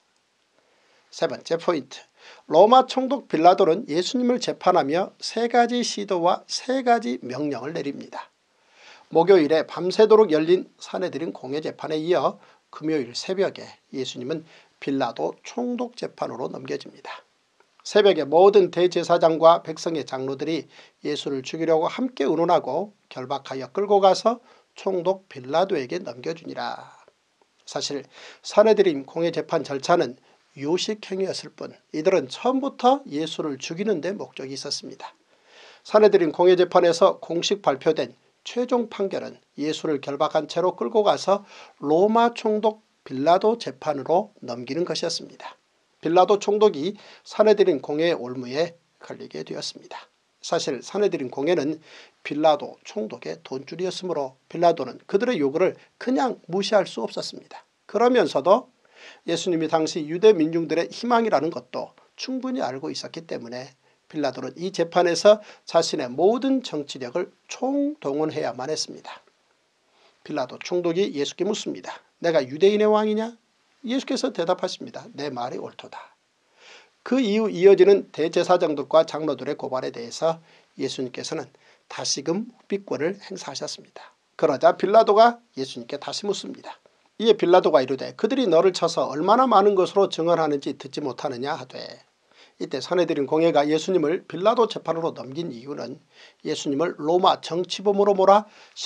세 번째 포인트. 로마 총독 빌라도는 예수님을 재판하며 세 가지 시도와 세 가지 명령을 내립니다. 목요일에 밤새도록 열린 사내들인 공회재판에 이어 금요일 새벽에 예수님은 빌라도 총독 재판으로 넘겨집니다. 새벽에 모든 대제사장과 백성의 장로들이 예수를 죽이려고 함께 의논하고 결박하여 끌고 가서 총독 빌라도에게 넘겨주니라. 사실 사내들인 공회재판 절차는 요식행위였을 뿐 이들은 처음부터 예수를 죽이는 데 목적이 있었습니다. 사내들인 공회재판에서 공식 발표된 최종 판결은 예수를 결박한 채로 끌고 가서 로마 총독 빌라도 재판으로 넘기는 것이었습니다. 빌라도 총독이 사내들인 공회의 올무에 걸리게 되었습니다. 사실 사내들인 공회는 빌라도 총독의 돈줄이었으므로 빌라도는 그들의 요구를 그냥 무시할 수 없었습니다. 그러면서도 예수님이 당시 유대 민중들의 희망이라는 것도 충분히 알고 있었기 때문에 빌라도는 이 재판에서 자신의 모든 정치력을 총동원해야만 했습니다. 빌라도 총독이 예수께 묻습니다. 내가 유대인의 왕이냐? 예수께서 대답하십니다. 내 말이 옳도다. 그 이후 이어지는 대제사장들과 장로들의 고발에 대해서 예수님께서는 다시금 묵비권을 행사하셨습니다. 그러자 빌라도가 예수님께 다시 묻습니다. 이에 빌라도가 이르되 그들이 너를 쳐서 얼마나 많은 것으로 증언하는지 듣지 못하느냐 하되, 이때 산헤드린 공회가 예수님을 빌라도 재판으로 넘긴 이유는 예수님을 로마 정치범으로 몰아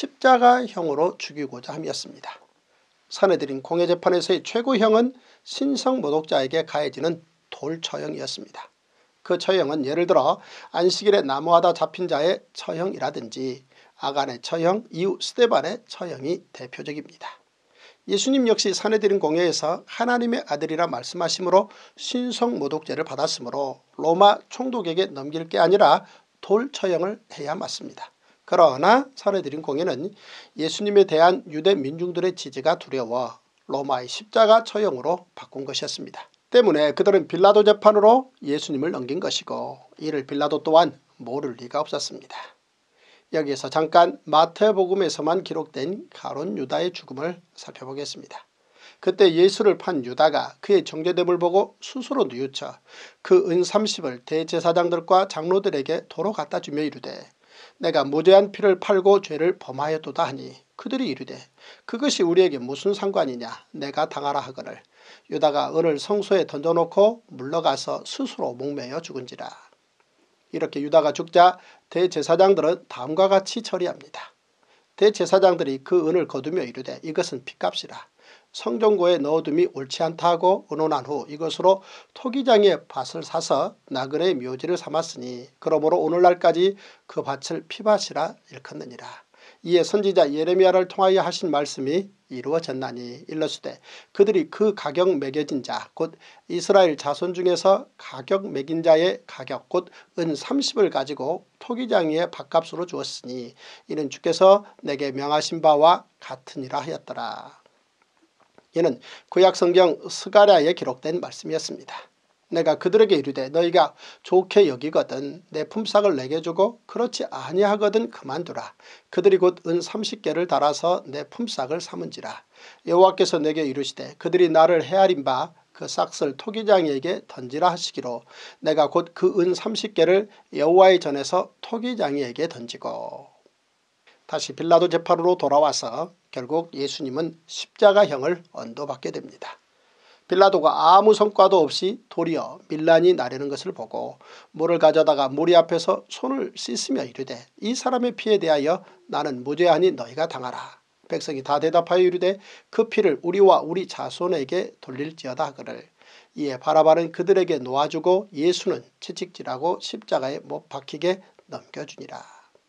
십자가형으로 죽이고자 함이었습니다. 산헤드린 공회 재판에서의 최고형은 신성모독자에게 가해지는 돌처형이었습니다. 그 처형은 예를 들어 안식일에 나무하다 잡힌 자의 처형이라든지 아간의 처형, 이후 스데반의 처형이 대표적입니다. 예수님 역시 산헤드린 공회에서 하나님의 아들이라 말씀하심으로 신성모독죄를 받았으므로 로마 총독에게 넘길 게 아니라 돌처형을 해야 맞습니다. 그러나 산헤드린 공회는 예수님에 대한 유대 민중들의 지지가 두려워 로마의 십자가 처형으로 바꾼 것이었습니다. 때문에 그들은 빌라도 재판으로 예수님을 넘긴 것이고, 이를 빌라도 또한 모를 리가 없었습니다. 여기에서 잠깐 마태복음에서만 기록된 가룟 유다의 죽음을 살펴보겠습니다. 그때 예수를 판 유다가 그의 정죄됨을 보고 스스로 뉘우쳐 그 은 삼십을 대제사장들과 장로들에게 도로 갖다 주며 이르되 내가 무죄한 피를 팔고 죄를 범하였도다 하니, 그들이 이르되 그것이 우리에게 무슨 상관이냐, 내가 당하라 하거늘 유다가 은을 성소에 던져놓고 물러가서 스스로 목매어 죽은지라. 이렇게 유다가 죽자 대제사장들은 다음과 같이 처리합니다. 대제사장들이 그 은을 거두며 이르되 이것은 핏값이라. 성전고에 넣어둠이 옳지 않다 하고 의논한 후 이것으로 토기장의 밭을 사서 나그네의 묘지를 삼았으니 그러므로 오늘날까지 그 밭을 피밭이라 일컫느니라. 이에 선지자 예레미야를 통하여 하신 말씀이 이루어졌나니 일러스되 그들이 그 가격 매겨진 자 곧 이스라엘 자손 중에서 가격 매긴 자의 가격 곧 은 삼십을 가지고 토기장의 밭값으로 주었으니 이는 주께서 내게 명하신 바와 같으니라 하였더라. 이는 구약성경 스가랴에 기록된 말씀이었습니다. 내가 그들에게 이르되 너희가 좋게 여기거든 내 품삯을 내게 주고 그렇지 아니하거든 그만두라. 그들이 곧 은 삼십 개를 달아서 내 품삯을 삼은지라. 여호와께서 내게 이르시되 그들이 나를 헤아린 바 그 싹을 토기장이에게 던지라 하시기로 내가 곧 그 은 삼십 개를 여호와의 전에서 토기장이에게 던지고. 다시 빌라도 재판으로 돌아와서 결국 예수님은 십자가형을 언도받게 됩니다. 빌라도가 아무 성과도 없이 도리어 밀란이 나려는 것을 보고 물을 가져다가 무리 앞에서 손을 씻으며 이르되 이 사람의 피에 대하여 나는 무죄하니 너희가 당하라. 백성이 다 대답하여 이르되 그 피를 우리와 우리 자손에게 돌릴지어다 하거늘. 이에 바라바는 그들에게 놓아주고 예수는 채찍질하고 십자가에 못 박히게 넘겨주니라.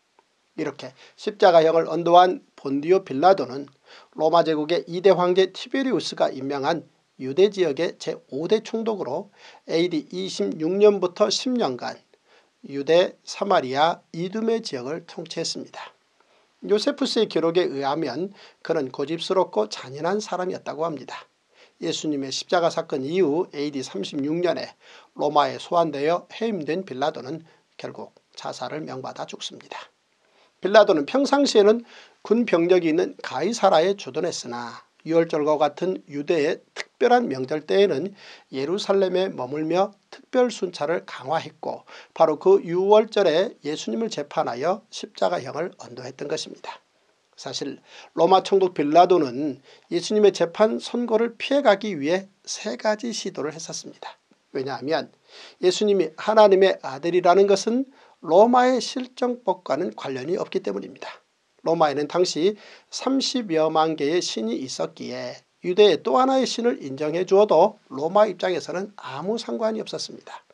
이렇게 십자가형을 언도한 본디오 빌라도는 로마 제국의 이 대 황제 티베리우스가 임명한 유대지역의 제오 대 총독으로 에이디 이십육 년부터 십 년간 유대, 사마리아, 이두메 지역을 통치했습니다. 요세푸스의 기록에 의하면 그는 고집스럽고 잔인한 사람이었다고 합니다. 예수님의 십자가 사건 이후 에이디 삼십육 년에 로마에 소환되어 해임된 빌라도는 결국 자살을 명받아 죽습니다. 빌라도는 평상시에는 군 병력이 있는 가이사라에 주둔했으나 유월절과 같은 유대의 특별한 명절 때에는 예루살렘에 머물며 특별 순찰을 강화했고 바로 그 유월절에 예수님을 재판하여 십자가형을 언도했던 것입니다. 사실 로마 총독 빌라도는 예수님의 재판 선고를 피해가기 위해 세 가지 시도를 했었습니다. 왜냐하면 예수님이 하나님의 아들이라는 것은 로마의 실정법과는 관련이 없기 때문입니다. 로마에는 당시 삼십여만 개의 신이 있었기에 유대의 또 하나의 신을 인정해 주어도 로마 입장에서는 아무 상관이 없었습니다.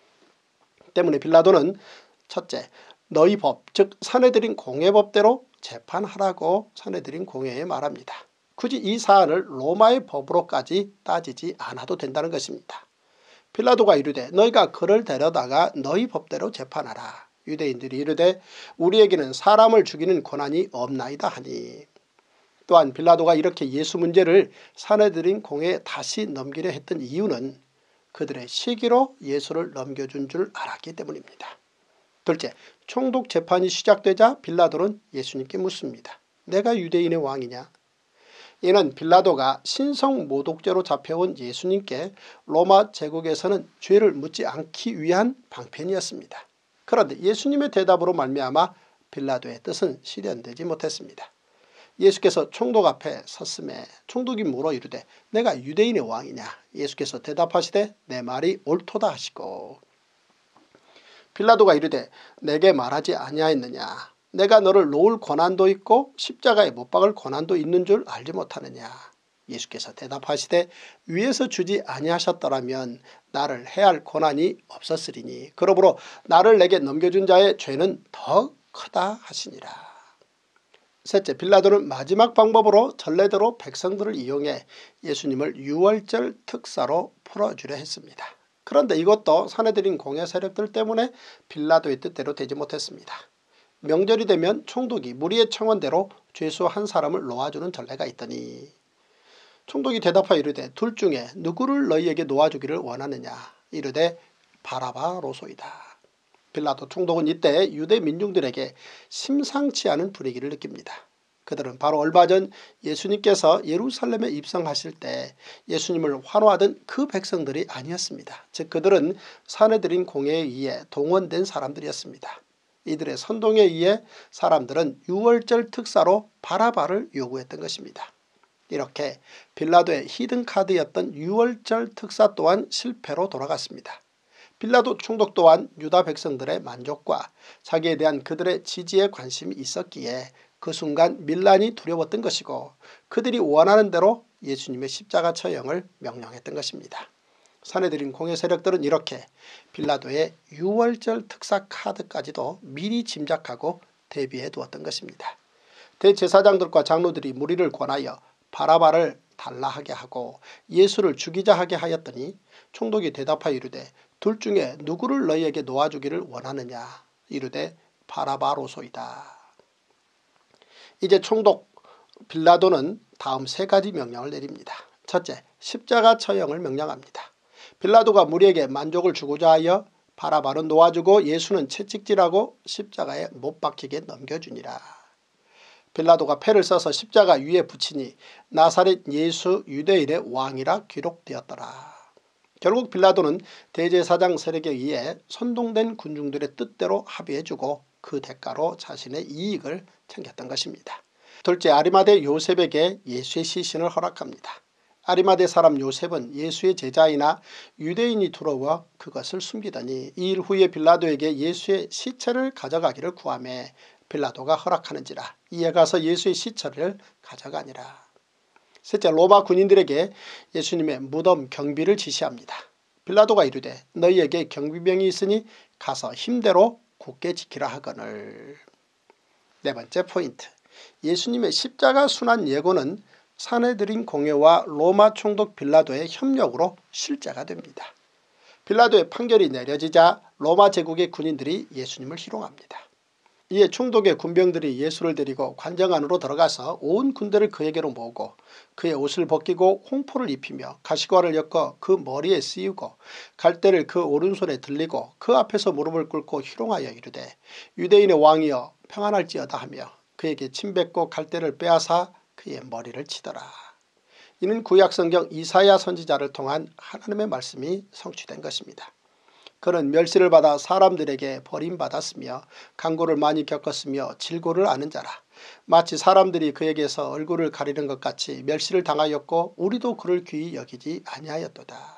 때문에 빌라도는 첫째, 너희 법, 즉 산헤드린 공회법대로 재판하라고 산헤드린 공회에 말합니다. 굳이 이 사안을 로마의 법으로까지 따지지 않아도 된다는 것입니다. 빌라도가 이르되 너희가 그를 데려다가 너희 법대로 재판하라. 유대인들이 이르되 우리에게는 사람을 죽이는 권한이 없나이다 하니. 또한 빌라도가 이렇게 예수 문제를 산헤드린 공회에 다시 넘기려 했던 이유는 그들의 시기로 예수를 넘겨준 줄 알았기 때문입니다. 둘째, 총독 재판이 시작되자 빌라도는 예수님께 묻습니다. 내가 유대인의 왕이냐? 이는 빌라도가 신성모독죄로 잡혀온 예수님께 로마 제국에서는 죄를 묻지 않기 위한 방편이었습니다. 그런데 예수님의 대답으로 말미암아 빌라도의 뜻은 실현되지 못했습니다. 예수께서 총독 앞에 섰음에 총독이 물어 이르되 내가 유대인의 왕이냐. 예수께서 대답하시되 내 말이 옳도다 하시고 빌라도가 이르되 내게 말하지 아니하였느냐. 내가 너를 놓을 권한도 있고 십자가에 못 박을 권한도 있는 줄 알지 못하느냐. 예수께서 대답하시되 위에서 주지 아니하셨더라면 나를 해할 권한이 없었으리니 그러므로 나를 내게 넘겨준 자의 죄는 더 크다 하시니라. 셋째, 빌라도는 마지막 방법으로 전례대로 백성들을 이용해 예수님을 유월절 특사로 풀어주려 했습니다. 그런데 이것도 사내들인 공회 세력들 때문에 빌라도의 뜻대로 되지 못했습니다. 명절이 되면 총독이 무리의 청원대로 죄수 한 사람을 놓아주는 전례가 있더니 총독이 대답하여 이르되 둘 중에 누구를 너희에게 놓아주기를 원하느냐. 이르되 바라바로소이다. 빌라도 총독은 이때 유대 민중들에게 심상치 않은 분위기를 느낍니다. 그들은 바로 얼마 전 예수님께서 예루살렘에 입성하실 때 예수님을 환호하던 그 백성들이 아니었습니다. 즉 그들은 사내들인 공회에 의해 동원된 사람들이었습니다. 이들의 선동에 의해 사람들은 유월절 특사로 바라바를 요구했던 것입니다. 이렇게 빌라도의 히든카드였던 유월절 특사 또한 실패로 돌아갔습니다. 빌라도 총독 또한 유다 백성들의 만족과 자기에 대한 그들의 지지에 관심이 있었기에 그 순간 밀란이 두려웠던 것이고 그들이 원하는 대로 예수님의 십자가 처형을 명령했던 것입니다. 사내들인 공회 세력들은 이렇게 빌라도의 유월절 특사 카드까지도 미리 짐작하고 대비해 두었던 것입니다. 대제사장들과 장로들이 무리를 권하여 바라바를 달라하게 하고 예수를 죽이자 하게 하였더니 총독이 대답하여 이르되 둘 중에 누구를 너희에게 놓아주기를 원하느냐. 이르되 바라바로소이다. 이제 총독 빌라도는 다음 세 가지 명령을 내립니다. 첫째, 십자가 처형을 명령합니다. 빌라도가 무리에게 만족을 주고자 하여 바라바는 놓아주고 예수는 채찍질하고 십자가에 못 박히게 넘겨주니라. 빌라도가 패를 써서 십자가 위에 붙이니 나사렛 예수 유대인의 왕이라 기록되었더라. 결국 빌라도는 대제사장 세력에 의해 선동된 군중들의 뜻대로 합의해주고 그 대가로 자신의 이익을 챙겼던 것입니다. 둘째, 아리마대 요셉에게 예수의 시신을 허락합니다. 아리마대 사람 요셉은 예수의 제자이나 유대인이 두려워 그것을 숨기더니 이 일 후에 빌라도에게 예수의 시체를 가져가기를 구하매 빌라도가 허락하는지라. 이에 가서 예수의 시체를 가져가니라. 셋째, 로마 군인들에게 예수님의 무덤 경비를 지시합니다. 빌라도가 이르되 너희에게 경비병이 있으니 가서 힘대로 굳게 지키라 하거늘. 네 번째 포인트, 예수님의 십자가 순환 예고는 사내들인 공회와 로마 총독 빌라도의 협력으로 실제가 됩니다. 빌라도의 판결이 내려지자 로마 제국의 군인들이 예수님을 희롱합니다. 이에 총독의 군병들이 예수를 데리고 관정 안으로 들어가서 온 군대를 그에게로 모으고 그의 옷을 벗기고 홍포를 입히며 가시관을 엮어 그 머리에 씌우고 갈대를 그 오른손에 들리고 그 앞에서 무릎을 꿇고 희롱하여 이르되 유대인의 왕이여 평안할지어다 하며 그에게 침뱉고 갈대를 빼앗아 그의 머리를 치더라. 이는 구약성경 이사야 선지자를 통한 하나님의 말씀이 성취된 것입니다. 그는 멸시를 받아 사람들에게 버림받았으며 강고를 많이 겪었으며 질고를 아는 자라. 마치 사람들이 그에게서 얼굴을 가리는 것 같이 멸시를 당하였고 우리도 그를 귀히 여기지 아니하였도다.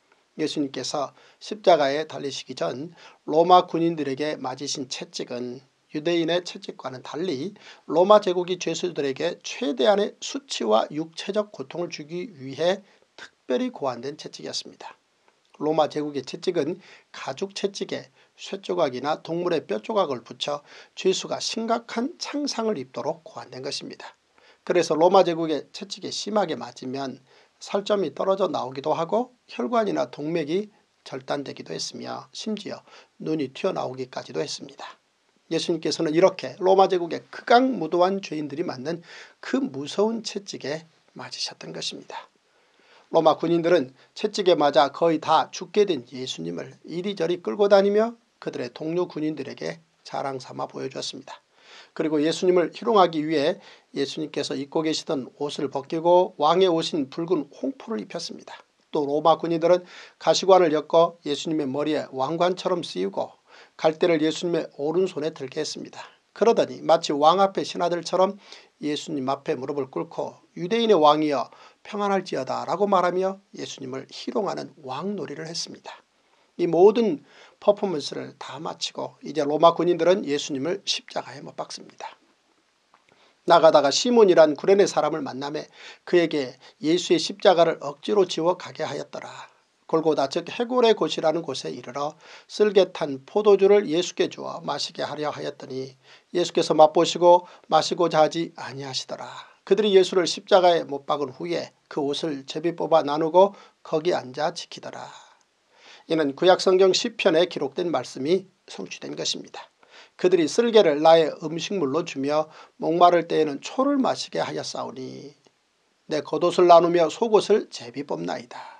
예수님께서 십자가에 달리시기 전 로마 군인들에게 맞으신 채찍은 유대인의 채찍과는 달리 로마 제국이 죄수들에게 최대한의 수치와 육체적 고통을 주기 위해 특별히 고안된 채찍이었습니다. 로마 제국의 채찍은 가죽 채찍에 쇠조각이나 동물의 뼈조각을 붙여 죄수가 심각한 창상을 입도록 고안된 것입니다. 그래서 로마 제국의 채찍에 심하게 맞으면 살점이 떨어져 나오기도 하고 혈관이나 동맥이 절단되기도 했으며 심지어 눈이 튀어나오기까지도 했습니다. 예수님께서는 이렇게 로마 제국의 극악무도한 죄인들이 맞는 그 무서운 채찍에 맞으셨던 것입니다. 로마 군인들은 채찍에 맞아 거의 다 죽게 된 예수님을 이리저리 끌고 다니며 그들의 동료 군인들에게 자랑삼아 보여주었습니다. 그리고 예수님을 희롱하기 위해 예수님께서 입고 계시던 옷을 벗기고 왕의 옷인 붉은 홍포를 입혔습니다. 또 로마 군인들은 가시관을 엮어 예수님의 머리에 왕관처럼 씌우고 갈대를 예수님의 오른손에 들게 했습니다. 그러더니 마치 왕 앞에 신하들처럼 예수님 앞에 무릎을 꿇고 유대인의 왕이여 평안할지어다 라고 말하며 예수님을 희롱하는 왕놀이를 했습니다. 이 모든 퍼포먼스를 다 마치고 이제 로마 군인들은 예수님을 십자가에 못 박습니다. 나가다가 시몬이란 구레네 사람을 만나매 그에게 예수의 십자가를 억지로 지워 가게 하였더라. 골고다 즉 해골의 곳이라는 곳에 이르러 쓸개 탄 포도주를 예수께 주어 마시게 하려 하였더니 예수께서 맛보시고 마시고자 하지 아니하시더라. 그들이 예수를 십자가에 못 박은 후에 그 옷을 제비 뽑아 나누고 거기 앉아 지키더라. 이는 구약성경 시편에 기록된 말씀이 성취된 것입니다. 그들이 쓸개를 나의 음식물로 주며 목마를 때에는 초를 마시게 하였사오니 내 겉옷을 나누며 속옷을 제비 뽑나이다.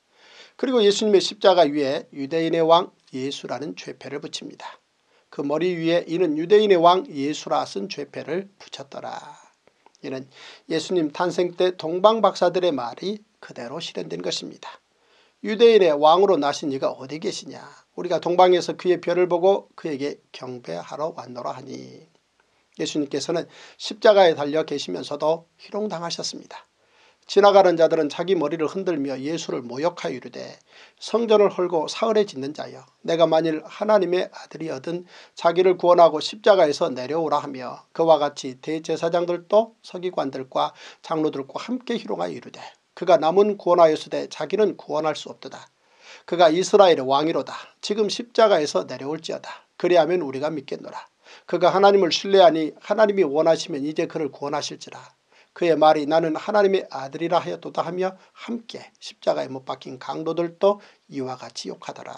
그리고 예수님의 십자가 위에 유대인의 왕 예수라는 죄패를 붙입니다. 그 머리 위에 이는 유대인의 왕 예수라 쓴 죄패를 붙였더라. 이는 예수님 탄생 때 동방박사들의 말이 그대로 실현된 것입니다. 유대인의 왕으로 나신 이가 어디 계시냐. 우리가 동방에서 그의 별을 보고 그에게 경배하러 왔노라 하니 예수님께서는 십자가에 달려 계시면서도 희롱당하셨습니다. 지나가는 자들은 자기 머리를 흔들며 예수를 모욕하여 이르되 성전을 헐고 사흘에 짓는 자여 내가 만일 하나님의 아들이어든 자기를 구원하고 십자가에서 내려오라 하며 그와 같이 대제사장들도 서기관들과 장로들과 함께 희롱하여 이르되 그가 남은 구원하였으되 자기는 구원할 수 없도다. 그가 이스라엘의 왕이로다. 지금 십자가에서 내려올지어다. 그리하면 우리가 믿겠노라. 그가 하나님을 신뢰하니 하나님이 원하시면 이제 그를 구원하실지라. 그의 말이 나는 하나님의 아들이라 하였도다 하며 함께 십자가에 못 박힌 강도들도 이와 같이 욕하더라.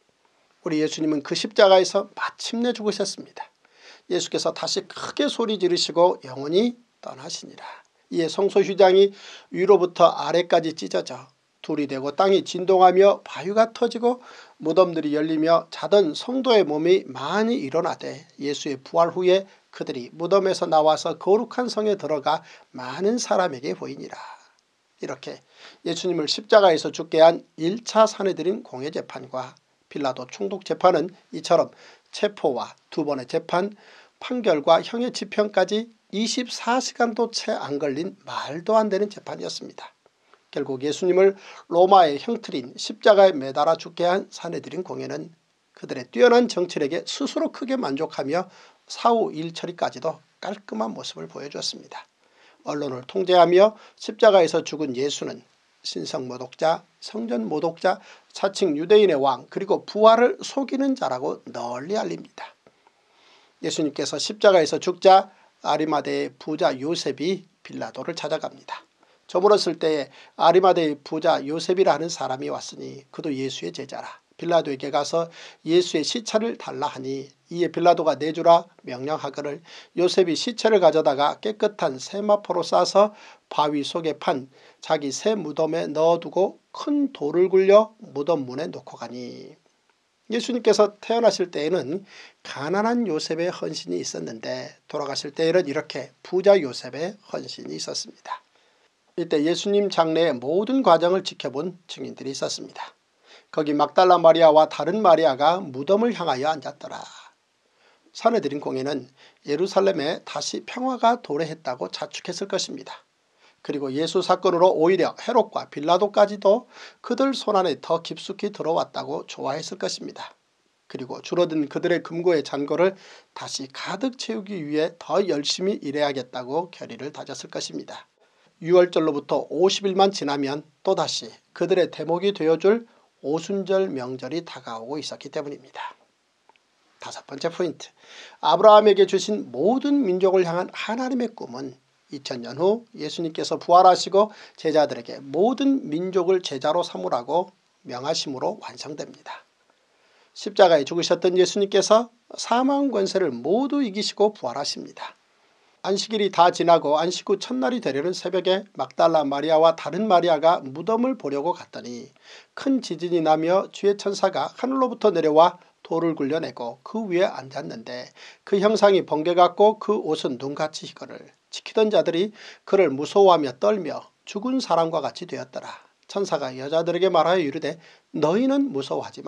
우리 예수님은 그 십자가에서 마침내 죽으셨습니다. 예수께서 다시 크게 소리 지르시고 영원히 떠나시니라. 이에 성소휘장이 위로부터 아래까지 찢어져 둘이 되고 땅이 진동하며 바위가 터지고 무덤들이 열리며 자던 성도의 몸이 많이 일어나되 예수의 부활 후에 그들이 무덤에서 나와서 거룩한 성에 들어가 많은 사람에게 보이니라. 이렇게 예수님을 십자가에서 죽게 한 일 차 산헤드린 공회재판과 빌라도 총독재판은 이처럼 체포와 두 번의 재판, 판결과 형의 집행까지 이십사 시간도 채 안 걸린 말도 안 되는 재판이었습니다. 결국 예수님을 로마의 형틀인 십자가에 매달아 죽게 한 산헤드린 공회는 그들의 뛰어난 정치력에 스스로 크게 만족하며 사후 일처리까지도 깔끔한 모습을 보여주었습니다. 언론을 통제하며 십자가에서 죽은 예수는 신성모독자, 성전모독자, 차칭 유대인의 왕 그리고 부활을 속이는 자라고 널리 알립니다. 예수님께서 십자가에서 죽자 아리마대의 부자 요셉이 빌라도를 찾아갑니다. 저물었을 때에 아리마대의 부자 요셉이라는 사람이 왔으니 그도 예수의 제자라. 빌라도에게 가서 예수의 시체를 달라 하니 이에 빌라도가 내주라 명령하거늘 요셉이 시체를 가져다가 깨끗한 세마포로 싸서 바위 속에 판 자기 새 무덤에 넣어두고 큰 돌을 굴려 무덤 문에 놓고 가니 예수님께서 태어나실 때에는 가난한 요셉의 헌신이 있었는데 돌아가실 때에는 이렇게 부자 요셉의 헌신이 있었습니다. 이때 예수님 장례의 모든 과정을 지켜본 증인들이 있었습니다. 거기 막달라 마리아와 다른 마리아가 무덤을 향하여 앉았더라. 산헤드린 공회는 예루살렘에 다시 평화가 도래했다고 자축했을 것입니다. 그리고 예수 사건으로 오히려 헤롯과 빌라도까지도 그들 손안에 더 깊숙이 들어왔다고 좋아했을 것입니다. 그리고 줄어든 그들의 금고의 잔고를 다시 가득 채우기 위해 더 열심히 일해야겠다고 결의를 다졌을 것입니다. 유월절로부터 오십 일만 지나면 또다시 그들의 대목이 되어줄 오순절 명절이 다가오고 있었기 때문입니다. 다섯 번째 포인트, 아브라함에게 주신 모든 민족을 향한 하나님의 꿈은 이천 년 후 예수님께서 부활하시고 제자들에게 모든 민족을 제자로 삼으라고 명하심으로 완성됩니다. 십자가에 죽으셨던 예수님께서 사망 권세를 모두 이기시고 부활하십니다. 안식일이 다 지나고 안식 후 첫날이 되려는 새벽에 막달라 마리아와 다른 마리아가 무덤을 보려고 갔더니 큰 지진이 나며 주의 천사가 하늘로부터 내려와 돌을 굴려내고 그 위에 앉았는데 그 형상이 번개 같고 그 옷은 눈같이 희거를 지키던 자들이 그를 무서워하며 떨며 죽은 사람과 같이 되었더라. 천사가 여자들에게 말하여 이르되 너희는 무서워하지 말라.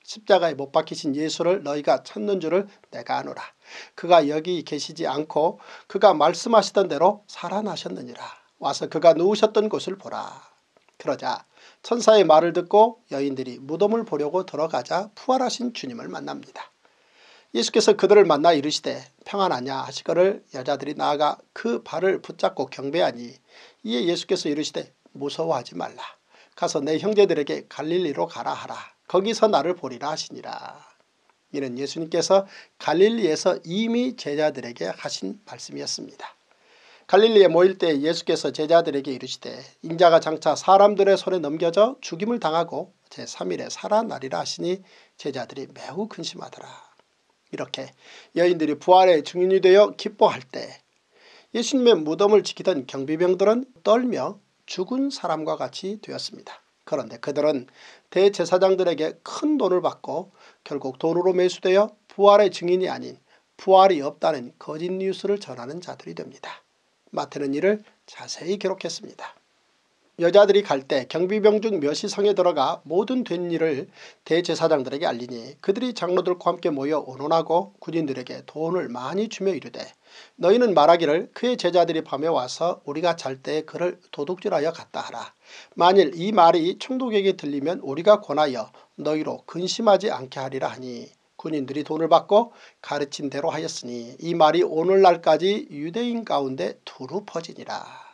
십자가에 못 박히신 예수를 너희가 찾는 줄을 내가 아노라. 그가 여기 계시지 않고 그가 말씀하시던 대로 살아나셨느니라. 와서 그가 누우셨던 곳을 보라. 그러자 천사의 말을 듣고 여인들이 무덤을 보려고 들어가자 부활하신 주님을 만납니다. 예수께서 그들을 만나 이르시되 평안하냐 하시거늘 여자들이 나아가 그 발을 붙잡고 경배하니 이에 예수께서 이르시되 무서워하지 말라. 가서 내 형제들에게 갈릴리로 가라 하라. 거기서 나를 보리라 하시니라. 이는 예수님께서 갈릴리에서 이미 제자들에게 하신 말씀이었습니다. 갈릴리에 모일 때 예수께서 제자들에게 이르시되 인자가 장차 사람들의 손에 넘겨져 죽임을 당하고 제삼 일에 살아나리라 하시니 제자들이 매우 근심하더라. 이렇게 여인들이 부활의 증인이 되어 기뻐할 때 예수님의 무덤을 지키던 경비병들은 떨며 죽은 사람과 같이 되었습니다. 그런데 그들은 대제사장들에게 큰 돈을 받고 결국 돈으로 매수되어 부활의 증인이 아닌 부활이 없다는 거짓 뉴스를 전하는 자들이 됩니다. 마태는 이를 자세히 기록했습니다. 여자들이 갈 때 경비병 중 몇이 성에 들어가 모든 된 일을 대제사장들에게 알리니 그들이 장로들과 함께 모여 의논하고 군인들에게 돈을 많이 주며 이르되 너희는 말하기를 그의 제자들이 밤에 와서 우리가 잘 때 그를 도둑질하여 갔다 하라. 만일 이 말이 총독에게 들리면 우리가 권하여 너희로 근심하지 않게 하리라 하니 군인들이 돈을 받고 가르친 대로 하였으니 이 말이 오늘날까지 유대인 가운데 두루 퍼지니라.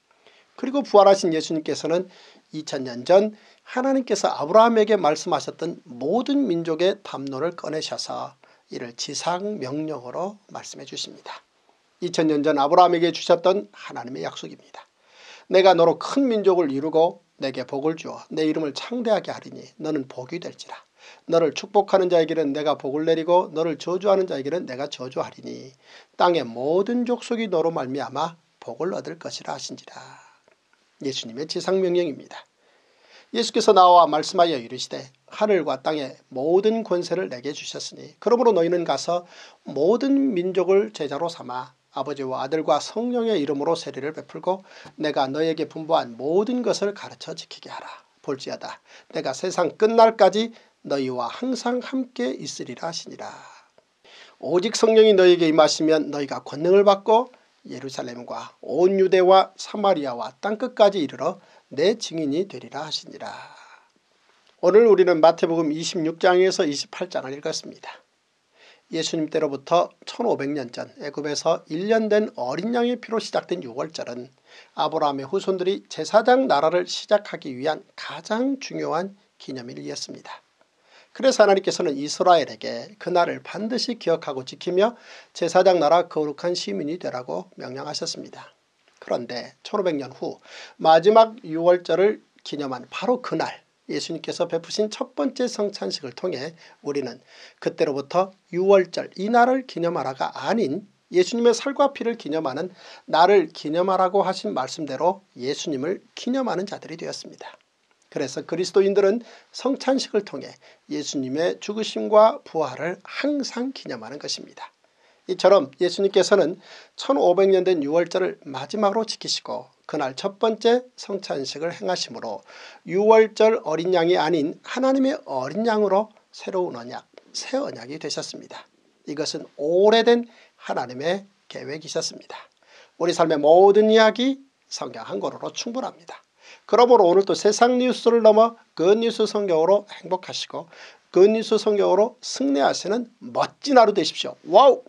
그리고 부활하신 예수님께서는 이천 년 전 하나님께서 아브라함에게 말씀하셨던 모든 민족의 담론을 꺼내셔서 이를 지상명령으로 말씀해 주십니다. 이천 년 전 아브라함에게 주셨던 하나님의 약속입니다. 내가 너로 큰 민족을 이루고 내게 복을 주어 내 이름을 창대하게 하리니 너는 복이 될지라. 너를 축복하는 자에게는 내가 복을 내리고 너를 저주하는 자에게는 내가 저주하리니 땅의 모든 족속이 너로 말미암아 복을 얻을 것이라 하신지라. 예수님의 지상명령입니다. 예수께서 나와 말씀하여 이르시되 하늘과 땅의 모든 권세를 내게 주셨으니 그러므로 너희는 가서 모든 민족을 제자로 삼아 아버지와 아들과 성령의 이름으로 세례를 베풀고 내가 너에게 분부한 모든 것을 가르쳐 지키게 하라. 볼지어다 내가 세상 끝날까지 너희와 항상 함께 있으리라 하시니라. 오직 성령이 너희에게 임하시면 너희가 권능을 받고 예루살렘과 온 유대와 사마리아와 땅끝까지 이르러 내 증인이 되리라 하시니라. 오늘 우리는 마태복음 이십육 장에서 이십팔 장을 읽었습니다. 예수님 때로부터 천오백 년 전 애굽에서 일 년 된 어린 양의 피로 시작된 유월절은 아브라함의 후손들이 제사장 나라를 시작하기 위한 가장 중요한 기념일이었습니다. 그래서 하나님께서는 이스라엘에게 그날을 반드시 기억하고 지키며 제사장 나라 거룩한 시민이 되라고 명령하셨습니다. 그런데 천오백 년 후 마지막 유월절을 기념한 바로 그날 예수님께서 베푸신 첫 번째 성찬식을 통해 우리는 그때로부터 유월절 이 날을 기념하라가 아닌 예수님의 살과 피를 기념하는 날을 기념하라고 하신 말씀대로 예수님을 기념하는 자들이 되었습니다. 그래서 그리스도인들은 성찬식을 통해 예수님의 죽으심과 부활을 항상 기념하는 것입니다. 이처럼 예수님께서는 천오백 년 된 유월절을 마지막으로 지키시고 그날 첫 번째 성찬식을 행하심으로 유월절 어린 양이 아닌 하나님의 어린 양으로 새로운 언약, 새 언약이 되셨습니다. 이것은 오래된 하나님의 계획이셨습니다. 우리 삶의 모든 이야기 성경 한 권으로 충분합니다. 그러므로 오늘도 세상 뉴스를 넘어 굿뉴스 성경으로 행복하시고 굿뉴스 성경으로 승리하시는 멋진 하루 되십시오. 와우!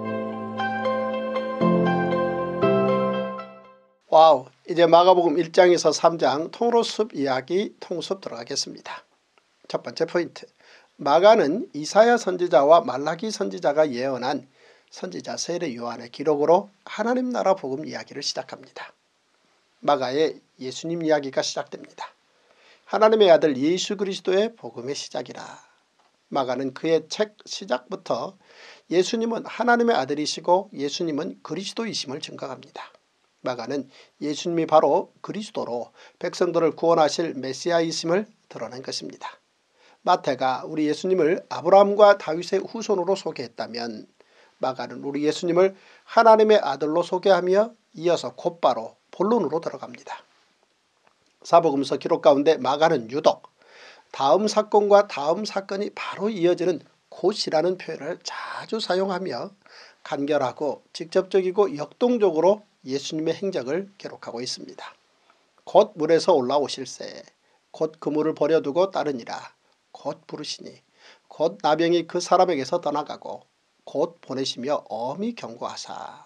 와우! 이제 마가복음 일 장에서 삼 장 통로숲 이야기 통숲 들어가겠습니다. 첫 번째 포인트. 마가는 이사야 선지자와 말라기 선지자가 예언한 선지자 세례 요한의 기록으로 하나님 나라 복음 이야기를 시작합니다. 마가의 예수님 이야기가 시작됩니다. 하나님의 아들 예수 그리스도의 복음의 시작이라. 마가는 그의 책 시작부터 예수님은 하나님의 아들이시고 예수님은 그리스도이심을 증거합니다. 마가는 예수님이 바로 그리스도로 백성들을 구원하실 메시아이심을 드러낸 것입니다. 마태가 우리 예수님을 아브라함과 다윗의 후손으로 소개했다면 마가는 우리 예수님을 하나님의 아들로 소개하며 이어서 곧바로 본론으로 들어갑니다. 사복음서 기록 가운데 마가는 유독 다음 사건과 다음 사건이 바로 이어지는 곧이라는 표현을 자주 사용하며 간결하고 직접적이고 역동적으로 예수님의 행적을 기록하고 있습니다. 곧 물에서 올라오실세, 곧 그물을 버려두고 따르니라, 곧 부르시니, 곧 나병이 그 사람에게서 떠나가고 곧 보내시며 엄히 경고하사.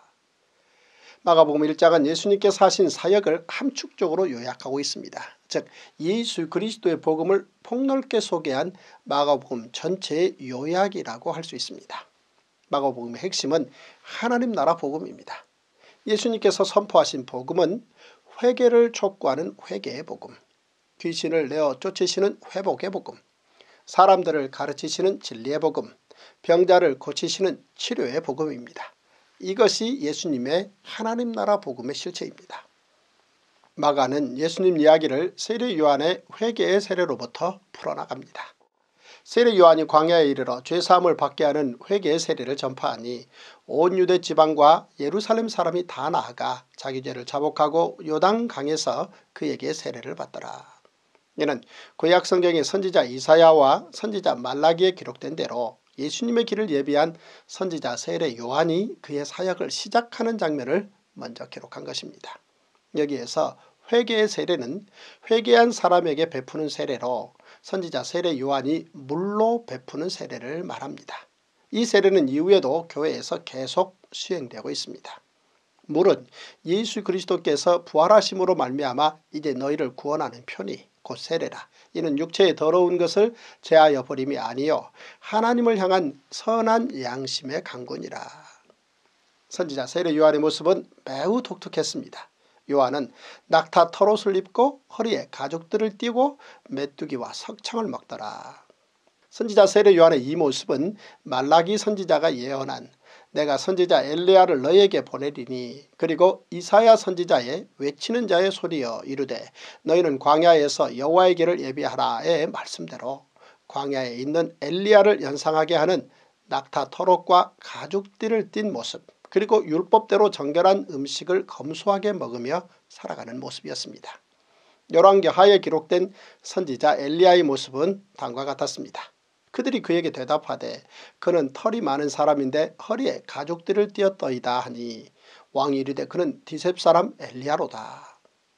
마가복음 일 장은 예수님께서 하신 사역을 함축적으로 요약하고 있습니다. 즉 예수 그리스도의 복음을 폭넓게 소개한 마가복음 전체의 요약이라고 할 수 있습니다. 마가복음의 핵심은 하나님 나라 복음입니다. 예수님께서 선포하신 복음은 회개를 촉구하는 회개의 복음, 귀신을 내어 쫓으시는 회복의 복음, 사람들을 가르치시는 진리의 복음, 병자를 고치시는 치료의 복음입니다. 이것이 예수님의 하나님 나라 복음의 실체입니다. 마가는 예수님 이야기를 세례 요한의 회개의 세례로부터 풀어나갑니다. 세례 요한이 광야에 이르러 죄사함을 받게 하는 회개의 세례를 전파하니 온 유대 지방과 예루살렘 사람이 다 나아가 자기 죄를 자복하고 요단강에서 그에게 세례를 받더라. 이는 구약 성경의 선지자 이사야와 선지자 말라기에 기록된 대로 예수님의 길을 예비한 선지자 세례 요한이 그의 사역을 시작하는 장면을 먼저 기록한 것입니다. 여기에서 회개의 세례는 회개한 사람에게 베푸는 세례로 선지자 세례 요한이 물로 베푸는 세례를 말합니다. 이 세례는 이후에도 교회에서 계속 수행되고 있습니다. 물은 예수 그리스도께서 부활하심으로 말미암아 이제 너희를 구원하는 표니 곧 세례라. 이는 육체의 더러운 것을 제하여 버림이 아니요 하나님을 향한 선한 양심의 강군이라. 선지자 세례 요한의 모습은 매우 독특했습니다. 요한은 낙타 털옷을 입고 허리에 가죽들을 띠고 메뚜기와 석창을 먹더라. 선지자 세례 요한의 이 모습은 말라기 선지자가 예언한 내가 선지자 엘리야를 너에게 보내리니 그리고 이사야 선지자의 외치는 자의 소리여 이르되 너희는 광야에서 여호와의 길을 예비하라의 말씀대로 광야에 있는 엘리야를 연상하게 하는 낙타 털옷과 가죽띠를 띤 모습, 그리고 율법대로 정결한 음식을 검소하게 먹으며 살아가는 모습이었습니다. 열왕기하에 기록된 선지자 엘리야의 모습은 다음과 같았습니다. 그들이 그에게 대답하되 그는 털이 많은 사람인데 허리에 가죽띠를 띄었더이다 하니 왕이 이르되 그는 디셉 사람 엘리야로다.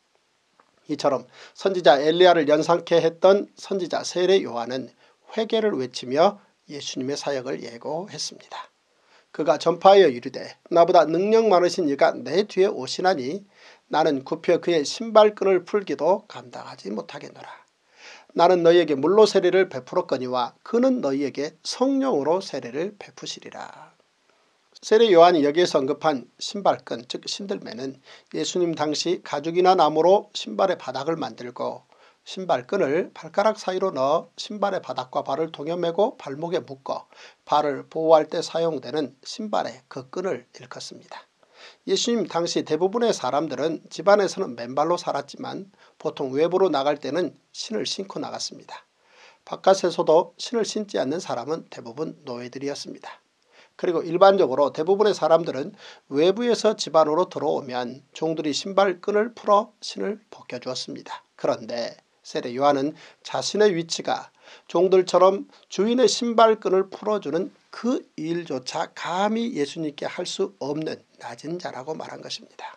이처럼 선지자 엘리야를 연상케 했던 선지자 세례 요한은 회개를 외치며 예수님의 사역을 예고했습니다. 그가 전파하여 이르되 나보다 능력 많으신 이가 내 뒤에 오시나니 나는 굽혀 그의 신발끈을 풀기도 감당하지 못하겠노라. 나는 너희에게 물로 세례를 베풀었거니와 그는 너희에게 성령으로 세례를 베푸시리라. 세례 요한이 여기에서 언급한 신발끈 즉 신들매는 예수님 당시 가죽이나 나무로 신발의 바닥을 만들고 신발끈을 발가락 사이로 넣어 신발의 바닥과 발을 동여매고 발목에 묶어 발을 보호할 때 사용되는 신발의 그 끈을 일컫습니다. 예수님 당시 대부분의 사람들은 집안에서는 맨발로 살았지만 보통 외부로 나갈 때는 신을 신고 나갔습니다. 바깥에서도 신을 신지 않는 사람은 대부분 노예들이었습니다. 그리고 일반적으로 대부분의 사람들은 외부에서 집 안으로 들어오면 종들이 신발끈을 풀어 신을 벗겨주었습니다. 그런데 세례 요한은 자신의 위치가 종들처럼 주인의 신발끈을 풀어주는 그 일조차 감히 예수님께 할 수 없는 낮은 자라고 말한 것입니다.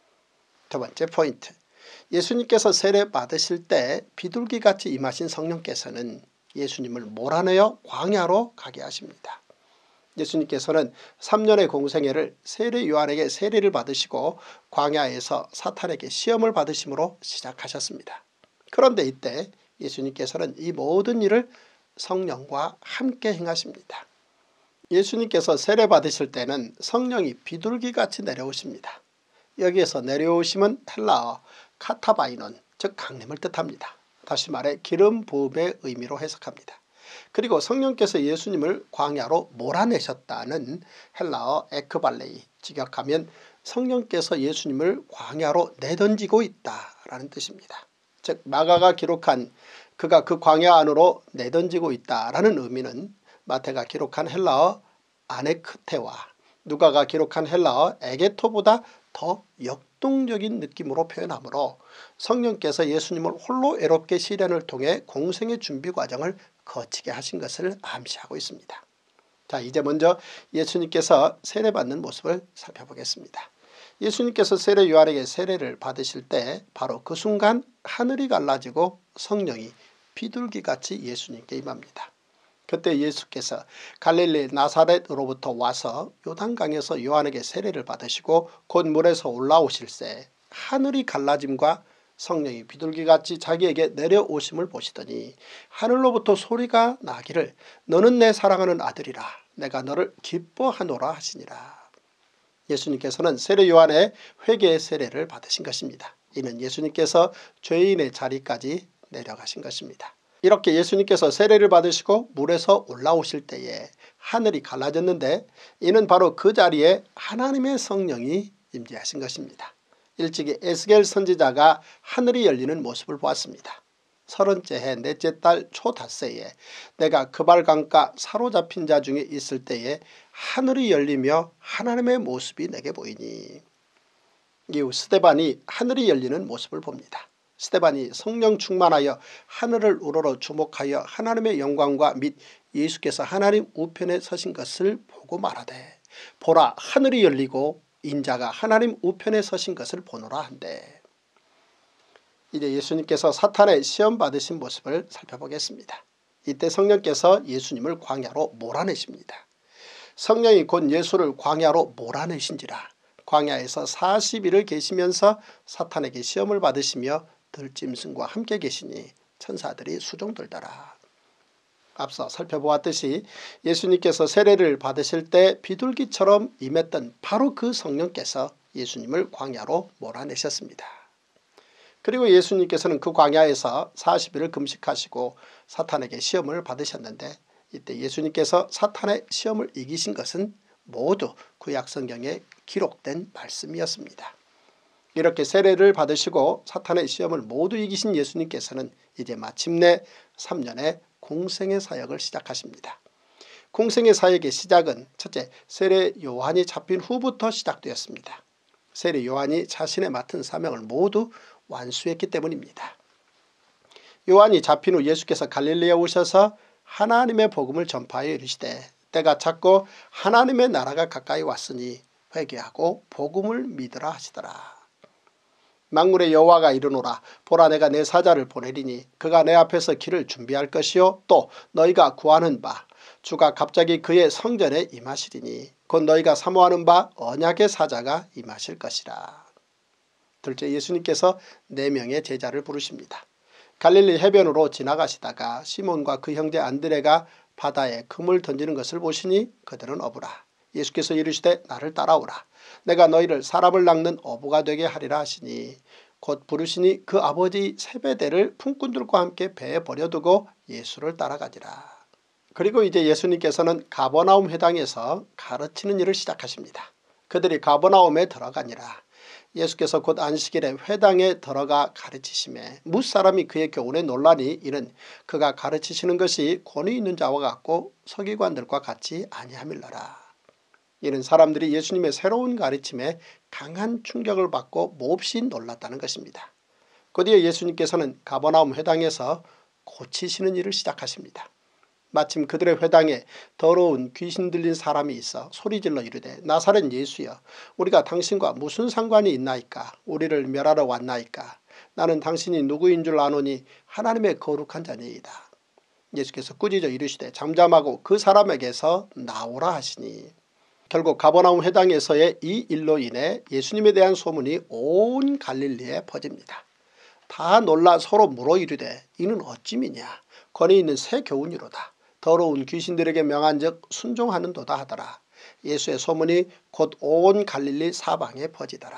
두 번째 포인트, 예수님께서 세례 받으실 때 비둘기같이 임하신 성령께서는 예수님을 몰아내어 광야로 가게 하십니다. 예수님께서는 삼 년의 공생애를 세례 요한에게 세례를 받으시고 광야에서 사탄에게 시험을 받으심으로 시작하셨습니다. 그런데 이때 예수님께서는 이 모든 일을 성령과 함께 행하십니다. 예수님께서 세례 받으실 때는 성령이 비둘기같이 내려오십니다. 여기에서 내려오심은 헬라어 카타바이논 즉 강림을 뜻합니다. 다시 말해 기름 부음의 의미로 해석합니다. 그리고 성령께서 예수님을 광야로 몰아내셨다는 헬라어 에크발레이 직역하면 성령께서 예수님을 광야로 내던지고 있다라는 뜻입니다. 즉 마가가 기록한 그가 그 광야 안으로 내던지고 있다라는 의미는 마태가 기록한 헬라어 아네크테와 누가가 기록한 헬라어 에게토보다 더 역동적인 느낌으로 표현하므로 성령께서 예수님을 홀로 외롭게 시련을 통해 공생의 준비 과정을 거치게 하신 것을 암시하고 있습니다. 자, 이제 먼저 예수님께서 세례받는 모습을 살펴보겠습니다. 예수님께서 세례 요한에게 세례를 받으실 때 바로 그 순간 하늘이 갈라지고 성령이 비둘기같이 예수님께 임합니다. 그때 예수께서 갈릴리 나사렛으로부터 와서 요단강에서 요한에게 세례를 받으시고 곧 물에서 올라오실새 하늘이 갈라짐과 성령이 비둘기같이 자기에게 내려오심을 보시더니 하늘로부터 소리가 나기를 너는 내 사랑하는 아들이라 내가 너를 기뻐하노라 하시니라. 예수님께서는 세례 요한의 회개의 세례를 받으신 것입니다. 이는 예수님께서 죄인의 자리까지 내려가신 것입니다. 이렇게 예수님께서 세례를 받으시고 물에서 올라오실 때에 하늘이 갈라졌는데 이는 바로 그 자리에 하나님의 성령이 임재하신 것입니다. 일찍이 에스겔 선지자가 하늘이 열리는 모습을 보았습니다. 서른째 해 넷째 달 초닷새에 내가 그발강가 사로잡힌 자 중에 있을 때에 하늘이 열리며 하나님의 모습이 내게 보이니. 이후 스데반이 하늘이 열리는 모습을 봅니다. 스데반이 성령 충만하여 하늘을 우러러 주목하여 하나님의 영광과 및 예수께서 하나님 우편에 서신 것을 보고 말하되 보라 하늘이 열리고 인자가 하나님 우편에 서신 것을 보노라 한대. 이제 예수님께서 사탄의 시험 받으신 모습을 살펴보겠습니다. 이때 성령께서 예수님을 광야로 몰아내십니다. 성령이 곧 예수를 광야로 몰아내신지라. 광야에서 사십 일을 계시면서 사탄에게 시험을 받으시며 들짐승과 함께 계시니 천사들이 수종들더라. 앞서 살펴보았듯이 예수님께서 세례를 받으실 때 비둘기처럼 임했던 바로 그 성령께서 예수님을 광야로 몰아내셨습니다. 그리고 예수님께서는 그 광야에서 사십 일을 금식하시고 사탄에게 시험을 받으셨는데 이때 예수님께서 사탄의 시험을 이기신 것은 모두 구약성경에 기록된 말씀이었습니다. 이렇게 세례를 받으시고 사탄의 시험을 모두 이기신 예수님께서는 이제 마침내 삼 년의 공생의 사역을 시작하십니다. 공생의 사역의 시작은 첫째 세례 요한이 잡힌 후부터 시작되었습니다. 세례 요한이 자신의 맡은 사명을 모두 완수했기 때문입니다. 요한이 잡힌 후 예수께서 갈릴리에 오셔서 하나님의 복음을 전파하여 이르시되 때가 찼고 하나님의 나라가 가까이 왔으니 회개하고 복음을 믿으라 하시더라. 만군의 여호와가 이르노라 보라 내가 내 사자를 보내리니 그가 내 앞에서 길을 준비할 것이요 또 너희가 구하는 바 주가 갑자기 그의 성전에 임하시리니 곧 너희가 사모하는 바 언약의 사자가 임하실 것이라. 둘째 예수님께서 네 명의 제자를 부르십니다. 갈릴리 해변으로 지나가시다가 시몬과 그 형제 안드레가 바다에 금을 던지는 것을 보시니 그들은 어부라. 예수께서 이르시되 나를 따라오라. 내가 너희를 사람을 낚는 어부가 되게 하리라 하시니 곧 부르시니 그 아버지 세베대를 품꾼들과 함께 배에 버려두고 예수를 따라가지라. 그리고 이제 예수님께서는 가버나움 회당에서 가르치는 일을 시작하십니다. 그들이 가버나움에 들어가니라. 예수께서 곧 안식일에 회당에 들어가 가르치심에 무사람이 그의 교훈에 놀라니 이는 그가 가르치시는 것이 권위 있는 자와 같고 서기관들과 같이 아니함일러라. 이는 사람들이 예수님의 새로운 가르침에 강한 충격을 받고 몹시 놀랐다는 것입니다. 곧이어 예수님께서는 가버나움 회당에서 고치시는 일을 시작하십니다. 마침 그들의 회당에 더러운 귀신 들린 사람이 있어 소리질러 이르되 나사렛 예수여 우리가 당신과 무슨 상관이 있나이까 우리를 멸하러 왔나이까 나는 당신이 누구인 줄 아노니 하나님의 거룩한 자니이다. 예수께서 꾸짖어 이르시되 잠잠하고 그 사람에게서 나오라 하시니 결국 가버나움 회당에서의 이 일로 인해 예수님에 대한 소문이 온 갈릴리에 퍼집니다. 다 놀라 서로 물어 이르되 이는 어찌미냐 권위 있는 새 교훈이로다. 더러운 귀신들에게 명한즉 순종하는도다 하더라. 예수의 소문이 곧 온 갈릴리 사방에 퍼지더라.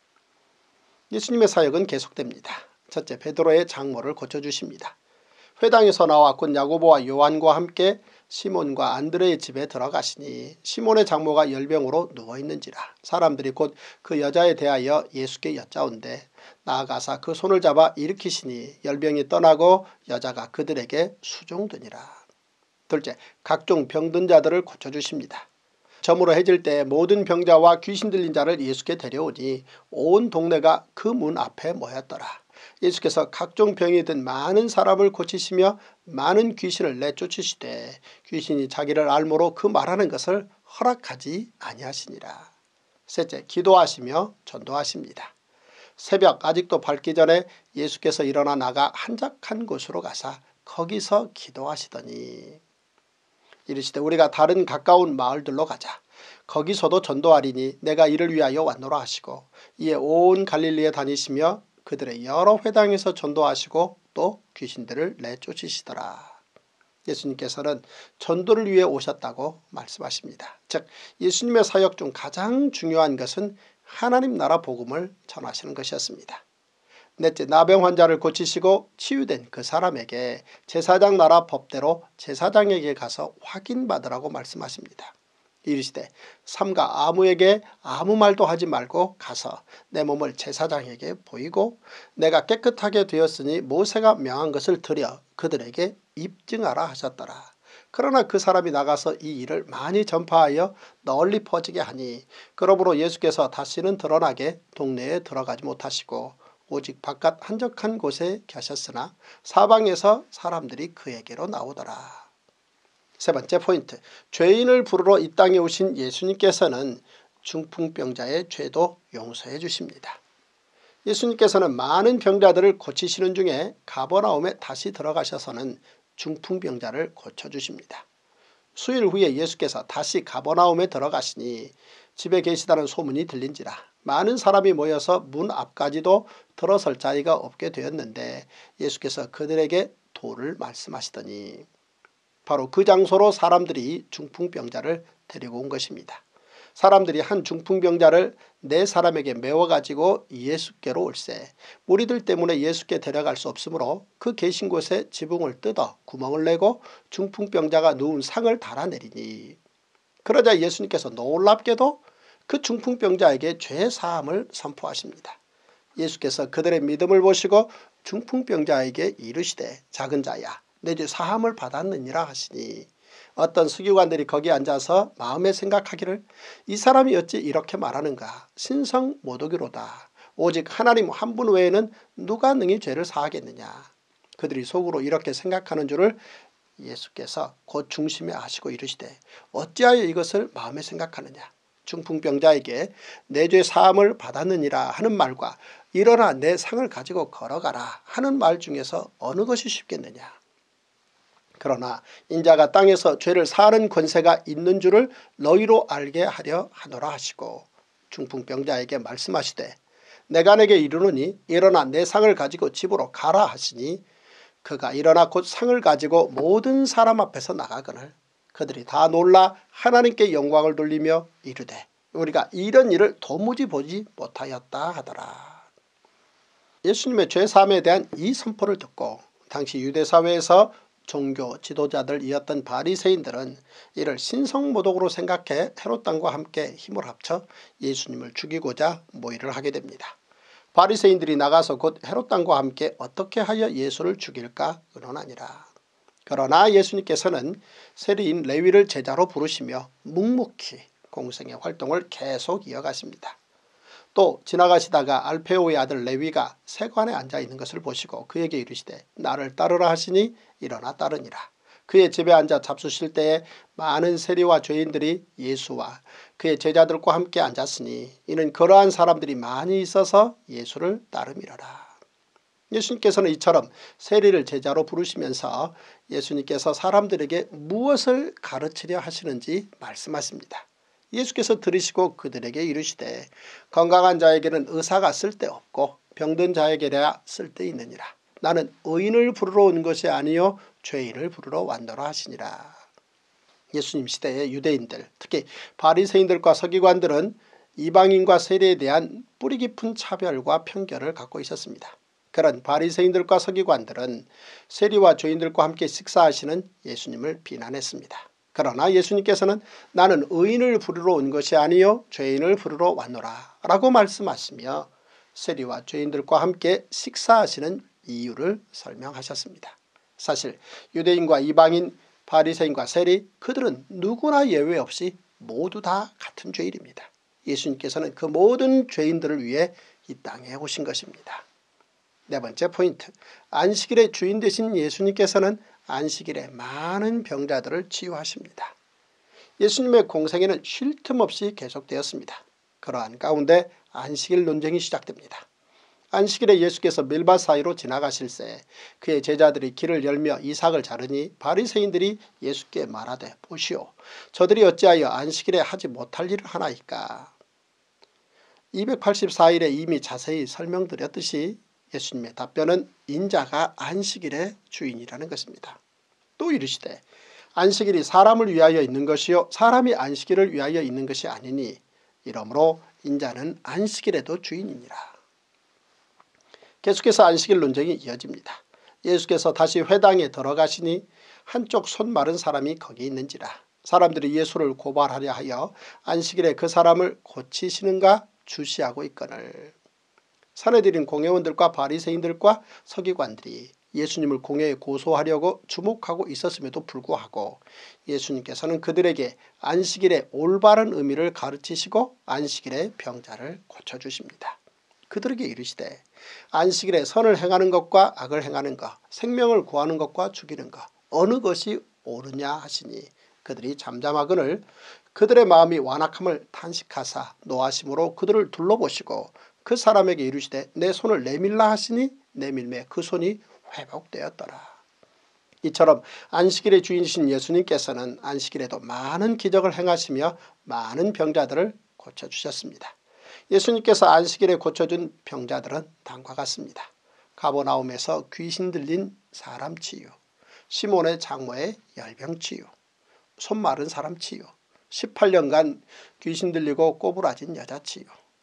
예수님의 사역은 계속됩니다. 첫째 베드로의 장모를 고쳐주십니다. 회당에서 나와 곧 야고보와 요한과 함께 시몬과 안드레의 집에 들어가시니 시몬의 장모가 열병으로 누워있는지라. 사람들이 곧 그 여자에 대하여 예수께 여짜온대 나아가사 그 손을 잡아 일으키시니 열병이 떠나고 여자가 그들에게 수종되니라. 둘째 각종 병든 자들을 고쳐주십니다. 저물어 해질 때 모든 병자와 귀신 들린 자를 예수께 데려오니 온 동네가 그 문 앞에 모였더라. 예수께서 각종 병이 든 많은 사람을 고치시며 많은 귀신을 내쫓으시되 귀신이 자기를 알므로 그 말하는 것을 허락하지 아니하시니라. 셋째, 기도하시며 전도하십니다. 새벽 아직도 밝기 전에 예수께서 일어나 나가 한적한 곳으로 가사 거기서 기도하시더니 이르시되 우리가 다른 가까운 마을들로 가자. 거기서도 전도하리니 내가 이를 위하여 왔노라 하시고 이에 온 갈릴리에 다니시며 그들의 여러 회당에서 전도하시고 또 귀신들을 내쫓으시더라. 예수님께서는 전도를 위해 오셨다고 말씀하십니다. 즉 예수님의 사역 중 가장 중요한 것은 하나님 나라 복음을 전하시는 것이었습니다. 넷째, 나병 환자를 고치시고 치유된 그 사람에게 제사장 나라 법대로 제사장에게 가서 확인받으라고 말씀하십니다. 이르시되 삼가 아무에게 아무 말도 하지 말고 가서 내 몸을 제사장에게 보이고 내가 깨끗하게 되었으니 모세가 명한 것을 드려 그들에게 입증하라 하셨더라. 그러나 그 사람이 나가서 이 일을 많이 전파하여 널리 퍼지게 하니 그러므로 예수께서 다시는 드러나게 동네에 들어가지 못하시고 오직 바깥 한적한 곳에 계셨으나 사방에서 사람들이 그에게로 나오더라. 세 번째 포인트, 죄인을 부르러 이 땅에 오신 예수님께서는 중풍병자의 죄도 용서해 주십니다. 예수님께서는 많은 병자들을 고치시는 중에 가버나움에 다시 들어가셔서는 중풍병자를 고쳐주십니다. 수일 후에 예수께서 다시 가버나움에 들어가시니 집에 계시다는 소문이 들린지라 많은 사람이 모여서 문 앞까지도 들어설 자리가 없게 되었는데 예수께서 그들에게 도를 말씀하시더니 바로 그 장소로 사람들이 중풍병자를 데리고 온 것입니다. 사람들이 한 중풍병자를 네 사람에게 메워가지고 예수께로 올세 무리들 때문에 예수께 데려갈 수 없으므로 그 계신 곳에 지붕을 뜯어 구멍을 내고 중풍병자가 누운 상을 달아내리니 그러자 예수님께서 놀랍게도 그 중풍병자에게 죄사함을 선포하십니다. 예수께서 그들의 믿음을 보시고 중풍병자에게 이르시되 작은 자야 내 죄 사함을 받았느니라 하시니 어떤 서기관들이 거기 앉아서 마음에 생각하기를 이 사람이 어찌 이렇게 말하는가 신성모독이로다. 오직 하나님 한 분 외에는 누가 능히 죄를 사하겠느냐. 그들이 속으로 이렇게 생각하는 줄을 예수께서 곧 중심에 아시고 이르시되 어찌하여 이것을 마음에 생각하느냐. 중풍병자에게 내 죄 사함을 받았느니라 하는 말과 일어나 내 상을 가지고 걸어가라 하는 말 중에서 어느 것이 쉽겠느냐. 그러나 인자가 땅에서 죄를 사하는 권세가 있는 줄을 너희로 알게 하려 하노라 하시고 중풍병자에게 말씀하시되 내가 내게 이르노니 일어나 내 상을 가지고 집으로 가라 하시니 그가 일어나 곧 상을 가지고 모든 사람 앞에서 나가거늘 그들이 다 놀라 하나님께 영광을 돌리며 이르되 우리가 이런 일을 도무지 보지 못하였다 하더라. 예수님의 죄사함에 대한 이 선포를 듣고 당시 유대사회에서 종교 지도자들이었던 바리새인들은 이를 신성모독으로 생각해 헤롯 왕과 함께 힘을 합쳐 예수님을 죽이고자 모의를 하게 됩니다. 바리새인들이 나가서 곧 헤롯 왕과 함께 어떻게 하여 예수를 죽일까 의논하니라. 그러나 예수님께서는 세리인 레위를 제자로 부르시며 묵묵히 공생의 활동을 계속 이어가십니다. 또 지나가시다가 알페오의 아들 레위가 세관에 앉아있는 것을 보시고 그에게 이르시되 나를 따르라 하시니 일어나 따르니라. 그의 집에 앉아 잡수실 때에 많은 세리와 죄인들이 예수와 그의 제자들과 함께 앉았으니 이는 그러한 사람들이 많이 있어서 예수를 따름이러라. 예수님께서는 이처럼 세리를 제자로 부르시면서 예수님께서 사람들에게 무엇을 가르치려 하시는지 말씀하십니다. 예수께서 들으시고 그들에게 이르시되 건강한 자에게는 의사가 쓸데없고 병든 자에게야 쓸데있느니라. 나는 의인을 부르러 온 것이 아니요 죄인을 부르러 왔노라 하시니라. 예수님 시대의 유대인들 특히 바리새인들과 서기관들은 이방인과 세리에 대한 뿌리 깊은 차별과 편견을 갖고 있었습니다. 그런 바리새인들과 서기관들은 세리와 죄인들과 함께 식사하시는 예수님을 비난했습니다. 그러나 예수님께서는 나는 의인을 부르러 온 것이 아니요 죄인을 부르러 왔노라 라고 말씀하시며 세리와 죄인들과 함께 식사하시는 이유를 설명하셨습니다. 사실 유대인과 이방인 바리새인과 세리 그들은 누구나 예외 없이 모두 다 같은 죄인입니다. 예수님께서는 그 모든 죄인들을 위해 이 땅에 오신 것입니다. 네 번째 포인트, 안식일의 주인 되신 예수님께서는 안식일에 많은 병자들을 치유하십니다. 예수님의 공생애는 쉴 틈 없이 계속되었습니다. 그러한 가운데 안식일 논쟁이 시작됩니다. 안식일에 예수께서 밀밭 사이로 지나가실새 그의 제자들이 길을 열며 이삭을 자르니 바리새인들이 예수께 말하되 보시오, 저들이 어찌하여 안식일에 하지 못할 일을 하나이까. 이백팔십사 일에 이미 자세히 설명드렸듯이 예수님의 답변은 인자가 안식일의 주인이라는 것입니다. 또 이르시되 안식일이 사람을 위하여 있는 것이요 사람이 안식일을 위하여 있는 것이 아니니 이러므로 인자는 안식일에도 주인이니라. 계속해서 안식일 논쟁이 이어집니다. 예수께서 다시 회당에 들어가시니 한쪽 손 마른 사람이 거기 있는지라. 사람들이 예수를 고발하려 하여 안식일에 그 사람을 고치시는가 주시하고 있거늘. 사내들인 공회원들과 바리새인들과 서기관들이 예수님을 공회에 고소하려고 주목하고 있었음에도 불구하고 예수님께서는 그들에게 안식일의 올바른 의미를 가르치시고 안식일의 병자를 고쳐주십니다. 그들에게 이르시되 안식일에 선을 행하는 것과 악을 행하는 것, 생명을 구하는 것과 죽이는 것 어느 것이 옳으냐 하시니 그들이 잠잠하거늘 그들의 마음이 완악함을 탄식하사 노하심으로 그들을 둘러보시고 그 사람에게 이르시되 내 손을 내밀라 하시니 내밀매 그 손이 회복되었더라. 이처럼 안식일의 주인이신 예수님께서는 안식일에도 많은 기적을 행하시며 많은 병자들을 고쳐주셨습니다. 예수님께서 안식일에 고쳐준 병자들은 다음과 같습니다. 가버나움에서 귀신 들린 사람 치유, 시몬의 장모의 열병 치유, 손 마른 사람 치유, 십팔 년간 귀신 들리고 꼬부라진 여자 치유,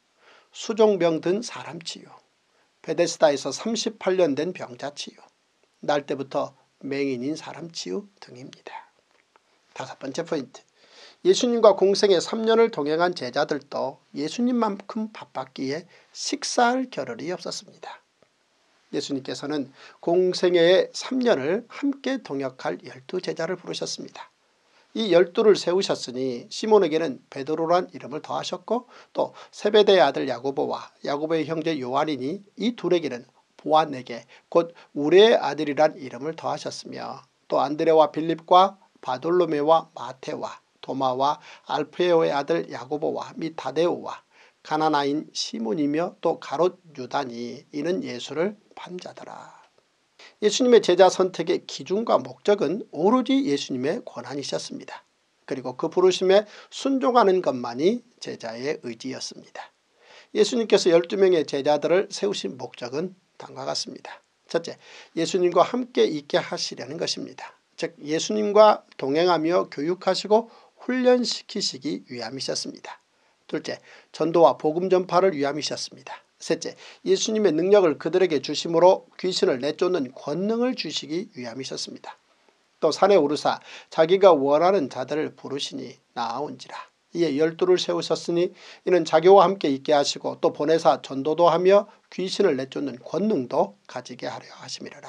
수종병 든 사람 치유, 베데스다에서 삼십팔 년 된 병자 치유, 날 때부터 맹인인 사람 치유 등입니다. 다섯 번째 포인트, 예수님과 공생애 삼 년을 동행한 제자들도 예수님만큼 바빴기에 식사할 겨를이 없었습니다. 예수님께서는 공생애의 삼 년을 함께 동역할 열두 제자를 부르셨습니다. 이 열두를 세우셨으니 시몬에게는 베드로란 이름을 더하셨고 또 세베대의 아들 야고보와 야고보의 형제 요한이니 이 둘에게는 보아네게 곧 우레의 아들이란 이름을 더하셨으며 또 안드레와 빌립과 바돌로메와 마테와 도마와 알페오의 아들 야고보와 및 다데오와 가나나인 시몬이며 또 가롯 유다니 이는 예수를 판 자더라. 예수님의 제자 선택의 기준과 목적은 오로지 예수님의 권한이셨습니다. 그리고 그 부르심에 순종하는 것만이 제자의 의지였습니다. 예수님께서 열두 명의 제자들을 세우신 목적은 다음과 같습니다. 첫째, 예수님과 함께 있게 하시려는 것입니다. 즉 예수님과 동행하며 교육하시고 훈련시키시기 위함이셨습니다. 둘째, 전도와 복음 전파를 위함이셨습니다. 셋째, 예수님의 능력을 그들에게 주심으로 귀신을 내쫓는 권능을 주시기 위함이셨습니다. 또 산에 오르사 자기가 원하는 자들을 부르시니 나아온지라. 이에 열두를 세우셨으니 이는 자기와 함께 있게 하시고 또 보내사 전도도 하며 귀신을 내쫓는 권능도 가지게 하려 하심이라.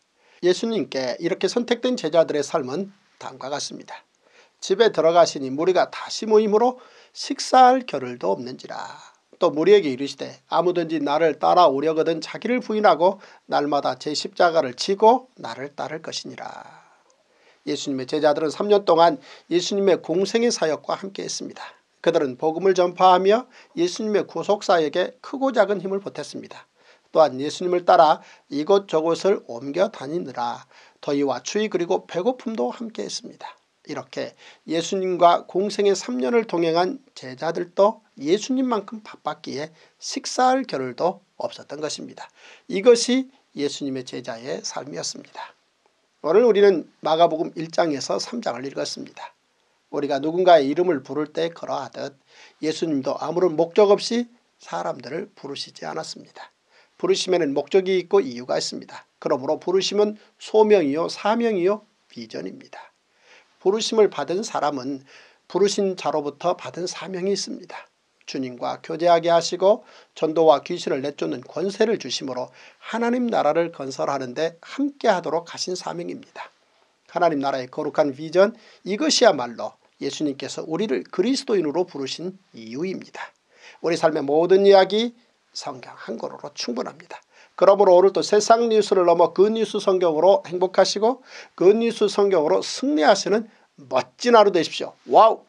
예수님께 이렇게 선택된 제자들의 삶은 다음과 같습니다. 집에 들어가시니 무리가 다시 모이므로 식사할 겨를도 없는지라. 또 무리에게 이르시되 아무든지 나를 따라오려거든 자기를 부인하고 날마다 제 십자가를 지고 나를 따를 것이니라. 예수님의 제자들은 삼 년 동안 예수님의 공생의 사역과 함께했습니다. 그들은 복음을 전파하며 예수님의 구속사역에 크고 작은 힘을 보탰습니다. 또한 예수님을 따라 이곳저곳을 옮겨 다니느라 더위와 추위 그리고 배고픔도 함께했습니다. 이렇게 예수님과 공생의 삼 년을 동행한 제자들도 예수님만큼 바빴기에 식사할 겨를도 없었던 것입니다. 이것이 예수님의 제자의 삶이었습니다. 오늘 우리는 마가복음 일 장에서 삼 장을 읽었습니다. 우리가 누군가의 이름을 부를 때 그러하듯 예수님도 아무런 목적 없이 사람들을 부르시지 않았습니다. 부르심에는 목적이 있고 이유가 있습니다. 그러므로 부르심은 소명이요 사명이요 비전입니다. 부르심을 받은 사람은 부르신 자로부터 받은 사명이 있습니다. 주님과 교제하게 하시고 전도와 귀신을 내쫓는 권세를 주심으로 하나님 나라를 건설하는 데 함께하도록 하신 사명입니다. 하나님 나라의 거룩한 비전, 이것이야말로 예수님께서 우리를 그리스도인으로 부르신 이유입니다. 우리 삶의 모든 이야기 성경 한 권으로 충분합니다. 그러므로 오늘도 세상 뉴스를 넘어 그 뉴스 성경으로 행복하시고 그 뉴스 성경으로 승리하시는 멋진 하루 되십시오. 와우!